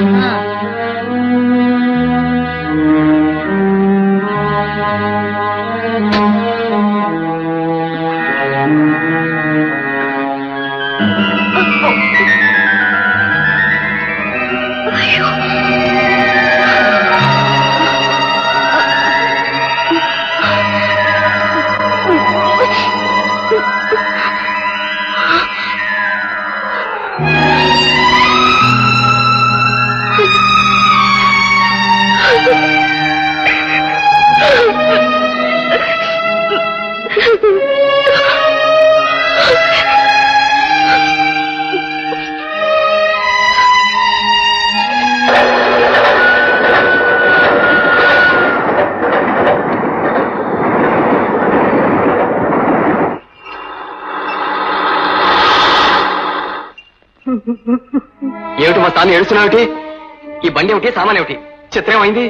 ఏమిటి మా తాను ఏడుస్తున్నావుటి? ఈ బండి ఏమిటి, సామాన్ ఏమిటి? చిత్రం అయింది.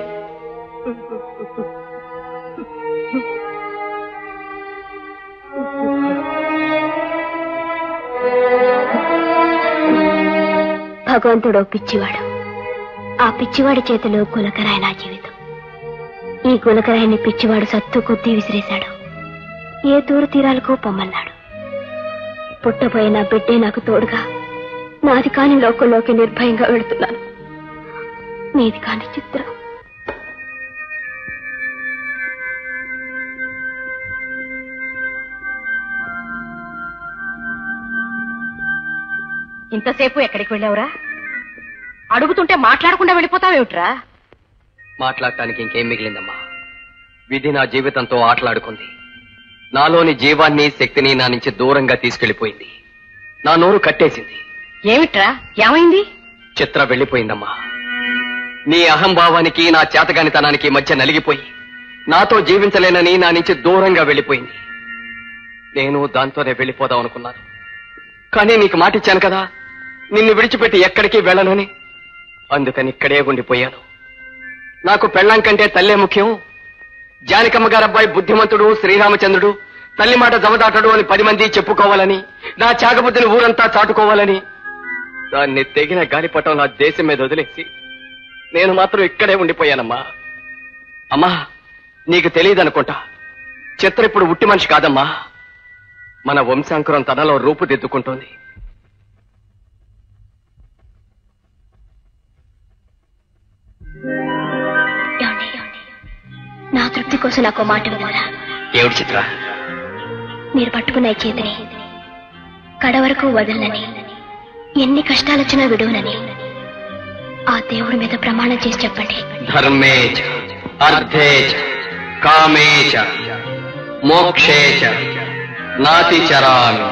భగవంతుడో పిచ్చివాడు. ఆ పిచ్చివాడి చేతిలో గులకరాయి నా జీవితం. ఈ గులకరాయిని పిచ్చివాడు సత్తు కొద్దీ విసిరేశాడు. ఏ దూర తీరాలకు పొమ్మన్నాడు. పుట్టబోయే నా బిడ్డే నాకు తోడుగా నాది కాని లోకంలోకి నిర్భయంగా వెళుతున్నాను. నీది కాని చిత్రం. ఇంతసేపు ఎక్కడికి వెళ్ళావురా? అడుగుతుంటే మాట్లాడకుండా వెళ్ళిపోతావేమిట్రా? మాట్లాడటానికి ఇంకేం మిగిలిందమ్మా? విధి నా జీవితంతో ఆటలాడుకుంది. నాలోని జీవాన్ని, శక్తిని నా నుంచి దూరంగా తీసుకెళ్లిపోయింది. నా నోరు కట్టేసింది. ఏమిట్రా, ఏమైంది? చిత్ర వెళ్ళిపోయిందమ్మా. నీ అహంభావానికి, నా చేతగానితనానికి మధ్య నలిగిపోయి నాతో జీవించలేనని నా నుంచి దూరంగా వెళ్ళిపోయింది. నేను దాంతోనే వెళ్ళిపోదాం అనుకున్నాను. కానీ నీకు మాటిచ్చాను కదా, నిన్ను విడిచిపెట్టి ఎక్కడికి వెళ్ళనని. అందుకని ఇక్కడే ఉండిపోయాను. నాకు పెళ్ళాం కంటే తల్లే ముఖ్యం. జానకమ్మ గారబ్బాయి బుద్ధిమంతుడు, శ్రీరామచంద్రుడు, తల్లి మాట జమదాటడు అని పది మంది చెప్పుకోవాలని, నా చాకబుద్ధిని ఊరంతా చాటుకోవాలని దాన్ని తెగిన గాలిపటం నా దేశం మీద వదిలేసి నేను మాత్రం ఇక్కడే ఉండిపోయానమ్మా. అమ్మా, నీకు తెలియదనుకుంటా, చిత్ర ఇప్పుడు ఉట్టి మనిషి కాదమ్మా. మన వంశాంకురం తనలో రూపుదిద్దుకుంటోంది. నా తృప్తి కోసం నాకు మాట విన్నారా? ఏమిటి చిత్ర? మీరు పట్టుకున్న ఈ చేతిని కడ వరకు వదలనని, ఎన్ని కష్టాలొచ్చినా విడువనని ఆ దేవుడి మీద ప్రమాణం చేసి చెప్పండి. ధర్మేచ అర్థేచ కామేచ మోక్షేచ నాతి చరామి.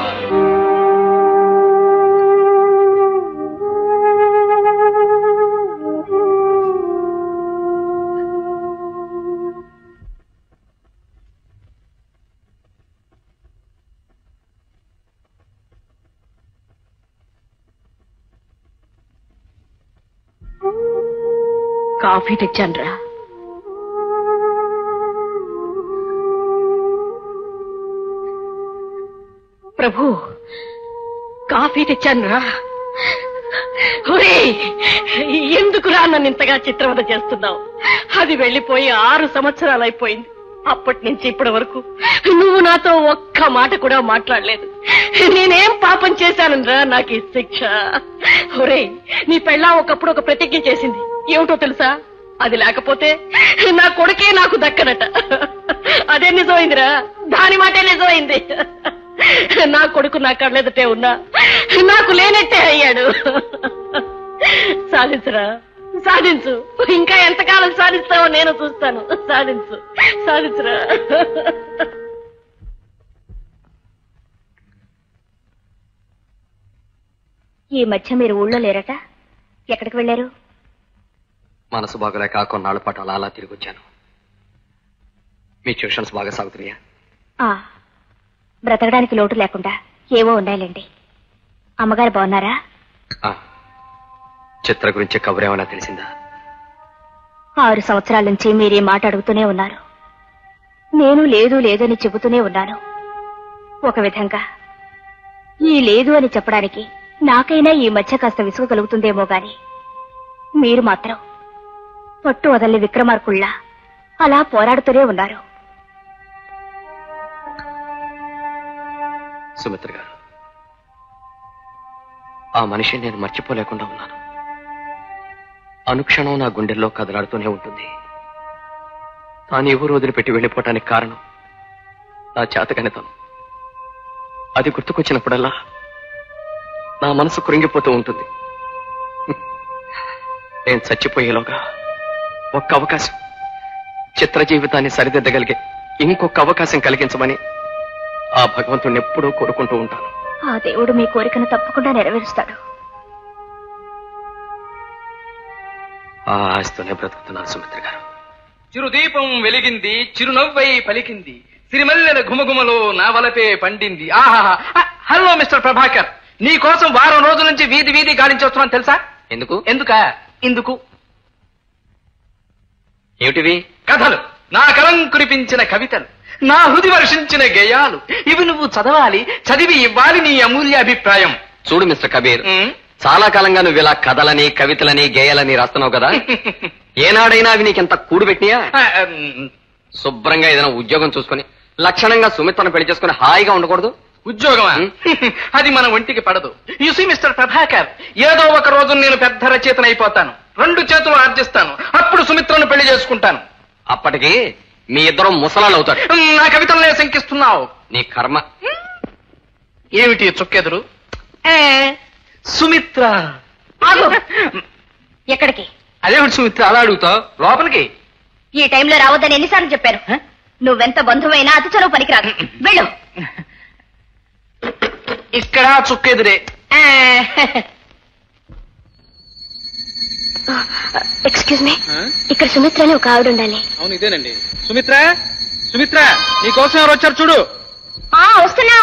కాఫీ తెచ్చాన్రా. ప్రభు, కాఫీ తెచ్చాన్రా. ఎందుకురా నన్ను ఇంతగా చిత్రవద చేస్తున్నావు? అది వెళ్ళిపోయి ఆరు సంవత్సరాలు అయిపోయింది. అప్పటి నుంచి ఇప్పటి వరకు నువ్వు నాతో ఒక్క మాట కూడా మాట్లాడలేదు. నేనేం పాపం చేశానురా నాకు ఈ శిక్ష? ఒరే, నీ పెళ్ళాం ఒకప్పుడు ఒక ప్రతిజ్ఞ చేసింది. ఏమిటో తెలుసా? అది లేకపోతే నా కొడుకే నాకు దక్కనట. అదే నిజమైందిరా, దాని మాటే నిజమైంది. నా కొడుకు నా కళ్ళెదుటే ఉన్నా నాకు లేనట్టే అయ్యాడు. సాధించరా, సాధించు. ఇంకా ఎంతకాలం సాధిస్తావో నేను చూస్తాను. సాధించు, సాధించరా. ఈ మధ్య మీరు ఊళ్ళో లేరట? ఎక్కడికి వెళ్ళారు? మనసు బాగలేక కొన్నాళ్ళ పాటు అలా అలా తిరిగి వచ్చాను. మీ ట్యూషన్స్ బాగా సాగుతున్నాయా? బ్రతకడానికి లోటు లేకుండా ఏవో ఉన్నాయిలేండి. అమ్మగారు బాగున్నారా? చిత్ర గురించి కబురేమన్నా తెలిసిందా? ఆరు సంవత్సరాల నుంచి మీరే మాట అడుగుతూనే ఉన్నారు. నేను లేదు లేదు అని చెబుతూనే ఉన్నాను. ఒక విధంగా ఈ లేదు అని చెప్పడానికి నాకైనా ఈ మధ్య కాస్త విసుగు కలుగుతుందేమో గాని మీరు మాత్రం పట్టు వదల్ని విక్రమార్కుళ్ళ అలా పోరాడుతూనే ఉన్నారు. సుమిత్ర గారు, ఆ మనిషిని నేను మర్చిపోలేకుండా ఉన్నాను. అనుక్షణం నా గుండెల్లో కదలాడుతూనే ఉంటుంది. తాను ఎవరు వదిలిపెట్టి వెళ్ళిపోవటానికి కారణం నా చేతకనితనం. అది గుర్తుకొచ్చినప్పుడల్లా నా మనసు కృంగిపోతూ ఉంటుంది. నేను చచ్చిపోయేలోగా ఒక్క అవకాశం, చిత్ర జీవితాన్ని సరిదిద్దగలిగే ఇంకొక అవకాశం కలిగించమని ఆ భగవంతుడిని ఎప్పుడూ కోరుకుంటూ ఉంటాను. ఆ దేవుడు మీ కోరికను తప్పకుండా నెరవేరుస్తాడు. ఆ ఆశతోనే బ్రతుకుతున్నాను సుమిత్ర గారు. చిరుదీపం వెలిగింది, చిరునవ్వై పలికింది, సిరిమల్లెల ఘుమఘుమలో నా వలపే పండింది. ఆహా! హలో మిస్టర్ ప్రభాకర్, నీ కోసం వారం రోజుల నుంచి వీధి వీధి గాలించి వస్తున్నాను తెలుసా? ఎందుకు? ఎందుక ఇందుకు ఏమిటివి? కథలు, నా కలం కురిపించిన కవితలు, నా హృది వర్షించిన గేయాలు. ఇవి నువ్వు చదవాలి, చదివి ఇవ్వాలి నీ అమూల్య అభిప్రాయం. చూడు మిస్టర్ కబీర్, ఉమ్, చాలా కాలంగా నువ్వు ఇలా కథలని కవితలని గేయాలని రాస్తున్నావు కదా. ఏనాడైనా అవి నీకెంత కూడు పెట్టినా? ఆ, ఉమ్, శుభ్రంగా ఏదైనా ఉద్యోగం చూసుకుని లక్షణంగా సుమిత్రను పెళ్లి చేసుకుని హాయిగా ఉండకూడదు? ఉద్యోగమా? అది మన ఒంటికి పడదు. యూసీ మిస్టర్ ప్రభాకర్, ఏదో ఒక రోజు నేను పెద్ద రచయితను అయిపోతాను, రెండు చేతులు ఆర్జిస్తాను, అప్పుడు సుమిత్రను పెళ్లి చేసుకుంటాను. అప్పటికి మీ ఇద్దరు ముసలాళ్ళు అవుతాడు. నా కవితలనే శంకిస్తున్నావు. నీ కర్మ. ఏమిటి చుక్కెదురు? ఏ, సుమిత్ర. ఆగు. ఎక్కడికి? అదేమిటి సుమిత్ర అలా అడుగుతావు? లోపలికి. ఈ టైంలో రావద్దని ఎన్నిసార్లు చెప్పారు? నువ్వెంత బంధువైనా అతి చొరవ పనికిరాదు. వెళ్ళు. ఇక్కడ చుక్కెదురే. ఎక్స్క్యూజ్ మీ, ఇక్కడ సుమిత్ర అని ఒక ఆవిడ ఉండాలి. అవును, ఇదేనండి సుమిత్ర. సుమిత్ర, నీ కోసం ఎవరు వచ్చారు చూడు. ఆ, వస్తున్నా.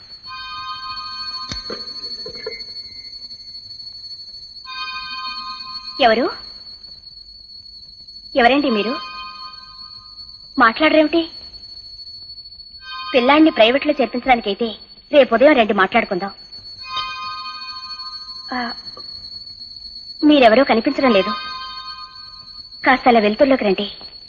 ఎవరు? ఎవరేంటి మీరు? మాట్లాడరేమిటి? పిల్లాన్ని ప్రైవేట్లో చేర్పించడానికైతే రేపు ఉదయం రండి, మాట్లాడుకుందాం. మీరెవరో కనిపించడం లేదు, కాస్త అలా వెలుతుల్లోకి రండి.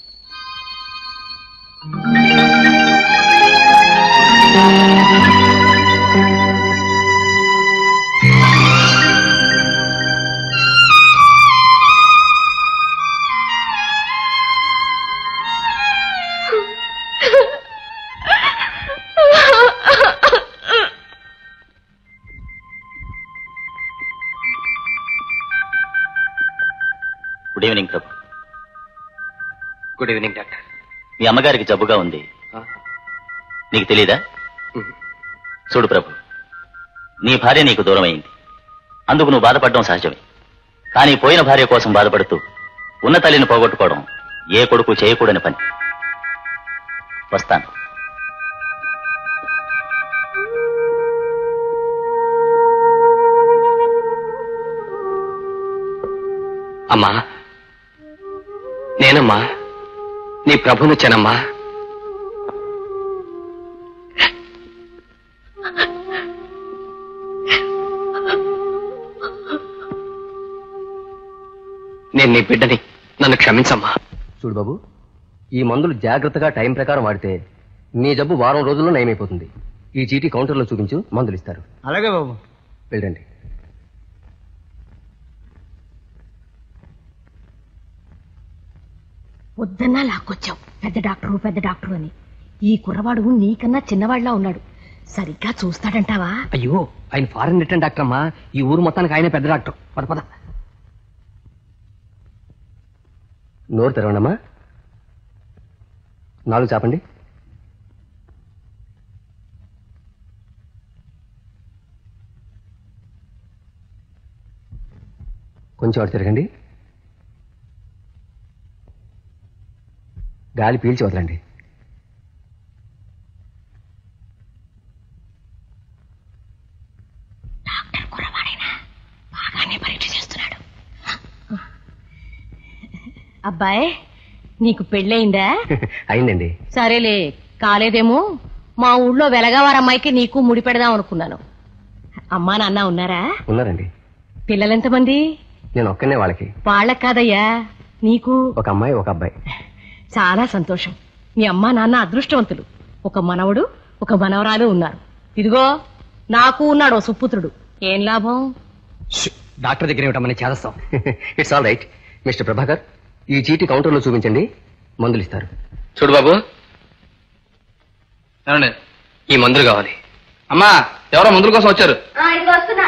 Good evening Prabhu. Good evening doctor. మీ అమ్మగారికి జబ్బుగా ఉంది, నీకు తెలీదా? చూడు ప్రభు, నీ భార్య నీకు దూరం అయింది, అందుకు నువ్వు బాధపడడం సహజమే. కానీ పోయిన భార్య కోసం బాధపడుతూ ఉన్న తల్లిని పోగొట్టుకోవడం ఏ కొడుకు చేయకూడని పని. వస్తాను. అమ్మా, నేనమ్మా, నీ ప్రభునొచ్చానమ్మా. నేను నీ బిడ్డని, నన్ను క్షమించమ్మా. చూడు బాబు, ఈ మందులు జాగ్రత్తగా టైం ప్రకారం వాడితే నీ జబ్బు వారం రోజుల్లో నయమైపోతుంది. ఈ చీటీ కౌంటర్లో చూపించు, మందులు ఇస్తారు. అలాగే బాబు. వెళ్ళండి. వద్దన్నా లాక్కొచ్చావు పెద్ద డాక్టరు పెద్ద డాక్టరు అని. ఈ కుర్రవాడు నీకన్నా చిన్నవాడిలా ఉన్నాడు, సరిగ్గా చూస్తాడంటావా? అయ్యో, ఆయన ఫారెన్ రిటర్న్ డాక్టర్ అమ్మా. ఈ ఊరు మొత్తానికి ఆయన పెద్ద డాక్టర్. పద పద. నోరు తెరవండమ్మా. నాలుగు చాపండి. కొంచెం అటు తిరగండి. గాలి పీల్చి వదలండి. డాక్టర్ కుర్రవాడైనా బాగానే పరీక్ష చేస్తున్నాడు. అబ్బాయి, నీకు పెళ్ళయిందా? అయిందండి. సరేలే, కాలేదేమో. మా ఊళ్ళో వెలగవారమ్మాయికి నీకు ముడి పెడదాం అనుకున్నాను. అమ్మా నాన్న ఉన్నారా? ఉన్నారండి. పిల్లలెంతమంది? నేను ఒక్కనే వాళ్ళకి. వాళ్ళకి కాదయ్యా, నీకు. ఒక అమ్మాయి, ఒక అబ్బాయి. చాలా సంతోషం. మీ అమ్మా నాన్న అదృష్టవంతులు. ఒక మనవడు, ఒక మనవరాలు ఉన్నారు. ఇదిగో నాకు ఉన్నాడు ఓ సుపుత్రుడు. ఏం లాభం? డాక్టర్ దగ్గర ఏమిటమ్మని చేస్తాం. It's all right. Mister Prabhakar, ఈ చీటీ కౌంటర్లో చూపించండి, మందులు ఇస్తారు. చూడు బాబు, ఏమండి ఈ మందులు కావాలి. అమ్మా, ఎవరో మందుల కోసం వచ్చారు. వస్తున్నా.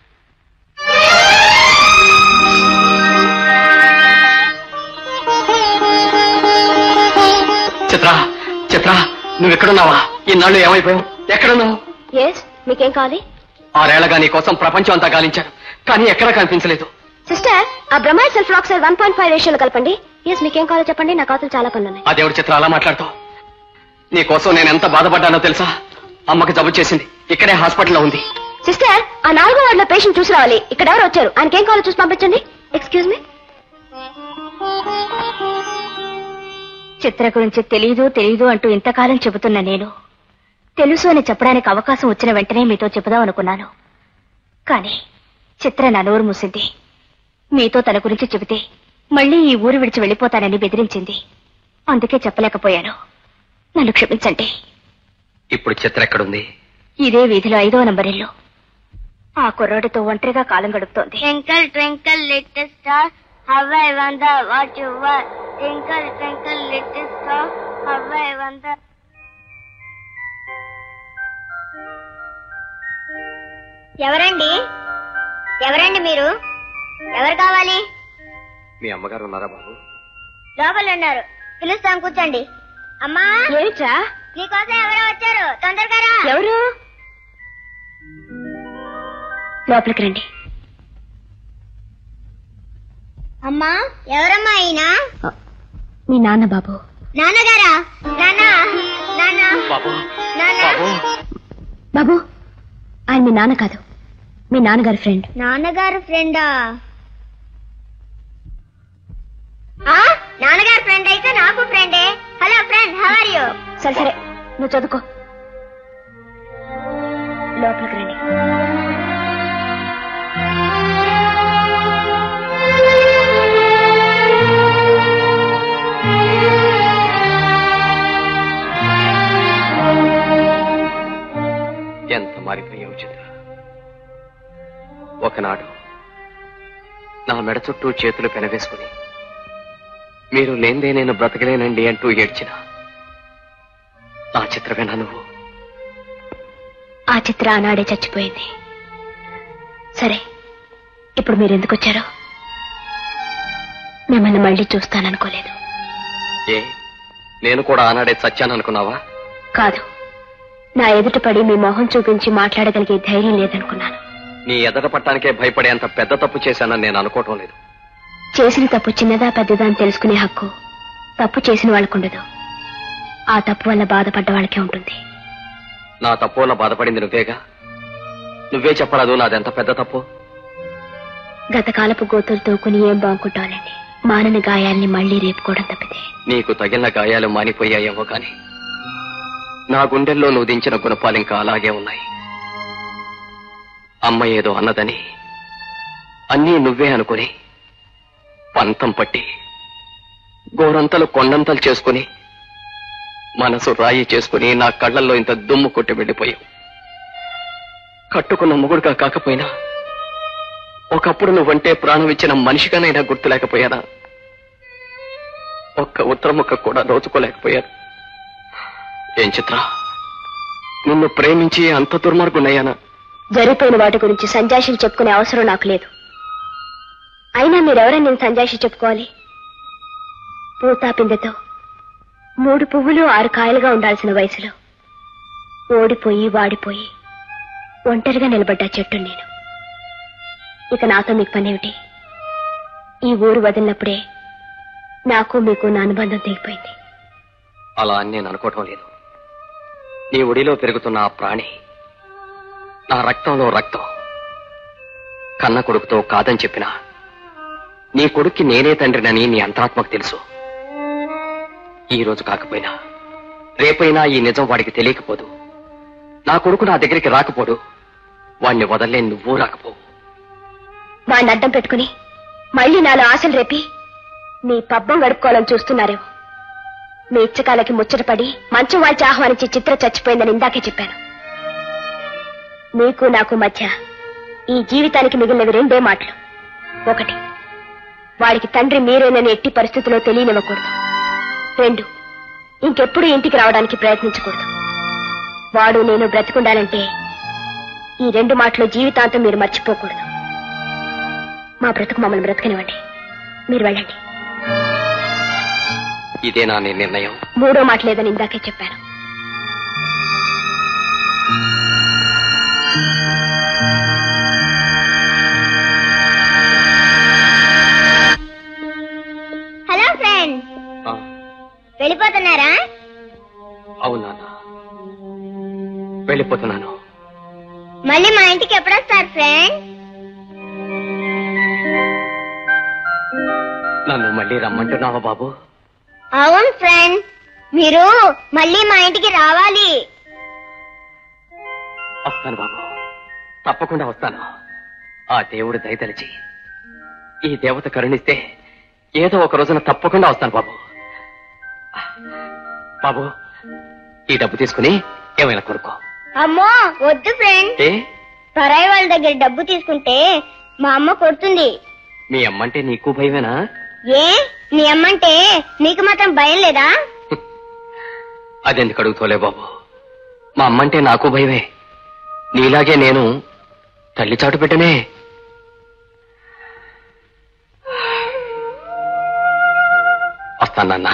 చిత్ర, చిత్ర, నువ్వు ఎక్కడున్నావా? ఇన్నాళ్ళు ఏమైపోయావు? ఎక్కడున్నావు? ఎస్, మీకేం కావాలి? ఆరేళ్లగా నీ కోసం ప్రపంచం అంతా గాలించాను, కానీ ఎక్కడా కనిపించలేదు. సిస్టర్, ఆ బ్రహ్మాయి self oxide one point five రేషియోలో కలపండి. ఎస్, మీకేం కావాలో చెప్పండి, నా కాసులు చాలా పనులు ఉన్నాయి. అదేవిడు చిత్ర అలా మాట్లాడుతావు? నీ కోసం నేను ఎంత బాధపడ్డానో తెలుసా? అమ్మకి జబ్బు చేసింది, ఇక్కడే హాస్పిటల్లో ఉంది. సిస్టర్, ఆ నాలుగో వార్డులో పేషెంట్ చూసి రావాలి. ఇక్కడ ఎవరు వచ్చారు? ఆయనకేం కావాలో చూసి పంపించండి. Excuse me. చిత్ర గురించి తెలీదు తెలీదు అంటూ ఇంతకాలం చెబుతున్నా నేను తెలుసు అని చెప్పడానికి అవకాశం వచ్చిన వెంటనే మీతో చెబుదాం అనుకున్నాను. కానీ చిత్ర నా నోరు మూసింది. మీతో తన గురించి చెబితే మళ్ళీ ఈ ఊరు విడిచి వెళ్ళిపోతానని బెదిరించింది. అందుకే చెప్పలేకపోయాను. నన్ను క్షమించండి. ఇప్పుడు చిత్ర ఎక్కడుంది? ఇదే వీధిలో ఐదో నంబర్ ఇల్లు. ఆ కుర్రాడితో ఒంటరిగా కాలం గడుపుతోంది. Twinkle twinkle little star how I wonder what you are. Twinkle twinkle little star how I wonder. ఎవరండి ఎవరండి మీరు? ఎవరు కావాలి? మీ అమ్మగారు ఉన్నారా బాబు? లోపల ఉన్నారు. పిలుస్తాం, కూర్చోండి. అమ్మా, ఏమిటా? నీకోసం ఎవరో వచ్చారు, తొందరగా రా. ఎవరు? లోపలికి రండి. అమ్మా, ఎవరమ్మా ఈయన? మీ నాన్న బాబు. నాన్నగారా? నాన్న నాన్న బాబు నాన్న బాబు బాబు, ఆయన మీ నాన్న కాదు, మీ నాన్నగారి ఫ్రెండ్. నాన్నగారు ఫ్రెండా? ఆ, నాన్నగారు ఫ్రెండ్ అయితే నాకు ఫ్రెండే. Hello friend, how are you? సరే సరే, నువ్వు చదువుకో. లోపలికి రండి. ఎంత మారిపోయావు చిత్ర. ఒకనాడు నా మెడ చుట్టూ చేతులు పెనవేసుకుని మీరు లేందే నేను బ్రతకలేనండి అంటూ ఏడ్చిన ఆ చిత్రమేనా నువ్వు? ఆ చిత్ర ఆనాడే చచ్చిపోయింది. సరే, ఇప్పుడు మీరు ఎందుకు వచ్చారో? మిమ్మల్ని మళ్ళీ చూస్తాననుకోలేదు. ఏ, నేను కూడా ఆనాడే చచ్చాననుకున్నావా? కాదు, నా ఎదుట పడి మీ మొహం చూపించి మాట్లాడగలిగే ధైర్యం లేదనుకున్నాను. నీ ఎదట పట్టానికే భయపడేంత పెద్ద తప్పు చేశానని నేను అనుకోవటం లేదు. చేసిన తప్పు చిన్నదా పెద్దదా అని తెలుసుకునే హక్కు తప్పు చేసిన వాళ్ళకుండదు. ఆ తప్పు వల్ల బాధపడ్డ వాళ్ళకే ఉంటుంది. నా తప్పు వల్ల బాధపడింది నువ్వేగా. నువ్వే చెప్పరాదు నాదెంత పెద్ద తప్పు. గతకాలపు గోతులు తోకుని ఏం బాగుంటానండి. మానని గాయాల్ని మళ్లీ రేపుకోవడం తప్పితే. నీకు తగిలిన గాయాలు మానిపోయాయేమో కాని నా గుండెల్లో నువ్వు దించిన గుణపాలు ఇంకా అలాగే ఉన్నాయి. అమ్మ ఏదో అన్నదని అన్నీ నువ్వే అనుకుని పంతం పట్టి గోరంతలు కొండంతలు చేసుకుని మనసు రాయి చేసుకుని నా కళ్లల్లో ఇంత దుమ్ము కొట్టి వెళ్ళిపోయావు. కట్టుకున్న మొగుడుగా కాకపోయినా ఒకప్పుడు నువ్వంటే ప్రాణం ఇచ్చిన మనిషిగానైనా గుర్తు లేకపోయానా? ఒక్క ఉత్తరముక్క కూడా దోచుకోలేకపోయాను. ఏం చిత్ర, నిన్ను ప్రేమించి అంత దుర్మార్గునయ్యానా? జరిగిపోయిన వాటి గురించి సంజాషులు చెప్పుకునే అవసరం నాకు లేదు. అయినా మీరెవరని నేను సంజాషి చెప్పుకోవాలి? పూతాపిందెతో మూడు పువ్వులు ఆరు కాయలుగా ఉండాల్సిన వయసులో ఓడిపోయి వాడిపోయి ఒంటరిగా నిలబడ్డా చెట్టు నేను. ఇక నాతో మీకు పనేమిటి? ఈ ఊరు వదిలినప్పుడే నాకు మీకు నా అనుబంధం తెగిపోయింది. అలా అని నేను అనుకోవటం లేదు. నీ ఒడిలో పెరుగుతున్న ఆ ప్రాణి నా రక్తంలో రక్తం. కన్న కొడుకుతో కాదని చెప్పినా నీ కొడుక్కి నేనే తండ్రినని నీ అంతరాత్మకు తెలుసు. ఈ రోజు కాకపోయినా రేపైనా ఈ నిజం వాడికి తెలియకపోదు. నా కొడుకు నా దగ్గరికి రాకపోడు. వాణ్ణి వదలలే నువ్వు రాకపోవు. వాడిని అడ్డం పెట్టుకుని మళ్లీ నాలో ఆశలు రేపి మీ పబ్బం గడుపుకోవాలని చూస్తున్నారేమో. మీ ఇచ్చకాలకి ముచ్చటపడి మంచం వాల్చి ఆహ్వానించి చిత్ర చచ్చిపోయిందని ఇందాకే చెప్పాను. మీకు నాకు మధ్య ఈ జీవితానికి మిగిలినవి రెండే మాటలు. ఒకటి, వాడికి తండ్రి మీరేనని ఎట్టి పరిస్థితుల్లో తెలియనివ్వకూడదు. రెండు, ఇంకెప్పుడు ఇంటికి రావడానికి ప్రయత్నించకూడదు. వాడు నేను బ్రతికుండాలంటే ఈ రెండు మాటలు జీవితాంతం మీరు మర్చిపోకూడదు. మా బ్రతుకు మమ్మల్ని బ్రతకనివ్వండి. మీరు వెళ్ళండి. ఇదే నా నీ నిర్ణయం? మూడో మాట లేదని ఇందాకే చెప్పాను. హలో ఫ్రెండ్, వెళ్ళిపోతున్నారా? అవునా, వెళ్ళిపోతున్నాను. మళ్ళీ మా ఇంటికి ఎప్పుడు వస్తారు ఫ్రెండ్? నన్ను మళ్ళీ రమ్మంటున్నావా బాబు? అవును ఫ్రెండ్, మీరు మళ్ళీ మా ఇంటికి రావాలి. వస్తాను బాబు, తప్పకుండా వస్తాను. ఆ దేవుడు దయతలిచి ఈ దేవత కరుణిస్తే ఏదో ఒక రోజున తప్పకుండా వస్తాను బాబు. బాబు, ఈ డబ్బు తీసుకుని ఏమైనా కొనుక్కో. అమ్మో వద్దు ఫ్రెండ్, ఏ పరాయి వాళ్ళ దగ్గర డబ్బు తీసుకుంటే మా అమ్మ కొడుతుంది. మీ అమ్మంటే నీకు భయమేనా? ఏ నీ అమ్మంటే నీకు మాత్రం భయం లేదా? అదెందుకు అడుగుతోలే బాబు, మా అమ్మంటే నాకు భయమే. నీలాగే నేను తల్లి చాటు పెట్టనే. వస్తానన్నా.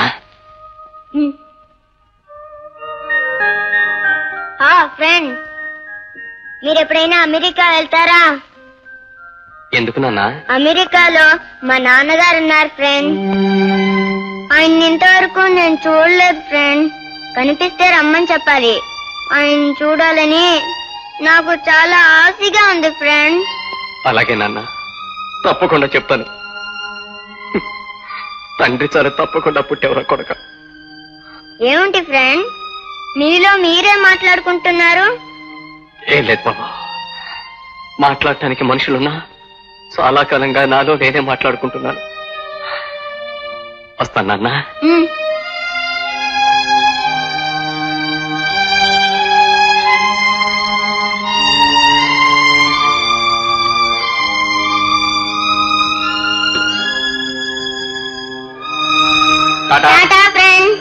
ఫ్రెండ్, మీరు ఎప్పుడైనా అమెరికా వెళ్తారా? ఎందుకు నాన్నా? అమెరికాలో మా నాన్నగారు ఉన్నారు ఫ్రెండ్. ఆయన ఇంతవరకు నేను చూడలేదు ఫ్రెండ్. కనిపిస్తే రమ్మని చెప్పాలి. ఆయన చూడాలని నాకు చాలా ఆశగా ఉంది ఫ్రెండ్. అలాగే నాన్న, తప్పకుండా చెప్తాను. తండ్రి చాలు తప్పకుండా పుట్టేవరా కొడక. ఏమిటి ఫ్రెండ్, మీలో మీరే మాట్లాడుకుంటున్నారు? ఏం లేదు బాబా, మాట్లాడటానికి మనుషులున్నా చాలా కాలంగా నాలో నేనే మాట్లాడుకుంటున్నాను. వస్తాను నాన్న. టాటా ఫ్రెండ్.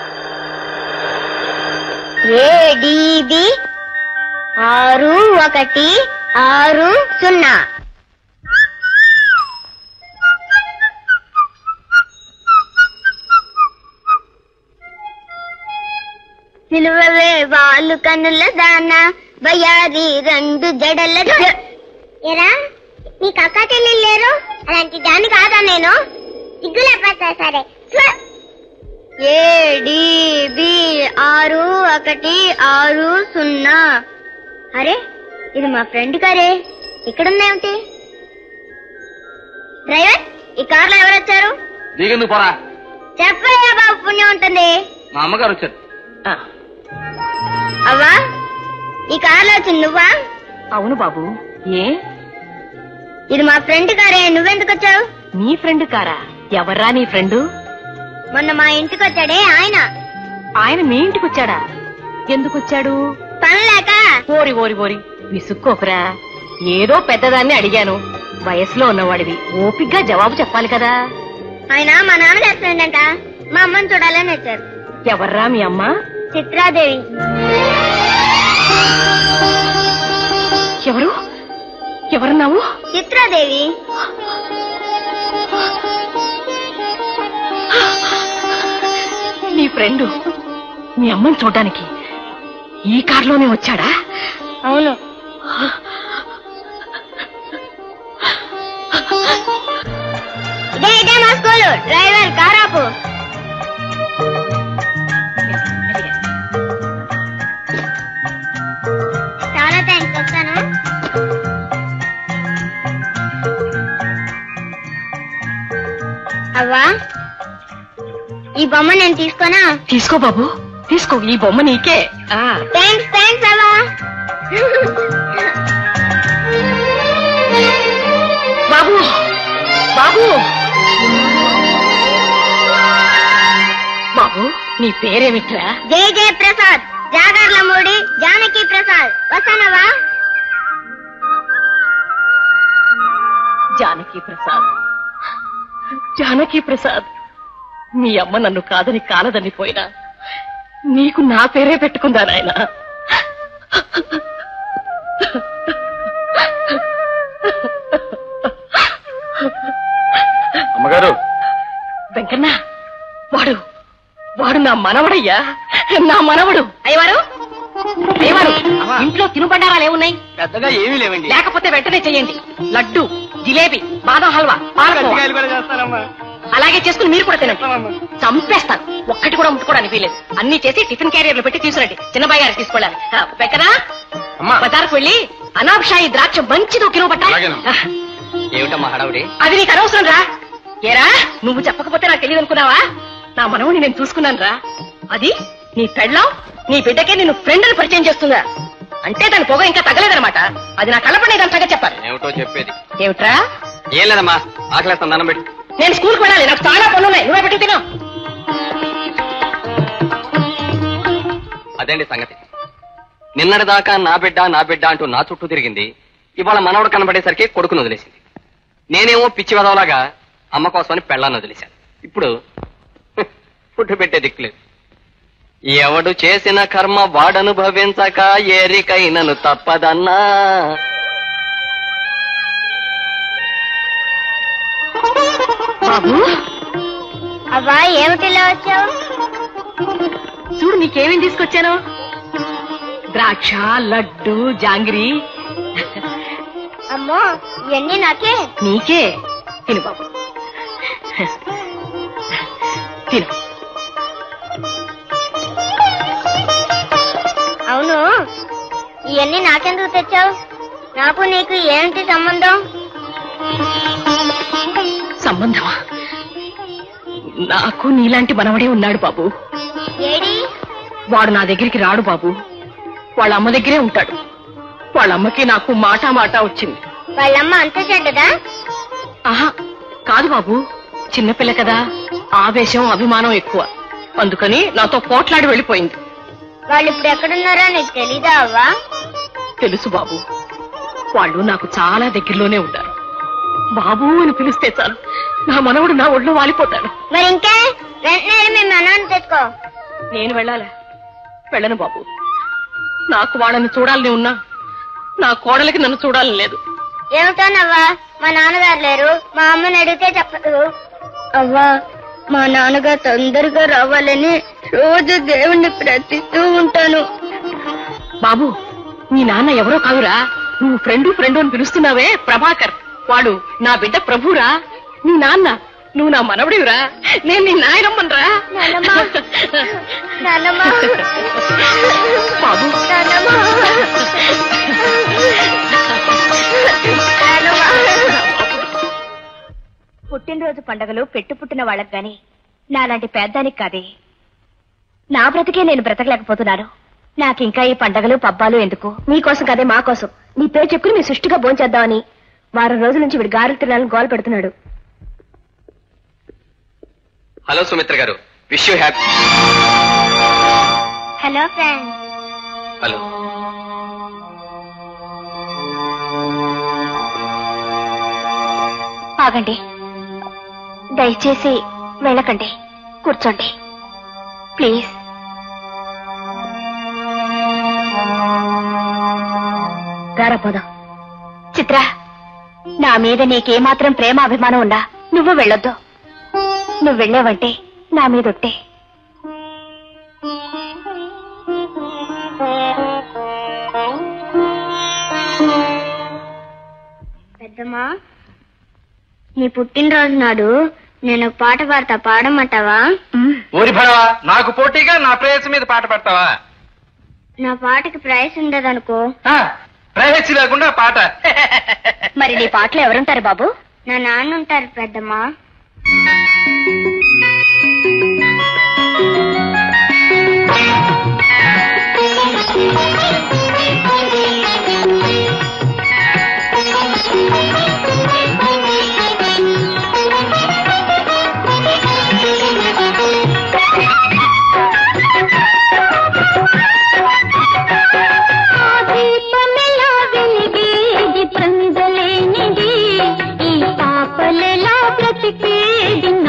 ఏడిబి ఆరు ఒకటి ఆరు సున్నా. నిలువవే వాళ్ళు కన్నుల దాన బయారి రెండు జడల. ఎరా నీకు అక్క చెల్లెలు లేరు? అలాంటి దాన్ని కాదా నేను? సిగ్గులేకపోతా. సరే, ఏడిబి ఆరు ఒకటి ఆరు సున్నా. అరే, ఇది మా ఫ్రెండ్ కారే, ఇక్కడుందేమిటి? డ్రైవర్, ఈ కార్లో ఎవరు వచ్చారు? దిగెందుకు పోరా? చెప్పయ్యా బాబు, పుణ్యం ఉంటుంది. మా అమ్మగారు వచ్చారు. అవ్వా, ఈ కార్లో వచ్చింది నువ్వా? అవును బాబు. ఏ? ఇది మా ఫ్రెండ్ కారే, నువ్వెందుకు వచ్చావు? నీ ఫ్రెండ్ కారా? ఎవర్రా నీ ఫ్రెండ్? మొన్న మా ఇంటికి వచ్చాడే ఆయన. ఆయన మీ ఇంటికి వచ్చాడా? ఎందుకు వచ్చాడు? పనిలేక. ఓరి ఓరి ఓరి విసుక్కోకురా. ఏదో పెద్దదాన్ని అడిగాను. వయసులో ఉన్నవాడివి, ఓపిగ్గా జవాబు చెప్పాలి కదా. ఆయన మా నాన్నగారి ఫ్రెండ్ అంట. మా అమ్మని చూడాలని వచ్చారు. ఎవర్రా మీ అమ్మ? చిత్రాదేవి. ఎవరు? ఎవరున్నావు? చిత్రాదేవి. నీ ఫ్రెండ్ మీ అమ్మని చూడ్డానికి ఈ కారులోనే వచ్చాడా? అవును. ఇదే ఇదే మా స్కూలు. డ్రైవర్, కారాపు. చాలా థ్యాంక్స్, వస్తాను. అవ్వా, ఈ బొమ్మ నేను తీసుకోనా? తీసుకో బాబు, తీసుకో. ఈ బొమ్మ నీకే. థ్యాంక్స్ థ్యాంక్స్ అవ్వా. బాబు, బాబు, బాబు, నీ పేరేమిట్రా? జయ జయ ప్రసాద్, జాగర్లమూడి జానకి ప్రసాద్. వస్తానవా? జానకి ప్రసాద్, జానకి ప్రసాద్. మీ అమ్మ నన్ను కాదని కాలదని పోయినా నీకు నా పేరే పెట్టుకుందా నాయనా? అమ్మగారు. వెంకన్న, వాడు వాడు నా మనవడయ్యా, నా మనవడు. అయ్యవారు, అయ్యవారు, ఇంట్లో తినుబండారాలు ఏమున్నాయి? పెద్దగా ఏమీ లేవండి. లేకపోతే వెంటనే చెయ్యండి. లడ్డు, జిలేబీ, బాదం హల్వా, పాలకోవా అలాగే చేసుకుని మీరు కూడా తినండి. చంపేస్తాను. ఒక్కటి కూడా ముట్టుకోవడానికి వీలేదు. అన్ని చేసి టిఫిన్ క్యారియర్లు పెట్టి తీసుకురండి. చిన్నబాయి గారికి తీసుకెళ్ళాలి. వెంకనా, బజార్కు వెళ్ళి అనాబ్షాయి ద్రాక్ష మంచిది ఒక కిలో పట్టా. ఏమిటమ్మా హడావుడి? అది నీకు అనవసరం రా. ఏరా నువ్వు చెప్పకపోతే నాకు తెలియదు అనుకున్నావా? నా మనవుని నేను చూసుకున్నాను రా. అది నీ పెళ్ళం నీ బిడ్డకే నేను ఫ్రెండ్ అని పరిచయం చేస్తుందా అంటే దాని పొగ ఇంకా తగ్గలేదనమాట. అది నా కళ్ళపడి ఇదంతగా చెప్పాలి. ఏమిటో చెప్పేది. ఏమిట్రా? ఏం లేదమ్మా, ఆకలేస్తాను, దండం పెట్టి. నేను స్కూల్కి వెళ్ళాలి, నాకు చాలా పనులున్నాయి. నువ్వే పెట్టి తిను. అదేంటి సంగతి. నిన్నటిదాకా నా బిడ్డ నా బిడ్డ అంటూ నా చుట్టూ తిరిగింది. ఇవాళ మనవడు కనబడేసరికి కొడుకును వదిలేసింది. నేనేమో పిచ్చి వెదవలాగా అమ్మ కోసమని పెళ్ళాన్ని వదిలేశాను. ఇప్పుడు పుట్టు పెట్టే దిక్కులేదు. ఎవడు చేసిన కర్మ వాడనుభవించక ఏరికైనను తప్పదన్నా. బాబు అవ్వా ఏమిటిలా వచ్చావు? చూడు నీకేమేం తీసుకొచ్చాను. ద్రాక్ష, లడ్డు, జాంగిరి. అమ్మో ఇవన్నీ నాకే? నీకే. తిను బాబు, తిను. అవును ఇవన్నీ నాకెందుకు తెచ్చావు? నాకు నీకు ఏంటి సంబంధం? సంబంధమా? నాకు నీలాంటి మనవడే ఉన్నాడు బాబు. ఏడి? వాడు నా దగ్గరికి రాడు బాబు. వాళ్ళ అమ్మ దగ్గరే ఉంటాడు. వాళ్ళ అమ్మకి నాకు మాట మాట వచ్చింది. వాళ్ళమ్మ అంత చెడ్డదా? ఆహా కాదు బాబు, చిన్నపిల్ల కదా, ఆవేశం అభిమానం ఎక్కువ. అందుకని నాతో పోట్లాడి వెళ్ళిపోయింది. వాళ్ళు ఇప్పుడు ఎక్కడున్నారో నీకు తెలీదా అవ్వా? తెలుసు బాబు, వాళ్ళు నాకు చాలా దగ్గరలోనే ఉంటారు. బాబు అని పిలిస్తే చాలు నా మనవడు నా ఒళ్ళో వాలిపోతాడు. మరి ఇంకే వెంటనే మీ మనవని తెచ్చుకో. నేను వెళ్ళాలా? వెళ్ళను బాబు. నాకు వాళ్ళని చూడాలని ఉన్నా నా కోడలికి నన్ను చూడాలని లేదు. ఏమిటోనవ్వా, మా నాన్నగారు లేరు, మా అమ్మని అడిగితే చెప్పదు. అవ్వా మా నాన్నగారు తొందరగా రావాలని రోజు దేవుణ్ణి ప్రార్థిస్తూ ఉంటాను. బాబు నీ నాన్న ఎవరో కాదురా, నువ్వు ఫ్రెండు ఫ్రెండు అని పిలుస్తున్నావే ప్రభాకర్, వాడు నా బిడ్డ ప్రభురా. నీ నాన్న నువ్వు నా మనవడివిరా, నేను నీ నాయనమ్మనరా. బాబు పుట్టినరోజు పండుగలు పెట్టు పుట్టిన వాళ్ళకి గాని నాలాంటి పేద్దానికి కాదే. నా బ్రతికే నేను బ్రతకలేకపోతున్నాను. నాకింకా ఈ పండగలు పబ్బాలు ఎందుకు? మీకోసం కదే మా కోసం. నీ పేరు చెప్పుకుని మీ సృష్టిగా భోంచేద్దామని వారం రోజుల నుంచి వీడు గారెలు తినాలని గోల పెడుతున్నాడు. హలో సుమిత్ర గారు, wish you happy. Hello friend. Hello. ఆగండి, దయచేసి వెళ్ళకండి, కూర్చోండి ప్లీజ్. రారపోదాం. చిత్ర, నా మీద నీకేమాత్రం ప్రేమ అభిమానం ఉన్నా నువ్వు వెళ్ళొద్దు. నువ్వు వెళ్ళావంటే నా మీదొట్టే. పెద్దమ్మా, నీ పుట్టినరోజు నాడు నేను ఒక పాట పాడతా, పాడమంటావా? ఊరి భడవా, నాకు పోటీగా నా ప్రేయసి మీద పాట పాడతావా? నా పాటకి ప్రైస్ ఉండదనుకో. ప్రైవసీ లేకుండా పాట. మరి నీ పాటలో ఎవరుంటారు బాబు? నా నాన్న ఉంటారు పెద్దమ్మా. ఈ పాపలలా బ్రతికేది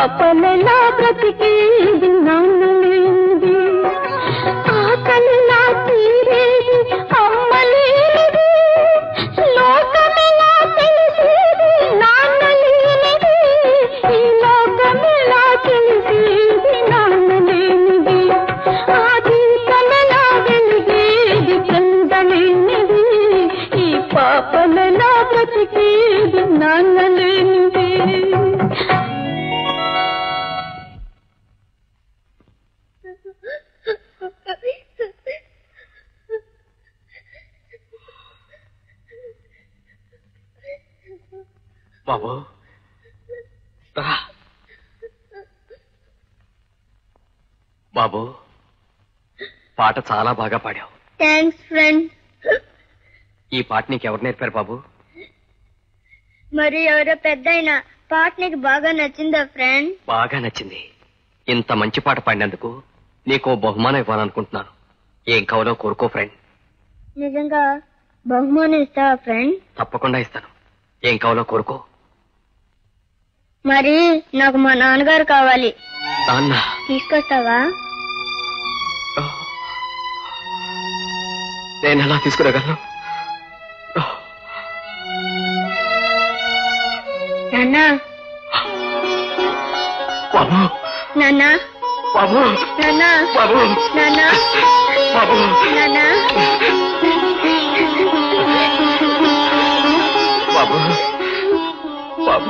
పాపనెలా బ్రతికేది నాన్నలేనిది ఆకలిలా తీరేది అమ్మలేనిది లోకమెలా తెలిసేది నాన్నలేనిది ఈ లోకమెలా తెలిసేది నాన్నలేనిది ఆ దీపమెలా వెలిగేది చందలేనిది ఈ పాపనెలా బ్రతికేది నాన్నలేనిది. బాబు రా. బాబు పాట చాలా బాగా పాడావు. Thanks friend. ఈ పాట నీకు ఎవరు నేర్పారు బాబు? మరి ఎవరో పెద్దయినా పాట నీకు బాగా నచ్చిందా ఫ్రెండ్? బాగా నచ్చింది. ఇంత మంచి పాట పాడినందుకు నీకు బహుమానం ఇవ్వాలనుకుంటున్నాను. ఏం కావాలో కోరుకో ఫ్రెండ్. నిజంగా బహుమానం ఇస్తావా ఫ్రెండ్? తప్పకుండా ఇస్తాను. ఏం కావాలో కోరుకో. మరి నాకు మా నాన్నగారు కావాలి. నాన్న తీసుకొస్తావా? నేను ఎలా తీసుకురాగలను? నాన్న బాబు నాన్న బాబు నాన్న బాబు నాన్న బాబు నాన్న బాబు బాబు.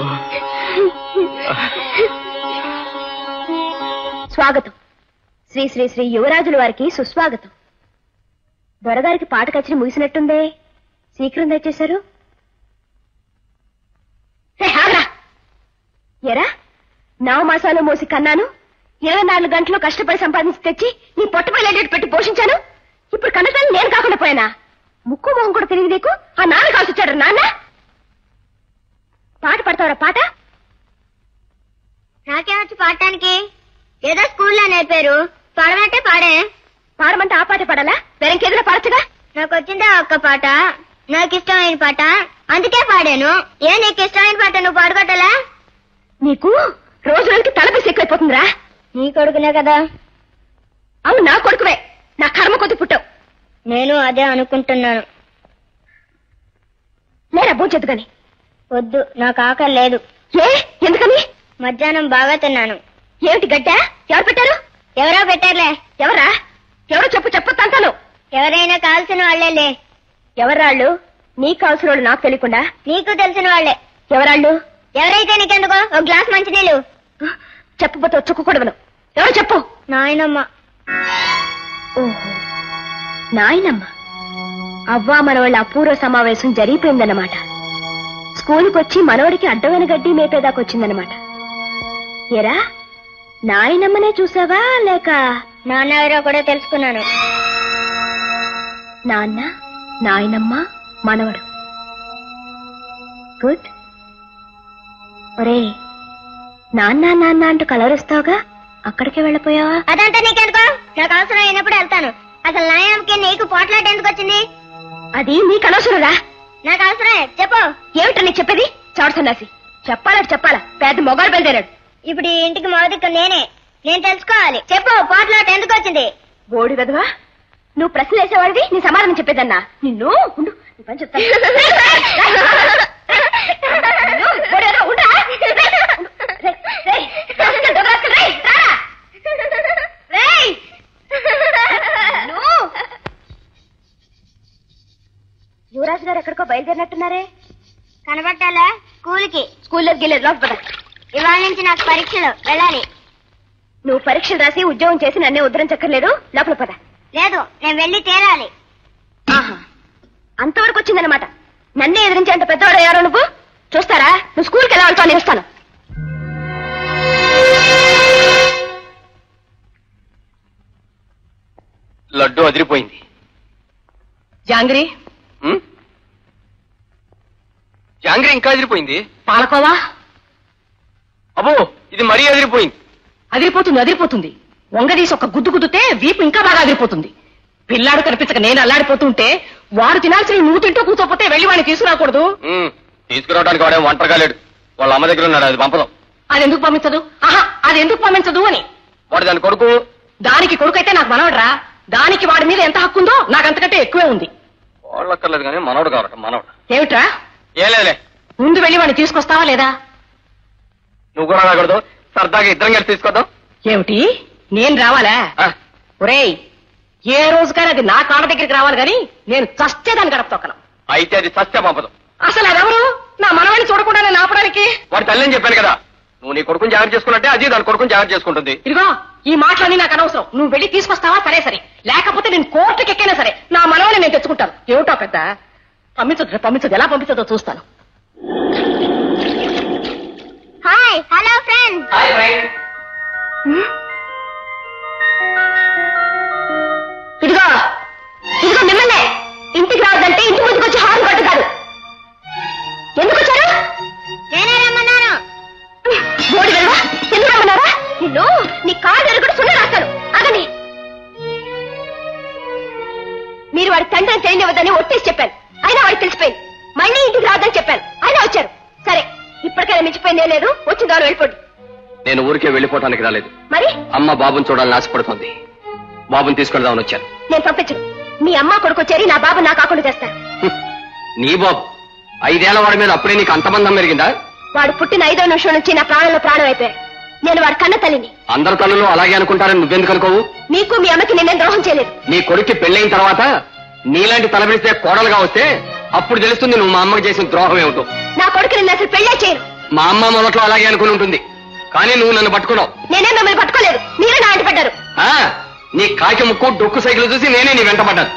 స్వాగతం. శ్రీ శ్రీ శ్రీ యువరాజుల వారికి సుస్వాగతం. దొరగారికి పాట కచ్చి ముగిసినట్టుందే, శీఘ్రం తెచ్చేశారు. ఎరా నవమాసాలు మోసి కన్నాను, ఇరవై నాలుగు గంటలు కష్టపడి సంపాదించి తెచ్చి నీ పొట్టపై లెడ్డెట్ పెట్టి పోషించాను. ఇప్పుడు కన్నతల్లి నేను కాకుండా పోయానా? ముక్కు మొహం కూడా తెలియదు నీకు. ఆ నాన్న కాల్సి వచ్చాడు. నాన్న పాట పడతావరా? పాట నాకేమొచ్చు పాడటానికి? ఏదో స్కూల్లో నేర్పారు. పాడమంటే పాడే. పాడమంటే ఆ పాట పాడాలా? వేరేకేదైనా పాడచ్చుగా. నాకు వచ్చిందా ఒక్క పాట, నాకు ఇష్టమైన పాట, అందుకే పాడాను. ఏ నీకు ఇష్టమైన పాట నువ్వు పాడుకోవటలా? నీకు రోజు రోజుకి తలపిసి ఎక్కువైపోతుందిరా. నీ కొడుకునే కదా. అవును, నా కొడుకువే. నా కర్మ కొద్ది పుట్టావు. నేను అదే అనుకుంటున్నాను. లేరా భోజెద్దు గాని. వద్దు, నాకు ఆకలి లేదు. ఏ ఎందుకని? మధ్యాహ్నం బాగా తిన్నాను. ఏమిటి గడ్డ? ఎవరు పెట్టారు? ఎవరో పెట్టారులే. ఎవరా? ఎవరో చెప్పు చెప్పు తంతాను. ఎవరైనా కాల్సిన వాళ్లేలే. ఎవరాళ్ళు? నీకు కావాల్సిన వాళ్ళు నాకు తెలియకుండా? నీకు తెలిసిన వాళ్లే. ఎవరాళ్ళు? ఎవరైతే నీకెందుకో ఒక గ్లాస్ మంచినీళ్ళు. చెప్పబోతే చుక్కకూడవను. ఎవరు చెప్పు? నాయనమ్మ. ఓహో, నాయనమ్మ. అవ్వా మనవాళ్ళ అపూర్వ సమావేశం జరిగిపోయిందన్నమాట. స్కూలుకి వచ్చి మనవడికి అడ్డమైన గడ్డి మేపేదాకొచ్చిందన్నమాట. ఎరా నాయనమ్మనే చూసావా లేక నాన్న ఎవరో కూడా తెలుసుకున్నాను. నాన్న, నాయనమ్మ, మనవడు. గుడ్. ఒరే, నాన్న నాన్న అంటూ కలవరిస్తావుగా, అక్కడికే వెళ్ళిపోయావా? అదంతా నీకెందుకో, నాకు అవసరం అయినప్పుడు వెళ్తాను. అసలు నాయనమ్మకి నీకు పోట్లాట ఎందుకు వచ్చింది? అది నీకు అనవసరంరా. నాకు అవసరమే. చెప్పు. ఏమిటో నీకు చెప్పేది? చౌడ సన్నాసి. చెప్పాలంటే చెప్పాలా? పెద్ద మొగాడు బయలుదేరాడు. ఇప్పుడు ఈ ఇంటికి మొదటికి నేనే. నేను తెలుసుకోవాలి. చెప్పు, పోట్లాట ఎందుకు వచ్చింది? బోడి వెదవా, నువ్వు ప్రశ్నలు వేసేవాడివి, నీ సమాధానం చెప్పేదన్నా. నిన్ను ఉండు, నీ పని చెప్తాను. యువరాజు గారు ఎక్కడికో బయలుదేరినట్టున్నారే. కనబట్టాలా? స్కూల్కి. స్కూల్లోకి వెళ్ళేది లోపల పద. ఇవాళ నుంచి నాకు పరీక్షలు, వెళ్ళాలి. నువ్వు పరీక్షలు రాసి ఉద్యోగం చేసి నన్నే ఉద్ధరించక్కర్లేదు. లోపల పద. లేదు, నేను వెళ్ళి తీరాలి. ఆహా, అంతవరకు వచ్చిందనమాట. నన్నే ఎదిరించేంత పెద్దవాడు ఎవరో నువ్వు. చూస్తారా, నువ్వు స్కూల్కి ఎలా వెళ్తావు నేను వస్తాను. లడ్డు అదిరిపోయింది. జాంగ్రీ జాంగ్రీ ఇంకా అదిరిపోయింది. పాలకోవా? అబ్బో, ఇది మరీ అదిరిపోయింది. అదిరిపోతుంది అదిరిపోతుంది. వంగదీసి ఒక గుద్దు గుద్దుతే వీపు ఇంకా బాగా అదిరిపోతుంది. పిల్లాడు కనిపించక నేను అల్లాడిపోతుంటే వాడు తినాల్సిన నువ్వు తింటూ కూర్చోపోతే వెళ్ళి వాడిని తీసుకురాకూడదు. తీసుకురావడానికి వాడే ఒంటరిగా లేడు. వాళ్ళ అమ్మ దగ్గర ఉన్నాడు, అది పంపదాం. అది ఎందుకు పంపించదు? ఆహా, అది ఎందుకు పంపించదు అని. వాడు దాని కొడుకు. దానికి కొడుకైతే నాకు మనవడరా. దానికి వాడి మీద ఎంత హక్కు ఉందో నాకు అంతకంటే ఎక్కువే ఉంది. వాళ్ళక్కర్లేదు కానీ మనవడు కావట మనవడు. ఏమిట్రా? ఏ లేదులే. ముందు వెళ్ళి వాడిని తీసుకొస్తావా లేదా? నువ్వు కూడా రాకూడదు. సరదాగా ఇద్దరం కలిసి తీసుకొద్దాం. ఏమిటి నేను రావాలా? ఒరేయ్, ఏ రోజుకైనా అది నా కాళ్ళ దగ్గరికి రావాలి కానీ నేను చస్తే దాన్ని గడప తొక్కను. అయితే అది చస్తే పంపదు. అసలు అదెవరు నా మనవాడిని చూడకుండా నేను ఆపడానికి? వాడి తల్లి అని చెప్పాను కదా. నువ్వు నీ కొడుకుని జాగ్రత్త చేసుకున్నట్టే అది దాని కొడుకుని జాగ్రత్త చేసుకుంటుంది. ఇదిగో ఈ మాటలన్నీ నాకు అనవసరం. నువ్వు వెళ్ళి తీసుకొస్తావా? సరే సరే, లేకపోతే నేను కోర్టుకి ఎక్కైనా సరే నా మనవాడిని నేను తెచ్చుకుంటాను. ఏమిటో పెద్ద పంపించదు పంపించదు ఎలా పంపించదో చూస్తాను. Hi hello friend. ఇదిగో ఇదిగో మిమ్మల్నే. ఇంటికి రావద్దంటే ఇంటి ముందుకు వచ్చి హాల్ కొట్టు కాదు. ఎందుకు వచ్చారు? నేనే రమ్మన్నాను. బోడి వెళ్ళవా? ఎందుకు రమ్మన్నారా? నిన్ను నీ కారు దగ్గర సున్న రాస్తాను. అదని మీరు వాడి తండ్రిని చేయనివ్వద్దని ఒట్టేసి చెప్పాను. అయినా వాడికి తెలిసిపోయింది. మళ్ళీ ఇంటికి రావద్దని చెప్పాను. అయినా వచ్చారు. సరే, ఇప్పటికైనా మించిపోయిందే లేదు. వచ్చిన దాని వెళ్ళిపోండి. నేను ఊరికే వెళ్ళిపోవటానికి రాలేదు. మరి అమ్మ బాబుని చూడాలని ఆశపడుతోంది. బాబుని తీసుకెళ్దామని వచ్చాను. నేను పంపించను. మీ అమ్మ కొడుకు చేరి నా బాబు నా కాకుండా చేస్తాను. నీ బాబు ఐదేళ్ల వాడి మీద అప్పుడే నీకు అంతమందం పెరిగిందా? వాడు పుట్టిన ఐదో నిమిషం నుంచి నా ప్రాణంలో ప్రాణం అయిపోయాడు. నేను వాడి కన్న తల్లిని. అందరి తల్లులు అలాగే అనుకుంటారని నువ్వెందుకు అనుకోవు? మీకు మీ అమ్మకి నేనేం ద్రోహం చేయలేదు. నీ కొడుక్కి పెళ్ళైన తర్వాత నీలాంటి తలబిడిస్తే కోడలుగా వస్తే అప్పుడు తెలుస్తుంది నువ్వు మా అమ్మకి చేసిన ద్రోహం ఏమిటో. నా కొడుకు నిన్ను అసలు పెళ్ళే చేయను. మా అమ్మ మొదట్లో అలాగే అనుకుని ఉంటుంది. కానీ నువ్వు నన్ను పట్టుకున్నావు. నేనే మిమ్మల్ని పట్టుకోలేదు. మీరే నా వెంట పడ్డారు. నీ కాకి ముక్కు డొక్కు సైకిల్ చూసి నేనే నీ వెంట పడ్డాను.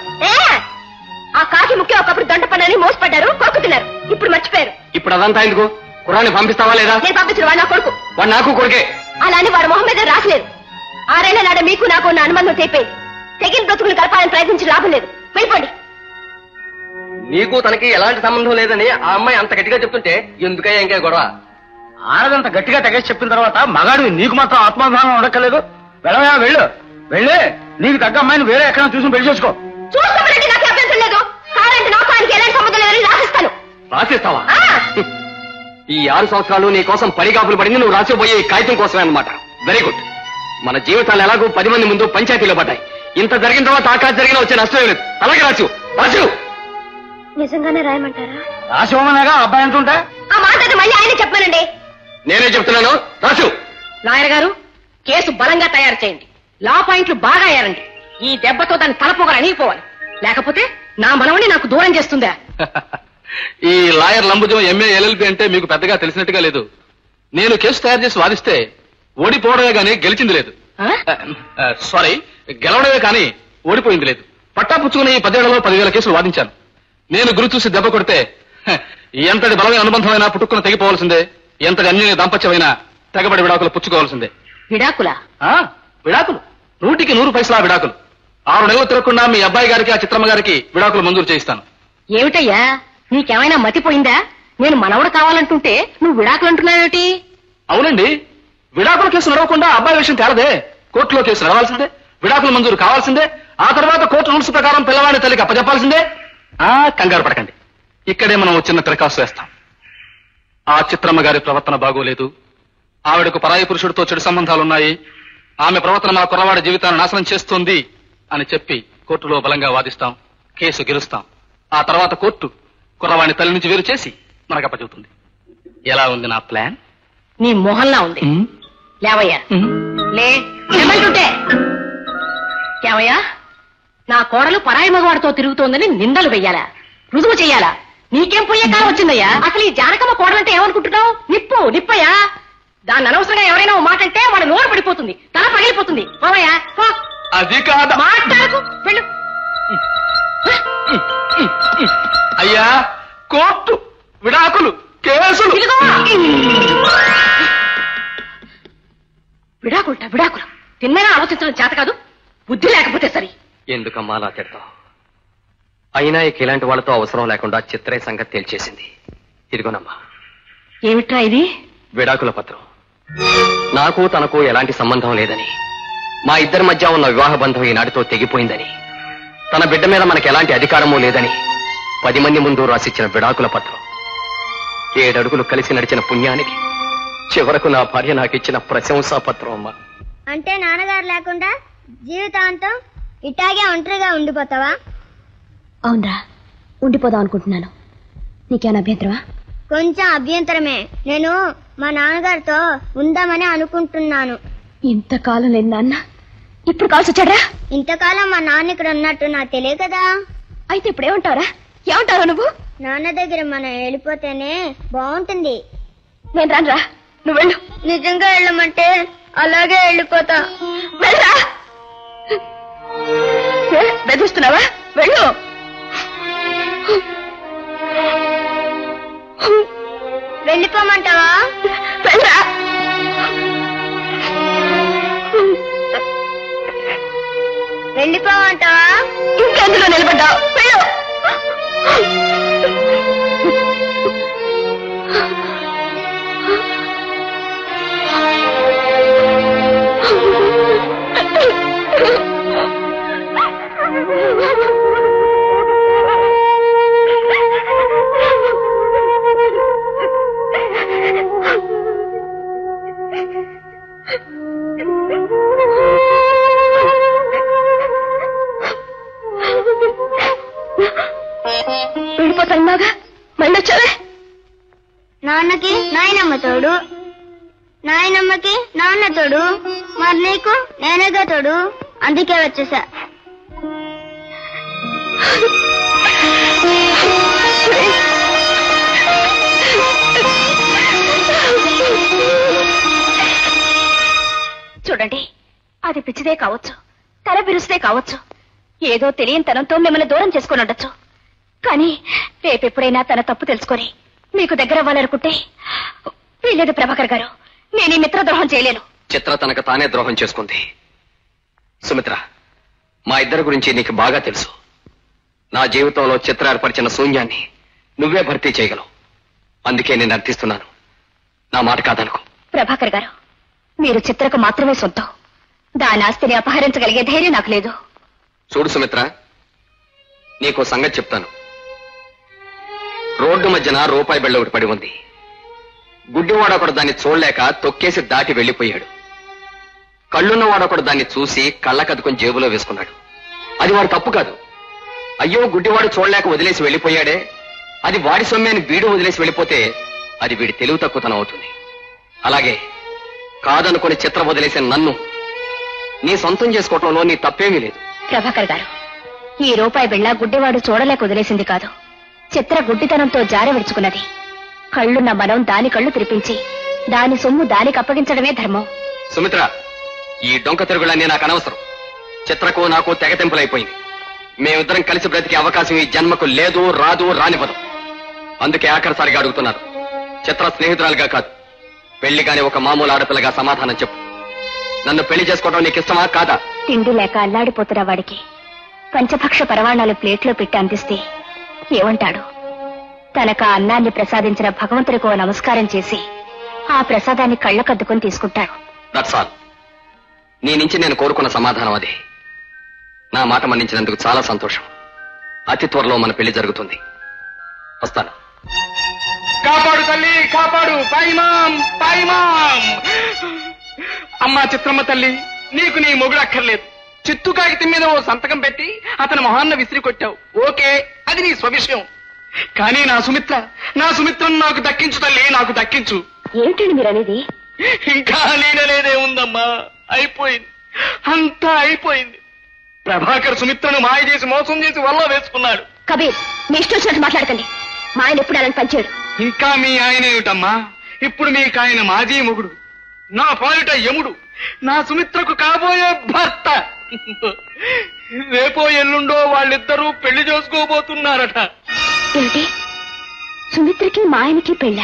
ఆ కాకి ముఖ్య ఒకప్పుడు దొండ పన్నని మోసపడ్డారు, కొడుకు తిన్నారు. ఇప్పుడు మర్చిపోయారు. ఇప్పుడు అదంతా ఎందుకు? కుర్రాన్ని పంపిస్తావా లేదా? నేను పంపించను. వాడు నా కొడుకు. వాడు నాకు కొడుకే. అలా అని వాడు మొహం మీద రాసలేదు. ఆరేళ్ల నాడ మీకు నాకు ఉన్న అనుబంధం తెగిపోయింది. తెగిన బ్రతుకులు కలపాలని ప్రయత్నించి లాభం లేదు. వెళ్ళిపోండి. నీకు తనకి ఎలాంటి సంబంధం లేదని ఆ అమ్మాయి అంత గట్టిగా చెప్తుంటే ఎందుకయ్యా ఇంకా గొడవ? ఆడదంత గట్టిగా తెగేసి చెప్పిన తర్వాత మగాడు నీకు మాత్రం ఆత్మాభిమానం ఉండక్కర్లేదు. వెళ్ళవయా, వెళ్ళు వెళ్ళి నీకు తగ్గ అమ్మాయిని వేరే ఎక్కడ చూసి పెళ్లి చేసుకో. చూసుకోవాలంటే నాకు అభ్యంతరం లేదు. కాదంటే నాకు ఆయనకి ఎలాంటి సంబంధం లేదని రాసిస్తాను. రాసిస్తావా? ఈ ఆరు సంవత్సరాలు నీ కోసం పడిగాపులు పడింది నువ్వు రాసిపోయే ఈ కాగితం కోసమే అన్నమాట. Very good. మన జీవితాలు ఎలాగో పది మంది ముందు పంచాయతీలో పడ్డాయి. ఇంత జరిగిన తర్వాత ఆకాశ జరిగిన వచ్చే నష్టం లేదు. అలాగే రాసు రాసు. నిజంగానే రాయమంటారా? రాసివమనేగా అబ్బాయి అంటుంటా. ఆ మాట మళ్ళీ ఆయన చెప్పానండి. నేనే చెప్తున్నాను, రాసు. లాయర్ గారు, కేసు బలంగా తయారు చేయండి. లా పాయింట్లు బాగా అయ్యారండి. ఈ దెబ్బతో దాన్ని తలపోగలు అణిగిపోవాలి. లేకపోతే నా మనవని నాకు దూరం చేస్తుందా? ఈ లాయర్ లంబుజం ఎంఏ ఎల్ఎల్బి అంటే మీకు పెద్దగా తెలిసినట్టుగా లేదు. నేను కేసు తయారు చేసి వాదిస్తే ఓడిపోవడమే కానీ గెలిచింది లేదు. సారీ, గెలవడమే కానీ ఓడిపోయింది లేదు. పట్టా పుచ్చుకుని ఈ పదేళ్లలో పదివేల కేసులు వాదించాను. నేను గురి చూసి దెబ్బ కొడితే ఎంతటి బలమైన అనుబంధమైనా పుట్టుకుని తెగిపోవాల్సిందే. ఎంతటి అన్య దాంపత్యమైనా తెగబడి విడాకులు పుచ్చుకోవాల్సిందే. విడాకులా? విడాకులు నూటికి నూరు పైసలా విడాకులు. ఆరు నెలలు తిరగకుండా మీ అబ్బాయి గారికి ఆ చిత్రమ్మ గారికి విడాకులు మంజూరు చేయిస్తాను. ఏమిటయ్యా, నీకేమైనా మతిపోయిందా? నేను మనవడు కావాలంటుంటే నువ్వు విడాకులు అంటున్నావేమిటి? అవునండి, విడాకుల కేసు నడవకుండా అబ్బాయి విషయం తేలదే. కోర్టులో కేసు నడవాల్సిందే, విడాకులు మంజూరు కావాల్సిందే. ఆ తర్వాత కోర్టు రూల్స్ ప్రకారం పిల్లవాడి తల్లికి అప్పచెప్పాల్సిందే. ఆ కంగారు పడకండి, ఇక్కడే మనం చిన్న తిరకాసు వేస్తాం. ఆ చిత్రమ్మ గారి ప్రవర్తన బాగోలేదు. ఆవిడకు పరాయి పురుషుడితో చెడు సంబంధాలున్నాయి. ఆమె ప్రవర్తన మా కుర్రవాడి జీవితాన్ని నాశనం చేస్తుంది అని చెప్పి కోర్టులో బలంగా వాదిస్తాం. కేసు గెలుస్తాం. ఆ తర్వాత కోర్టు కుర్రవాడిని తల్లి నుంచి వేరు చేసి మనకు అప్పచెబుతుంది. ఎలా ఉంది నా ప్లాన్? నీ మొహల్లా ఉంది. లేవయ్యా, లే ఏమంటుంటే. ఏమయ్యా, నా కోడలు పరాయి మగవాడితో తిరుగుతోందని నిందలు వెయ్యాలా? రుజువు చెయ్యాలా? నీకేం పోయే కాలం వచ్చిందయ్యా? అసలు ఈ జానకమ్మ కోడలంటే ఏమనుకుంటున్నావు? నిప్పు నిప్పయ్యా. దాన్ని అనవసరంగా ఎవరైనా ఓ మాట అంటే వాడు నోరు పడిపోతుంది, తల పగిలిపోతుంది. పోవయ్యా, పో. అది కాదు, మాట్లాడకు, వెళ్ళు. అయ్యా, కోర్టు, విడాకులు, కేసులు. విడాకులుట విడాకులు తిన్నగా ఆలోచించడం చేత కాదు. బుద్ధి లేకపోతే సరి. ఎందుకమ్మా అలా తిడతావు? అయినా ఇక ఇలాంటి వాళ్ళతో అవసరం లేకుండా చిత్రే సంగతి తేల్చేసింది. ఇదిగోనమ్మా. ఏమిట్రా ఇది? విడాకుల పత్రం. నాకు తనకు ఎలాంటి సంబంధం లేదని, మా ఇద్దరి మధ్య ఉన్న వివాహ బంధం ఈనాటితో తెగిపోయిందని, తన బిడ్డ మీద మనకి ఎలాంటి అధికారమూ లేదని పది మంది ముందు రాసిచ్చిన విడాకుల పత్రం. ఏడడుగులు కలిసి నడిచిన పుణ్యానికి చివరకు నా భార్య నాకు ఇచ్చిన ప్రశంసా పత్రం అమ్మా. అంటే నాన్నగారు లేకుండా జీవితాంతం ఇట్లాగే ఒంటరిగా ఉండిపోతావా? అవునరా, ఉండిపోదాం అనుకుంటున్నాను. నీకేమైనా అభ్యంతరమా? కొంచెం అభ్యంతరమే. నేను మా నాన్నగారితో ఉందామని అనుకుంటున్నాను. ఇంతకాలం లేని నాన్న ఇప్పుడు కాల్సి వచ్చాడా? ఇంతకాలం మా నాన్న ఇక్కడ ఉన్నట్టు నాకు తెలియదు కదా. అయితే ఇప్పుడు ఏమంటావురా? ఏమంటావు నువ్వు? నాన్న దగ్గర మనం వెళ్ళిపోతేనే బాగుంటుంది. నేను రానురా, నువ్వు వెళ్ళు. నిజంగా వెళ్ళమంటే అలాగే వెళ్ళిపోతా. వెళ్ళరా. బెదిరిస్తున్నావా? వెళ్ళు. వెళ్ళిపోమంటావా? వెళ్ళరా. వెళ్ళిపోమంటావా? ఇంకెందులో నిలబడ్డావు? వెళ్ళు. వెళ్ళిపోతాన్నాగా మళ్ళీ వచ్చావే. నాన్నకి నాయనమ్మ తోడు, నాయనమ్మకి నాన్న తోడు, మరి నీకు నేనేగా తోడు. అందుకే వచ్చేసా. చూడండి, అది పిచ్చిదే కావచ్చు, తల బిరుస్తే కావచ్చు, ఏదో తెలియని తనంతో మిమ్మల్ని దూరం చేసుకుని ఉండొచ్చు. కానీ రేపెప్పుడైనా తన తప్పు తెలుసుకొని మీకు దగ్గర అవ్వాలనుకుంటే వీలేదు ప్రభాకర్ గారు. నేను ఈ మిత్రద్రోహం చేయలేను. చిత్ర తనకు తానే ద్రోహం చేసుకుంది. సుమిత్ర, మా ఇద్దరి గురించి నీకు బాగా తెలుసు. నా జీవితంలో చిత్ర ఏర్పరిచిన శూన్యాన్ని నువ్వే భర్తీ చేయగలవు. అందుకే నేను అర్థిస్తున్నాను. నా మాట కాదనుకో. ప్రభాకర్ గారు, మీరు చిత్రకు మాత్రమే సొంతం. దాని ఆస్తిని అపహరించగలిగే ధైర్యం నాకు లేదు. చూడు సుమిత్ర, నీకో సంగతి చెప్తాను. రోడ్డు మధ్యన రూపాయి బిళ్ళ ఒకటి పడి ఉంది. గుడ్డివాడొకడు దాన్ని చూడలేక తొక్కేసి దాటి వెళ్లిపోయాడు. కళ్ళున్నవాడొకడు దాన్ని చూసి కళ్ళకద్దుకొని జేబులో వేసుకున్నాడు. అది వాడు తప్పు కాదు. అయ్యో గుడ్డివాడు చూడలేక వదిలేసి వెళ్లిపోయాడే, అది వాడి సొమ్మేని వీడు వదిలేసి వెళ్ళిపోతే అది వీడి తెలివి తక్కువతనం అవుతుంది. అలాగే కాదనుకుని చిత్ర వదిలేసిన నన్ను నీ సొంతం చేసుకోవటంలో నీ తప్పేమీ లేదు. ప్రభాకర్ గారు, ఈ రూపాయి బిళ్ళ గుడ్డివాడు చూడలేక వదిలేసింది కాదు, చిత్ర గుడ్డితనంతో జారి విడుచుకున్నది. కళ్ళున్న మనం దాని కళ్ళు తెరిపించి దాని సొమ్ము దానికి అప్పగించడమే ధర్మం. సుమిత్ర, ఈ డొంక తిరుగులన్నీ నాకు అనవసరం. చిత్రకు నాకు తెగతెంపులైపోయింది. మేమిద్దరం కలిసి బ్రతికే అవకాశం ఈ జన్మకు లేదు, రాదు, రానివ్వదు. అందుకే ఆఖరిసారిగా అడుగుతున్నారు. చిత్ర స్నేహితురాలుగా కాదు, పెళ్లి కాని ఒక మామూలు ఆడపిల్లగా సమాధానం చెప్పు. నన్ను పెళ్లి చేసుకోవడం నీకు ఇష్టమా కాదా? తిండి లేక అల్లాడిపోతున్న వాడికి పంచభక్ష పరవాణాలు ప్లేట్లో పెట్టి అందిస్తే ఏమంటాడు? తనకు ఆ అన్నాన్ని ప్రసాదించిన భగవంతుడికి ఓ నమస్కారం చేసి ఆ ప్రసాదాన్ని కళ్ళకద్దుకొని తీసుకుంటాడు. That's all. నీ నుంచి నేను కోరుకున్న సమాధానం అదే. నా మాట మన్నించినందుకు చాలా సంతోషం. అతి త్వరలో మన పెళ్లి జరుగుతుంది. వస్తాను. కాపాడు తల్లి, కాపాడు. పైమాం పైమాం. అమ్మా చిత్రమ్మ తల్లి, నీకు నీ మొగుడు అక్కర్లేదు. చిత్తు కాగితం మీద ఓ సంతకం పెట్టి అతని మొహాన్న విసిరి కొట్టావు. ఓకే, అది నీ స్వవిషయం. కానీ నా సుమిత్ర, నా సుమిత్రను నాకు దక్కించు తల్లి, నాకు దక్కించు. ఏమిటండి మీరు అనేది? ఇంకా నేనలేదే ఉందమ్మా. అయిపోయింది, అంతా అయిపోయింది. ప్రభాకర్ సుమిత్రను మాయ చేసి మోసం చేసి వల్ల వేసుకున్నాడు. కబీర్, మీ ఇష్టం వచ్చినట్టు మాట్లాడకండి. మా ఆయన ఎప్పుడు అలాంటి పనిచేయడు. ఇంకా మీ ఆయన ఏమిటమ్మా? ఇప్పుడు మీకు ఆయన మాజీ మొగుడు, నా పాలిట యముడు, నా సుమిత్రకు కాబోయే భర్త. రేపో ఎల్లుండో వాళ్ళిద్దరూ పెళ్లి చేసుకోబోతున్నారట. ఏమిటి? సుమిత్రకి మా ఆయనకి పెళ్ళా?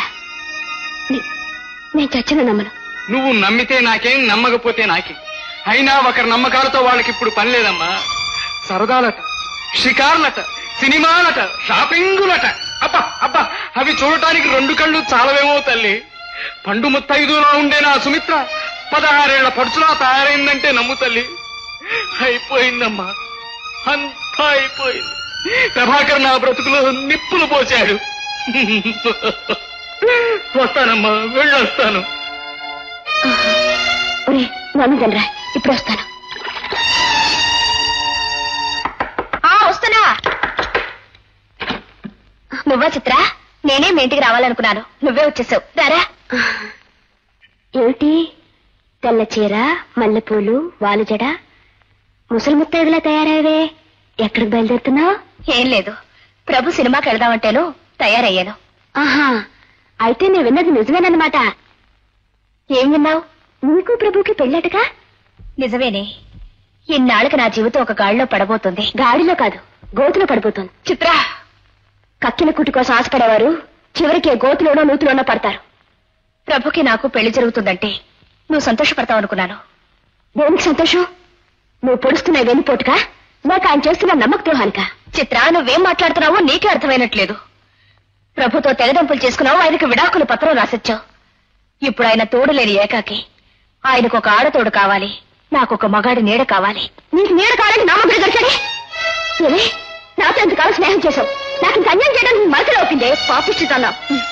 నేను చచ్చిన నమ్మను. నువ్వు నమ్మితే నాకేం, నమ్మకపోతే నాకేం. అయినా ఒకరి నమ్మకాలతో వాళ్ళకి ఇప్పుడు పని లేదమ్మా. సరదాలట, షికార్లట, సినిమాలట, షాపింగులట. అబ్బా అబ్బా, అవి చూడటానికి రెండు కళ్ళు చాలవేమో తల్లి. పండు ముత్తైదులా ఉండే నా సుమిత్ర పదహారేళ్ల పడుచులా తయారైందంటే నమ్ము తల్లి. అయిపోయిందమ్మా, అంతా అయిపోయింది. ప్రభాకర్ నా బ్రతుకులో నిప్పులు పోశాడు. వస్తానమ్మా, వెళ్ళొస్తాను. ఒరే నన్ను గనరా, ఇప్పుడు వస్తాను. వస్తున్నా. నువ్వా చిత్ర? నేనే మీ ఇంటికి రావాలనుకున్నాను, నువ్వే వచ్చేసావు. రారా. ఏమిటి తెల్ల చీర, మల్లెపూలు, వాలుజడ, ముసలి ముత్తైదులా తయారయ్యవే? ఎక్కడికి బయలుదేరుతున్నావు? ఏం లేదు, ప్రభు సినిమాకి వెళదామంటేను తయారయ్యాను. ఆహా, అయితే నేను విన్నది నిజమేనన్నమాట. ఏం విన్నావు? నీకు ప్రభుకి పెళ్ళటగా? నిజమేనే. ఇన్నాళ్ళకి నా జీవితం ఒక గాడిలో పడబోతుంది. గాడిలో కాదు, గోతులో పడిపోతుంది. చిత్ర, కక్కిన కుట్టి కోసం ఆశపడేవారు చివరికి గోతులోనో నూతులోనో పడతారు. ప్రభుకి నాకు పెళ్లి జరుగుతుందంటే నువ్వు సంతోషపడతావు అనుకున్నాను. దేనికి సంతోషం? నువ్వు పొడుస్తున్న వెన్నుపోటుగా, లేక ఆయన చేస్తున్న నమ్మక ద్రోహానిక? చిత్ర, నువ్వేం మాట్లాడుతున్నావో నీకే అర్థమైనట్లేదు. ప్రభుతో తెగదంపులు చేసుకున్నావు, ఆయనకు విడాకుల పత్రం రాసొచ్చావు. ఇప్పుడు ఆయన తోడు లేని ఏకాకి. ఆయనకు ఒక ఆడతోడు కావాలి, నాకు ఒక మగాడి నీడ కావాలి. నీకు నీడ కావాలంటే నా మగుడు దొరికాడే. ఏమే, నాతో ఎంతకాలం స్నేహం చేశావు, నాకు ఇంత అన్యాయం చేయడానికి మనసులో ఒప్పిందే పాపిస్తున్నా.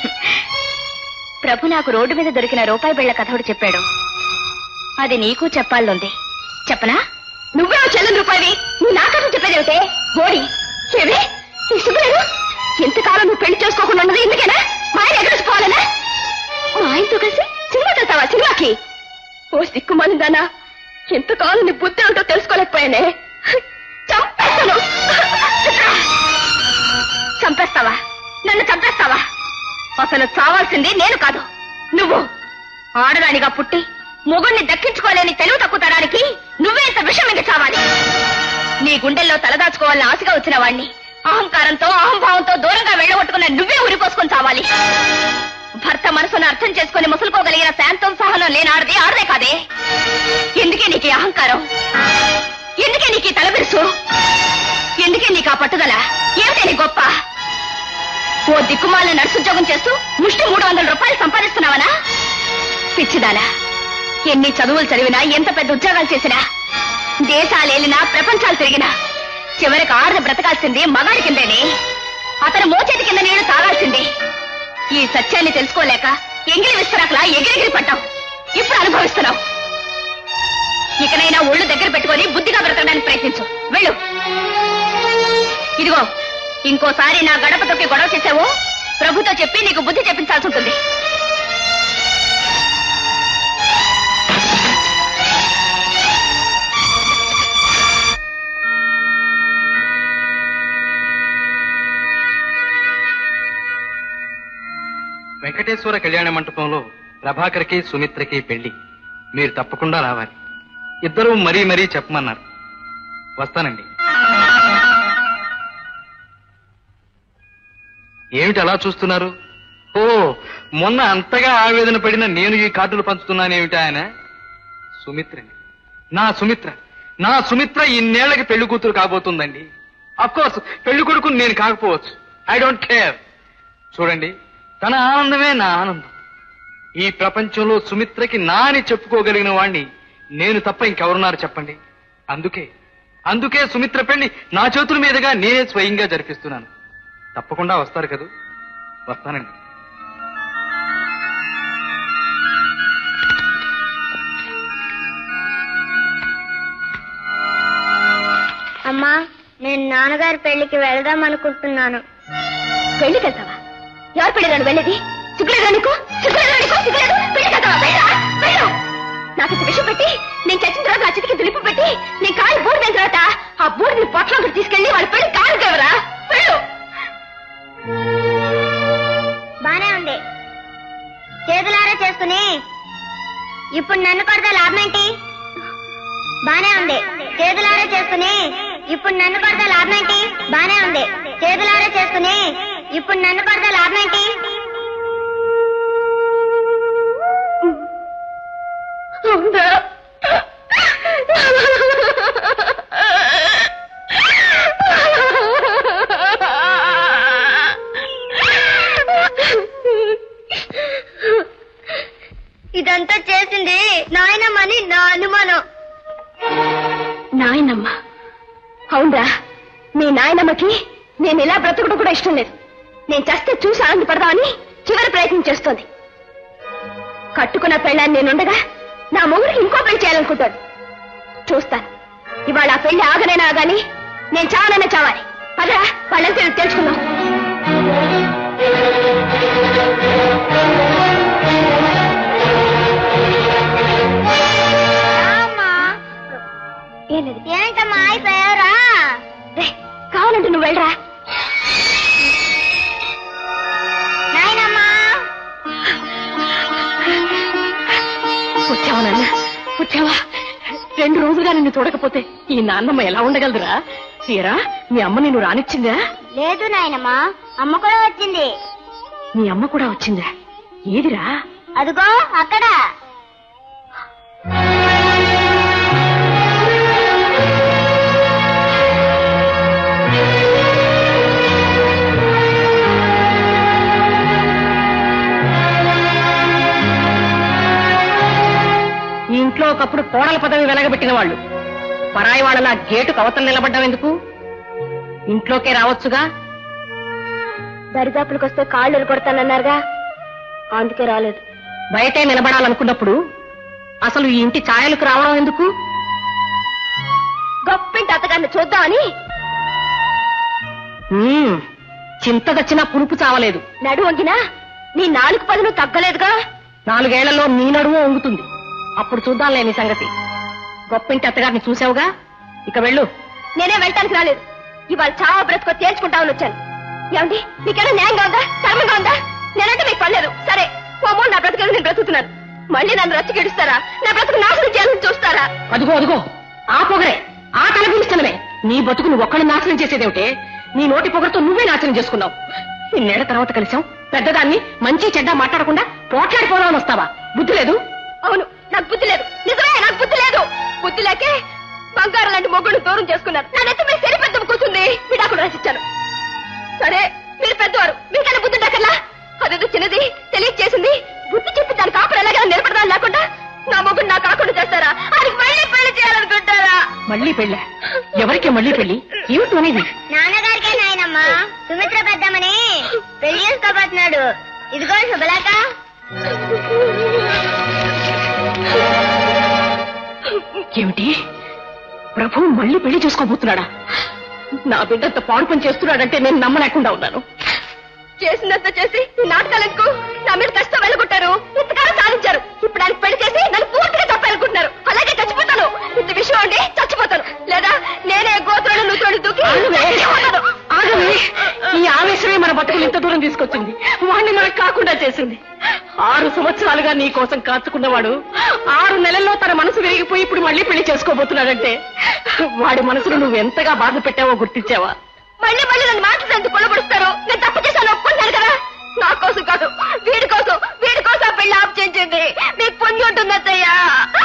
ప్రభు నాకు రోడ్డు మీద దొరికిన రూపాయి బిళ్ళ కథోడు చెప్పాడు. అది నీకు చెప్పాలనుంది. చెప్పనా? నువ్వే చెల్లని రూపాయి, నువ్వు నా కథ చెప్పేదేమిటే గోడి? ఏమే ఇష్టపడేరు? ఎంతకాలం నువ్వు పెళ్లి చేసుకోకుండా ఉన్నది ఎందుకేనా? మా ఆయన ఎగరేసుకోవాలనా? మా ఆయనతో కలిసి సినిమాకి వెళ్తావా? సినిమాకి? ఓ సిక్కుమాలిందానా, ఎంతకాలం నీ బుద్ధి ఏమిటో తెలుసుకోలేకపోయానే. చంపేస్తాను. చంపేస్తావా? నన్ను చంపేస్తావా? అసలు చావాల్సింది నేను కాదు, నువ్వు. ఆడదానిగా పుట్టి మొగుణ్ణి దక్కించుకోలేని తెలుగు తక్కువ తరానికి నువ్వే ఇంత విషయం ఇంక చావాలి. నీ గుండెల్లో తలదాచుకోవాలని ఆశగా వచ్చిన వాణ్ణి అహంకారంతో అహంభావంతో దూరంగా వెళ్ళగొట్టుకున్న నువ్వే ఉరిపోసుకొని చావాలి. భర్త మనసును అర్థం చేసుకుని ముసులుకోగలిగిన శాంతం సహనం లేని ఆడది ఆడదే కాదే. ఎందుకే నీకు అహంకారం? ఎందుకే నీకు తలబిరుసు? ఎందుకే నీకు ఆ పట్టుదల? ఏమిటే నీ గొప్ప? ఓ దిక్కుమాల నర్సుద్యోగం చేస్తూ ముష్టి మూడు వందల రూపాయలు సంపాదిస్తున్నావనా? పిచ్చిదానా, ఎన్ని చదువులు చదివినా, ఎంత పెద్ద ఉద్యోగాలు చేసినా, దేశాలేలినా, ప్రపంచాలు తిరిగినా చివరికి ఆడది బ్రతకాల్సింది మగాడి కిందేనే. అతను మోచేతి కింద నీళ్లు తాగాల్సింది. ఈ సత్యాన్ని తెలుసుకోలేక ఎంగిలి విస్తరాకలా ఎగిరెగిరి పడ్డావు. ఇప్పుడు అనుభవిస్తున్నావు. ఇకనైనా ఒళ్ళు దగ్గర పెట్టుకొని బుద్ధిగా బ్రతకడానికి ప్రయత్నించు. వెళ్ళు. ఇదిగో, ఇంకోసారి నా గడప తొక్కి గొడవ చేసావో ప్రభుతో చెప్పి నీకు బుద్ధి చెప్పించాల్సి ఉంటుంది. వెంకటేశ్వర కళ్యాణ మంటపంలో ప్రభాకర్కి సుమిత్రకి పెళ్లి. మీరు తప్పకుండా రావాలి. ఇద్దరూ మరీ మరీ చెప్పమన్నారు. వస్తానండి. ఏమిటి అలా చూస్తున్నారు? ఓ, మొన్న అంతగా ఆవేదన పడిన నేను ఈ కార్డులు పంచుతున్నానేమిటి? ఆయన సుమిత్రని, నా సుమిత్ర, నా సుమిత్ర ఇన్నేళ్లకి పెళ్లి కూతురు కాబోతుందండి. అఫ్ కోర్స్ పెళ్లి కొడుకు నేను కాకపోవచ్చు, ఐ డోంట్ కేర్. చూడండి, తన ఆనందమే నా ఆనందం. ఈ ప్రపంచంలో సుమిత్రకి నా అని చెప్పుకోగలిగిన వాణ్ణి నేను తప్ప ఇంకెవరున్నారు చెప్పండి? అందుకే అందుకే సుమిత్ర పెళ్లి నా చేతుల మీదుగా నేనే స్వయంగా జరిపిస్తున్నాను. తప్పకుండా వస్తారు కదూ? వస్తానండి. అమ్మా, నేను నాన్నగారి పెళ్లికి వెళ్దాం అనుకుంటున్నాను. పెళ్లికి వెళ్తావా? ఎవరు పెళ్ళిరాడు వెళ్ళేది? సిగ్గులేదా నీకు? సిగ్గులేదా నీకు? సిగ్గులేదు? పెళ్లికి వెళ్తావా? వెళ్ళా, వెళ్ళు. నాకు ఇంత విషయం పెట్టి నేను చచ్చిన తర్వాత నా చితికి దులిపి పెట్టి నేను కాలి బూడిదైన తర్వాత ఆ బూడిని పొట్లంకి తీసుకెళ్లి వాళ్ళ పెళ్లి కాలు కేవరా. వెళ్ళు. బానే ఉంది. చేతులారా చేసుకుని ఇప్పుడు నన్ను కొడతా లాభం ఏంటి? బానే ఉంది. చేతులారా చేసుకుని ఇప్పుడు నన్ను కొడతా లాభం ఏంటి? బానే ఉంది. చేతులారా చేసుకుని ఇప్పుడు నన్ను కొడతా లాభం ఏంటి? ఉందా? ఇదంతా చేసింది నాయనమ్మని నా అనుమానం. నాయనమ్మ? అవునరా, మీ నాయనమ్మకి నేను ఇలా బ్రతకడం కూడా ఇష్టం లేదు. నేను చస్తే చూసి ఆనందపడదామని చివరి ప్రయత్నం చేస్తోంది. కట్టుకున్న పెళ్ళాన్ని నేనుండగా నా మొగుడికి ఇంకో పెళ్లి చేయాలనుకుంటాడు. చూస్తాను ఇవాళ ఆ పెళ్లి ఆగనైనా ఆగాని, నేను చావనైనా చావాలి. పదరా వాళ్ళంతా తెలుసుకుందాం. ఏంటమ్మా అయిపోయారా? కావాలంటే నువ్వు వెళ్ళరా. నాయనమ్మా వచ్చావా నాన్న? వచ్చావా? రెండు రోజులుగా నిన్ను చూడకపోతే ఈ నాన్నమ్మ ఎలా ఉండగలదురా? తీరా మీ అమ్మ నిన్ను రానిచ్చిందా? లేదు నాయనమ్మా, అమ్మ కూడా వచ్చింది. మీ అమ్మ కూడా వచ్చిందా? ఏదిరా? అదిగో అక్కడ. ఈ ఇంట్లో ఒకప్పుడు కోడల పదవి వెలగబెట్టిన వాళ్ళు పరాయి వాళ్ళ గేటు కవతలు నిలబడ్డావు ఎందుకు? ఇంట్లోకే రావచ్చుగా. దరిదాపులకు వస్తే కాళ్ళు కొడతానన్నారుగా, అందుకే రాలేదు. బయటే నిలబడాలనుకున్నప్పుడు అసలు ఈ ఇంటి ఛాయలకు రావడం ఎందుకు? గొప్పింటి అత్తగారిని చూద్దామని. చింతదచ్చినా పులుపు చావలేదు. నడు వంగినా నీ నాలుగు పదులు తగ్గలేదుగా. నాలుగేళ్లలో నీ నడుము వంగుతుంది. అప్పుడు చూద్దాంలే నీ సంగతి. గొప్పింటి అత్తగారిని చూసావుగా, ఇక వెళ్ళు. నేనే వెళ్ళటానికి రాలేదు. ఇవాళ చావా బ్రతుకో తేల్చుకుంటామని వచ్చాను. ఏమండి మీకేనా న్యాయంగా ఉందా, ధర్మంగా ఉందా? నేనంటే మీకు పర్లేదు, సరే. ఓమో నా బ్రతుకు నేను బ్రతుకుతున్నాను. మళ్ళీ నన్ను రచ్చి గెడుస్తారా? నా బ్రతుకు నాశనం చేయాలని చూస్తారా? అదుగో అదుగో ఆ పొగరే, ఆ తలపిలిస్తనమే. నీ బతుకు నువ్వు ఒక్కడిని నాశనం చేసేదేమిటే? నీ నోటి పొగరతో నువ్వే నాశనం చేసుకున్నావు. ఇన్నేళ్ల తర్వాత కలిసాం, పెద్దదాన్ని మంచి చెడ్డ మాట్లాడకుండా పోట్లాడిపోదామని వస్తావా? బుద్ధి లేదు? అవును, నాకు బుద్ధి లేదు. నిజమే, నాకు బుద్ధి లేదు. బుద్ధి లేకే బంగారం లాంటి మొగ్గును దూరం చేసుకున్నారు. నా నెత్తి మీద సరి పెద్ద కూర్చుంది. విడాకులు రాసిచ్చాను. సరే మీరు పెద్దవారు, మీకన్నా బుద్ధి ఉండకల్లా. అదేదో చిన్నది తెలియచేసింది, బుద్ధి చెప్పి దాని కాపులు ఎలాగైనా నిలబడదాని లేకుండా నా మొగ్గును నా కాకుండా చేస్తారా? అది మళ్ళీ పెళ్లి చేయాలనుకుంటారా? మళ్ళీ పెళ్ళ? ఎవరికి మళ్ళీ పెళ్లి? ఏమిటి అనేది? నాన్నగారికే నాయనమ్మా, సుమిత్ర పెద్దమ్మని పెళ్లి చేసుకోబోతున్నాడు. ఇదిగో శుభలేక. ఏమిటి? ప్రభు మళ్ళీ పెళ్లి చేసుకోబోతున్నాడా? నా బిడ్డంత పాడు పని చేస్తున్నాడంటే నేను నమ్మలేకుండా ఉన్నాను. చేసినంత చేసి ఈ నాటకాలకు నా మీద కష్టం వెళ్ళగొట్టారు. ఇంతకాలం సాధించారు. ఇప్పుడు ఆయన పెళ్లి చేసి నన్ను పూర్తిగా తప్పాలనుకుంటున్నారు. అలాగే చచ్చిపోతాను. ఇంత విషయం అండి చచ్చిపోతాను. లేదా నేనే గోత్రాలు నూతులు దూకి ఆగవే. ఈ ఆవేశమే మన బతుకులు ఇంత దూరం తీసుకొచ్చింది. వాడిని మనకు కాకుండా చేసింది. ఆరు సంవత్సరాలుగా నీ కోసం కాచుకున్నవాడు ఆరు నెలల్లో తన మనసు విరిగిపోయి ఇప్పుడు మళ్ళీ పెళ్లి చేసుకోబోతున్నాడంటే వాడి మనసును నువ్వు ఎంతగా బాధ పెట్టావో గుర్తించావా? మళ్ళీ మళ్ళీ నన్ను మాట్లాడుతూ కొలబడుస్తారు. నేను తప్పు చేశాను ఒప్పుకుంటాను కదా. నా కోసం కాదు, వీడి కోసం, వీడి కోసం పెళ్లి ఆఫ్ చేయించింది. మీకు పుణ్యం ఉంటుంది అత్తయ్యా.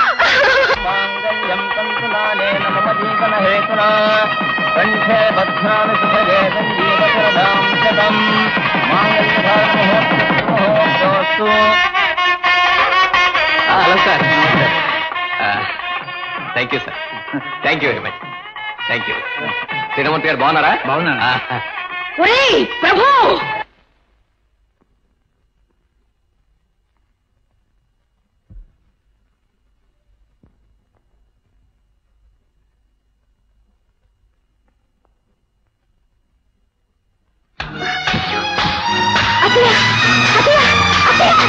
Hello sir. Thank you sir. Thank you very much. Thank you. Sriramurthy గారు బాగున్నారా? బాగున్నా. ఒరేయ్ ప్రభు, అత్తయ్య, అత్తయ్య, అత్తయ్య.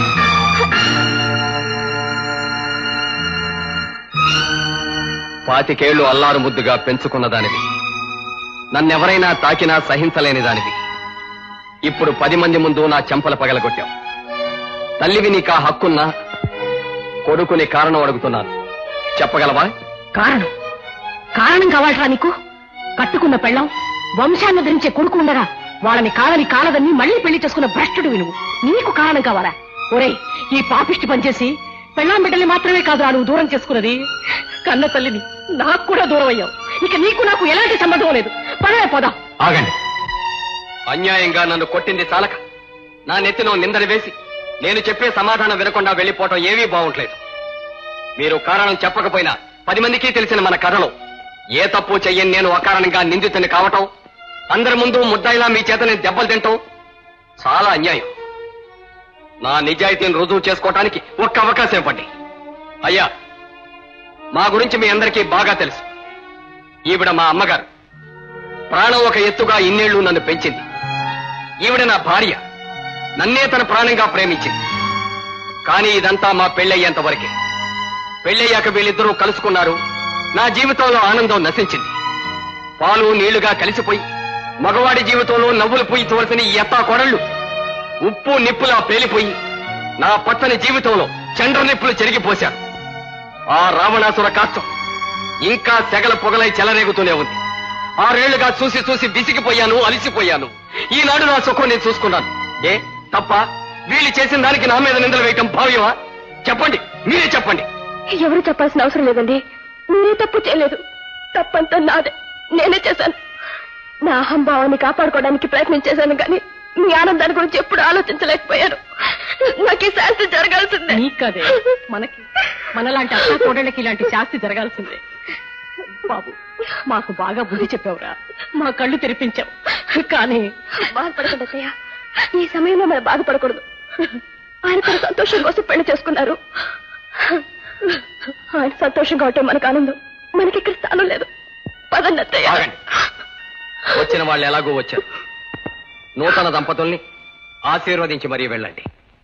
పాతికేళ్లు అల్లారు ముద్దుగా పెంచుకున్న దానివి, నన్నెవరైనా తాకినా సహించలేని దానివి. ఇప్పుడు పది మంది ముందు నా చెంపల పగలగొట్టావు. తల్లివి నీకా హక్కున్నా కొడుకుని కారణం అడుగుతున్నాను, చెప్పగలవా? కారణం కారణం కావాలరా నీకు? కట్టుకున్న పెళ్ళం, వంశాన్ని ధరించే కొడుకు ఉండగా వాళ్ళని కాలని కాలదని మళ్ళీ పెళ్లి చేసుకున్న భ్రష్టుడు నువ్వు. నీకు కారణం కావాలా? ఒరేయ్, ఈ పాపిష్టి పనిచేసి పెళ్ళాం బిడ్డల్ని మాత్రమే కాదు నువ్వు దూరం చేసుకున్నది, కన్న తల్లిని నాకు కూడా దూరం అయ్యావు. ఇక నీకు నాకు ఎలాంటి సంబంధం లేదు. పదవే పోదాం. ఆగండి. అన్యాయంగా నన్ను కొట్టింది చాలక నా నెత్తినో నిందలు వేసి నేను చెప్పే సమాధానం వినకుండా వెళ్లిపోవటం ఏమీ బాగుంటలేదు. మీరు కారణం చెప్పకపోయినా పది మందికి తెలిసిన మన కథలో ఏ తప్పు చెయ్యని నేను అకారణంగా నిందితుని కావటం, అందరి ముందు ముద్దాయిలా మీ చేత నేను దెబ్బలు తింటాం చాలా అన్యాయం. నా నిజాయితీని రుజువు చేసుకోవటానికి ఒక్క అవకాశం ఇవ్వండి. అయ్యా, మా గురించి మీ అందరికీ బాగా తెలుసు. ఈవిడ మా అమ్మగారు. ప్రాణం ఒక ఎత్తుగా ఇన్నేళ్లు నన్ను పెంచింది. ఈవిడ నా భార్య. నన్నే తన ప్రాణంగా ప్రేమించింది. కానీ ఇదంతా మా పెళ్ళయ్యేంత వరకే. పెళ్ళయ్యాక వీళ్ళిద్దరూ కలుసుకున్నారు. నా జీవితంలో ఆనందం నశించింది. పాలు నీళ్లుగా కలిసిపోయి మగవాడి జీవితంలో నవ్వులు పూయించవలసిన ఈ ఎత్తా కొడళ్లు ఉప్పు నిప్పులా పేలిపోయి నా పచ్చని జీవితంలో చండ్ర నిప్పులు చెరిగిపోశారు. ఆ రావణాసుర కాష్టం ఇంకా సెగల పొగలై చెలరేగుతూనే ఉంది. ఆరేళ్లుగా చూసి చూసి విసిగిపోయాను, అలిసిపోయాను. ఈనాడు నా సుఖం నేను చూసుకున్నాను. ఏ తప్ప? వీళ్ళు చేసిన దానికి నా మీద నిందలు వేయటం భావ్యమా? చెప్పండి, మీరే చెప్పండి. ఎవరు చెప్పాల్సిన అవసరం లేదండి. మీరే తప్పు చేయలేదు. తప్పంతా నాదే. నేనే చేశాను. నా అహంభావాన్ని కాపాడుకోవడానికి ప్రయత్నం చేశాను, కానీ మీ ఆనందాన్ని గురించి ఎప్పుడు ఆలోచించలేకపోయాను. నాకు ఈ శాస్తి జరగాల్సిందే. నీకదే మనకి మనలాంటి అత్త కోడళ్ళకి ఇలాంటి శాస్తి జరగాల్సిందే. బాబు, మాకు బాగా బుద్ధి చెప్పావురా. మా కళ్ళు తెరిపించావు. కానీ బాధపడకూడదు అత్తయ్య. ఈ సమయంలో మనం బాధపడకూడదు. ఆయన తన సంతోషం కోసం పెళ్లి చేసుకున్నారు. ఆయన సంతోషంగా ఉంటే మనకు ఆనందం. మనకి ఇక్కడ స్థానం లేదు. పదండి అత్తయ్య. వచ్చిన వాళ్ళు ఎలాగో వచ్చారు. నూతన దంపతుల్ని ఆశీర్వదించి మరీ వెళ్ళండి.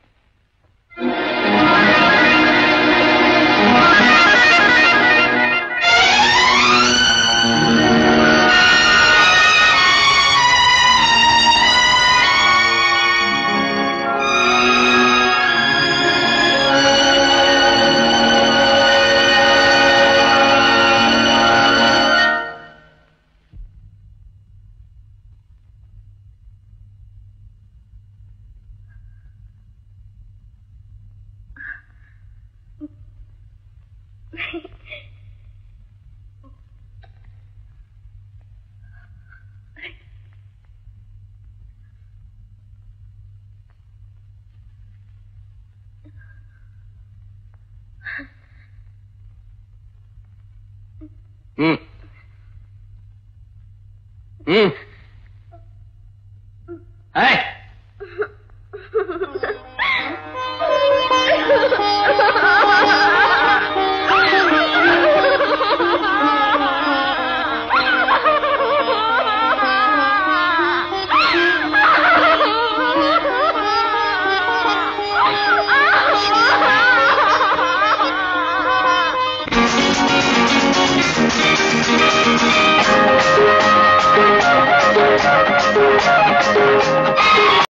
Mm. Mm. Hey!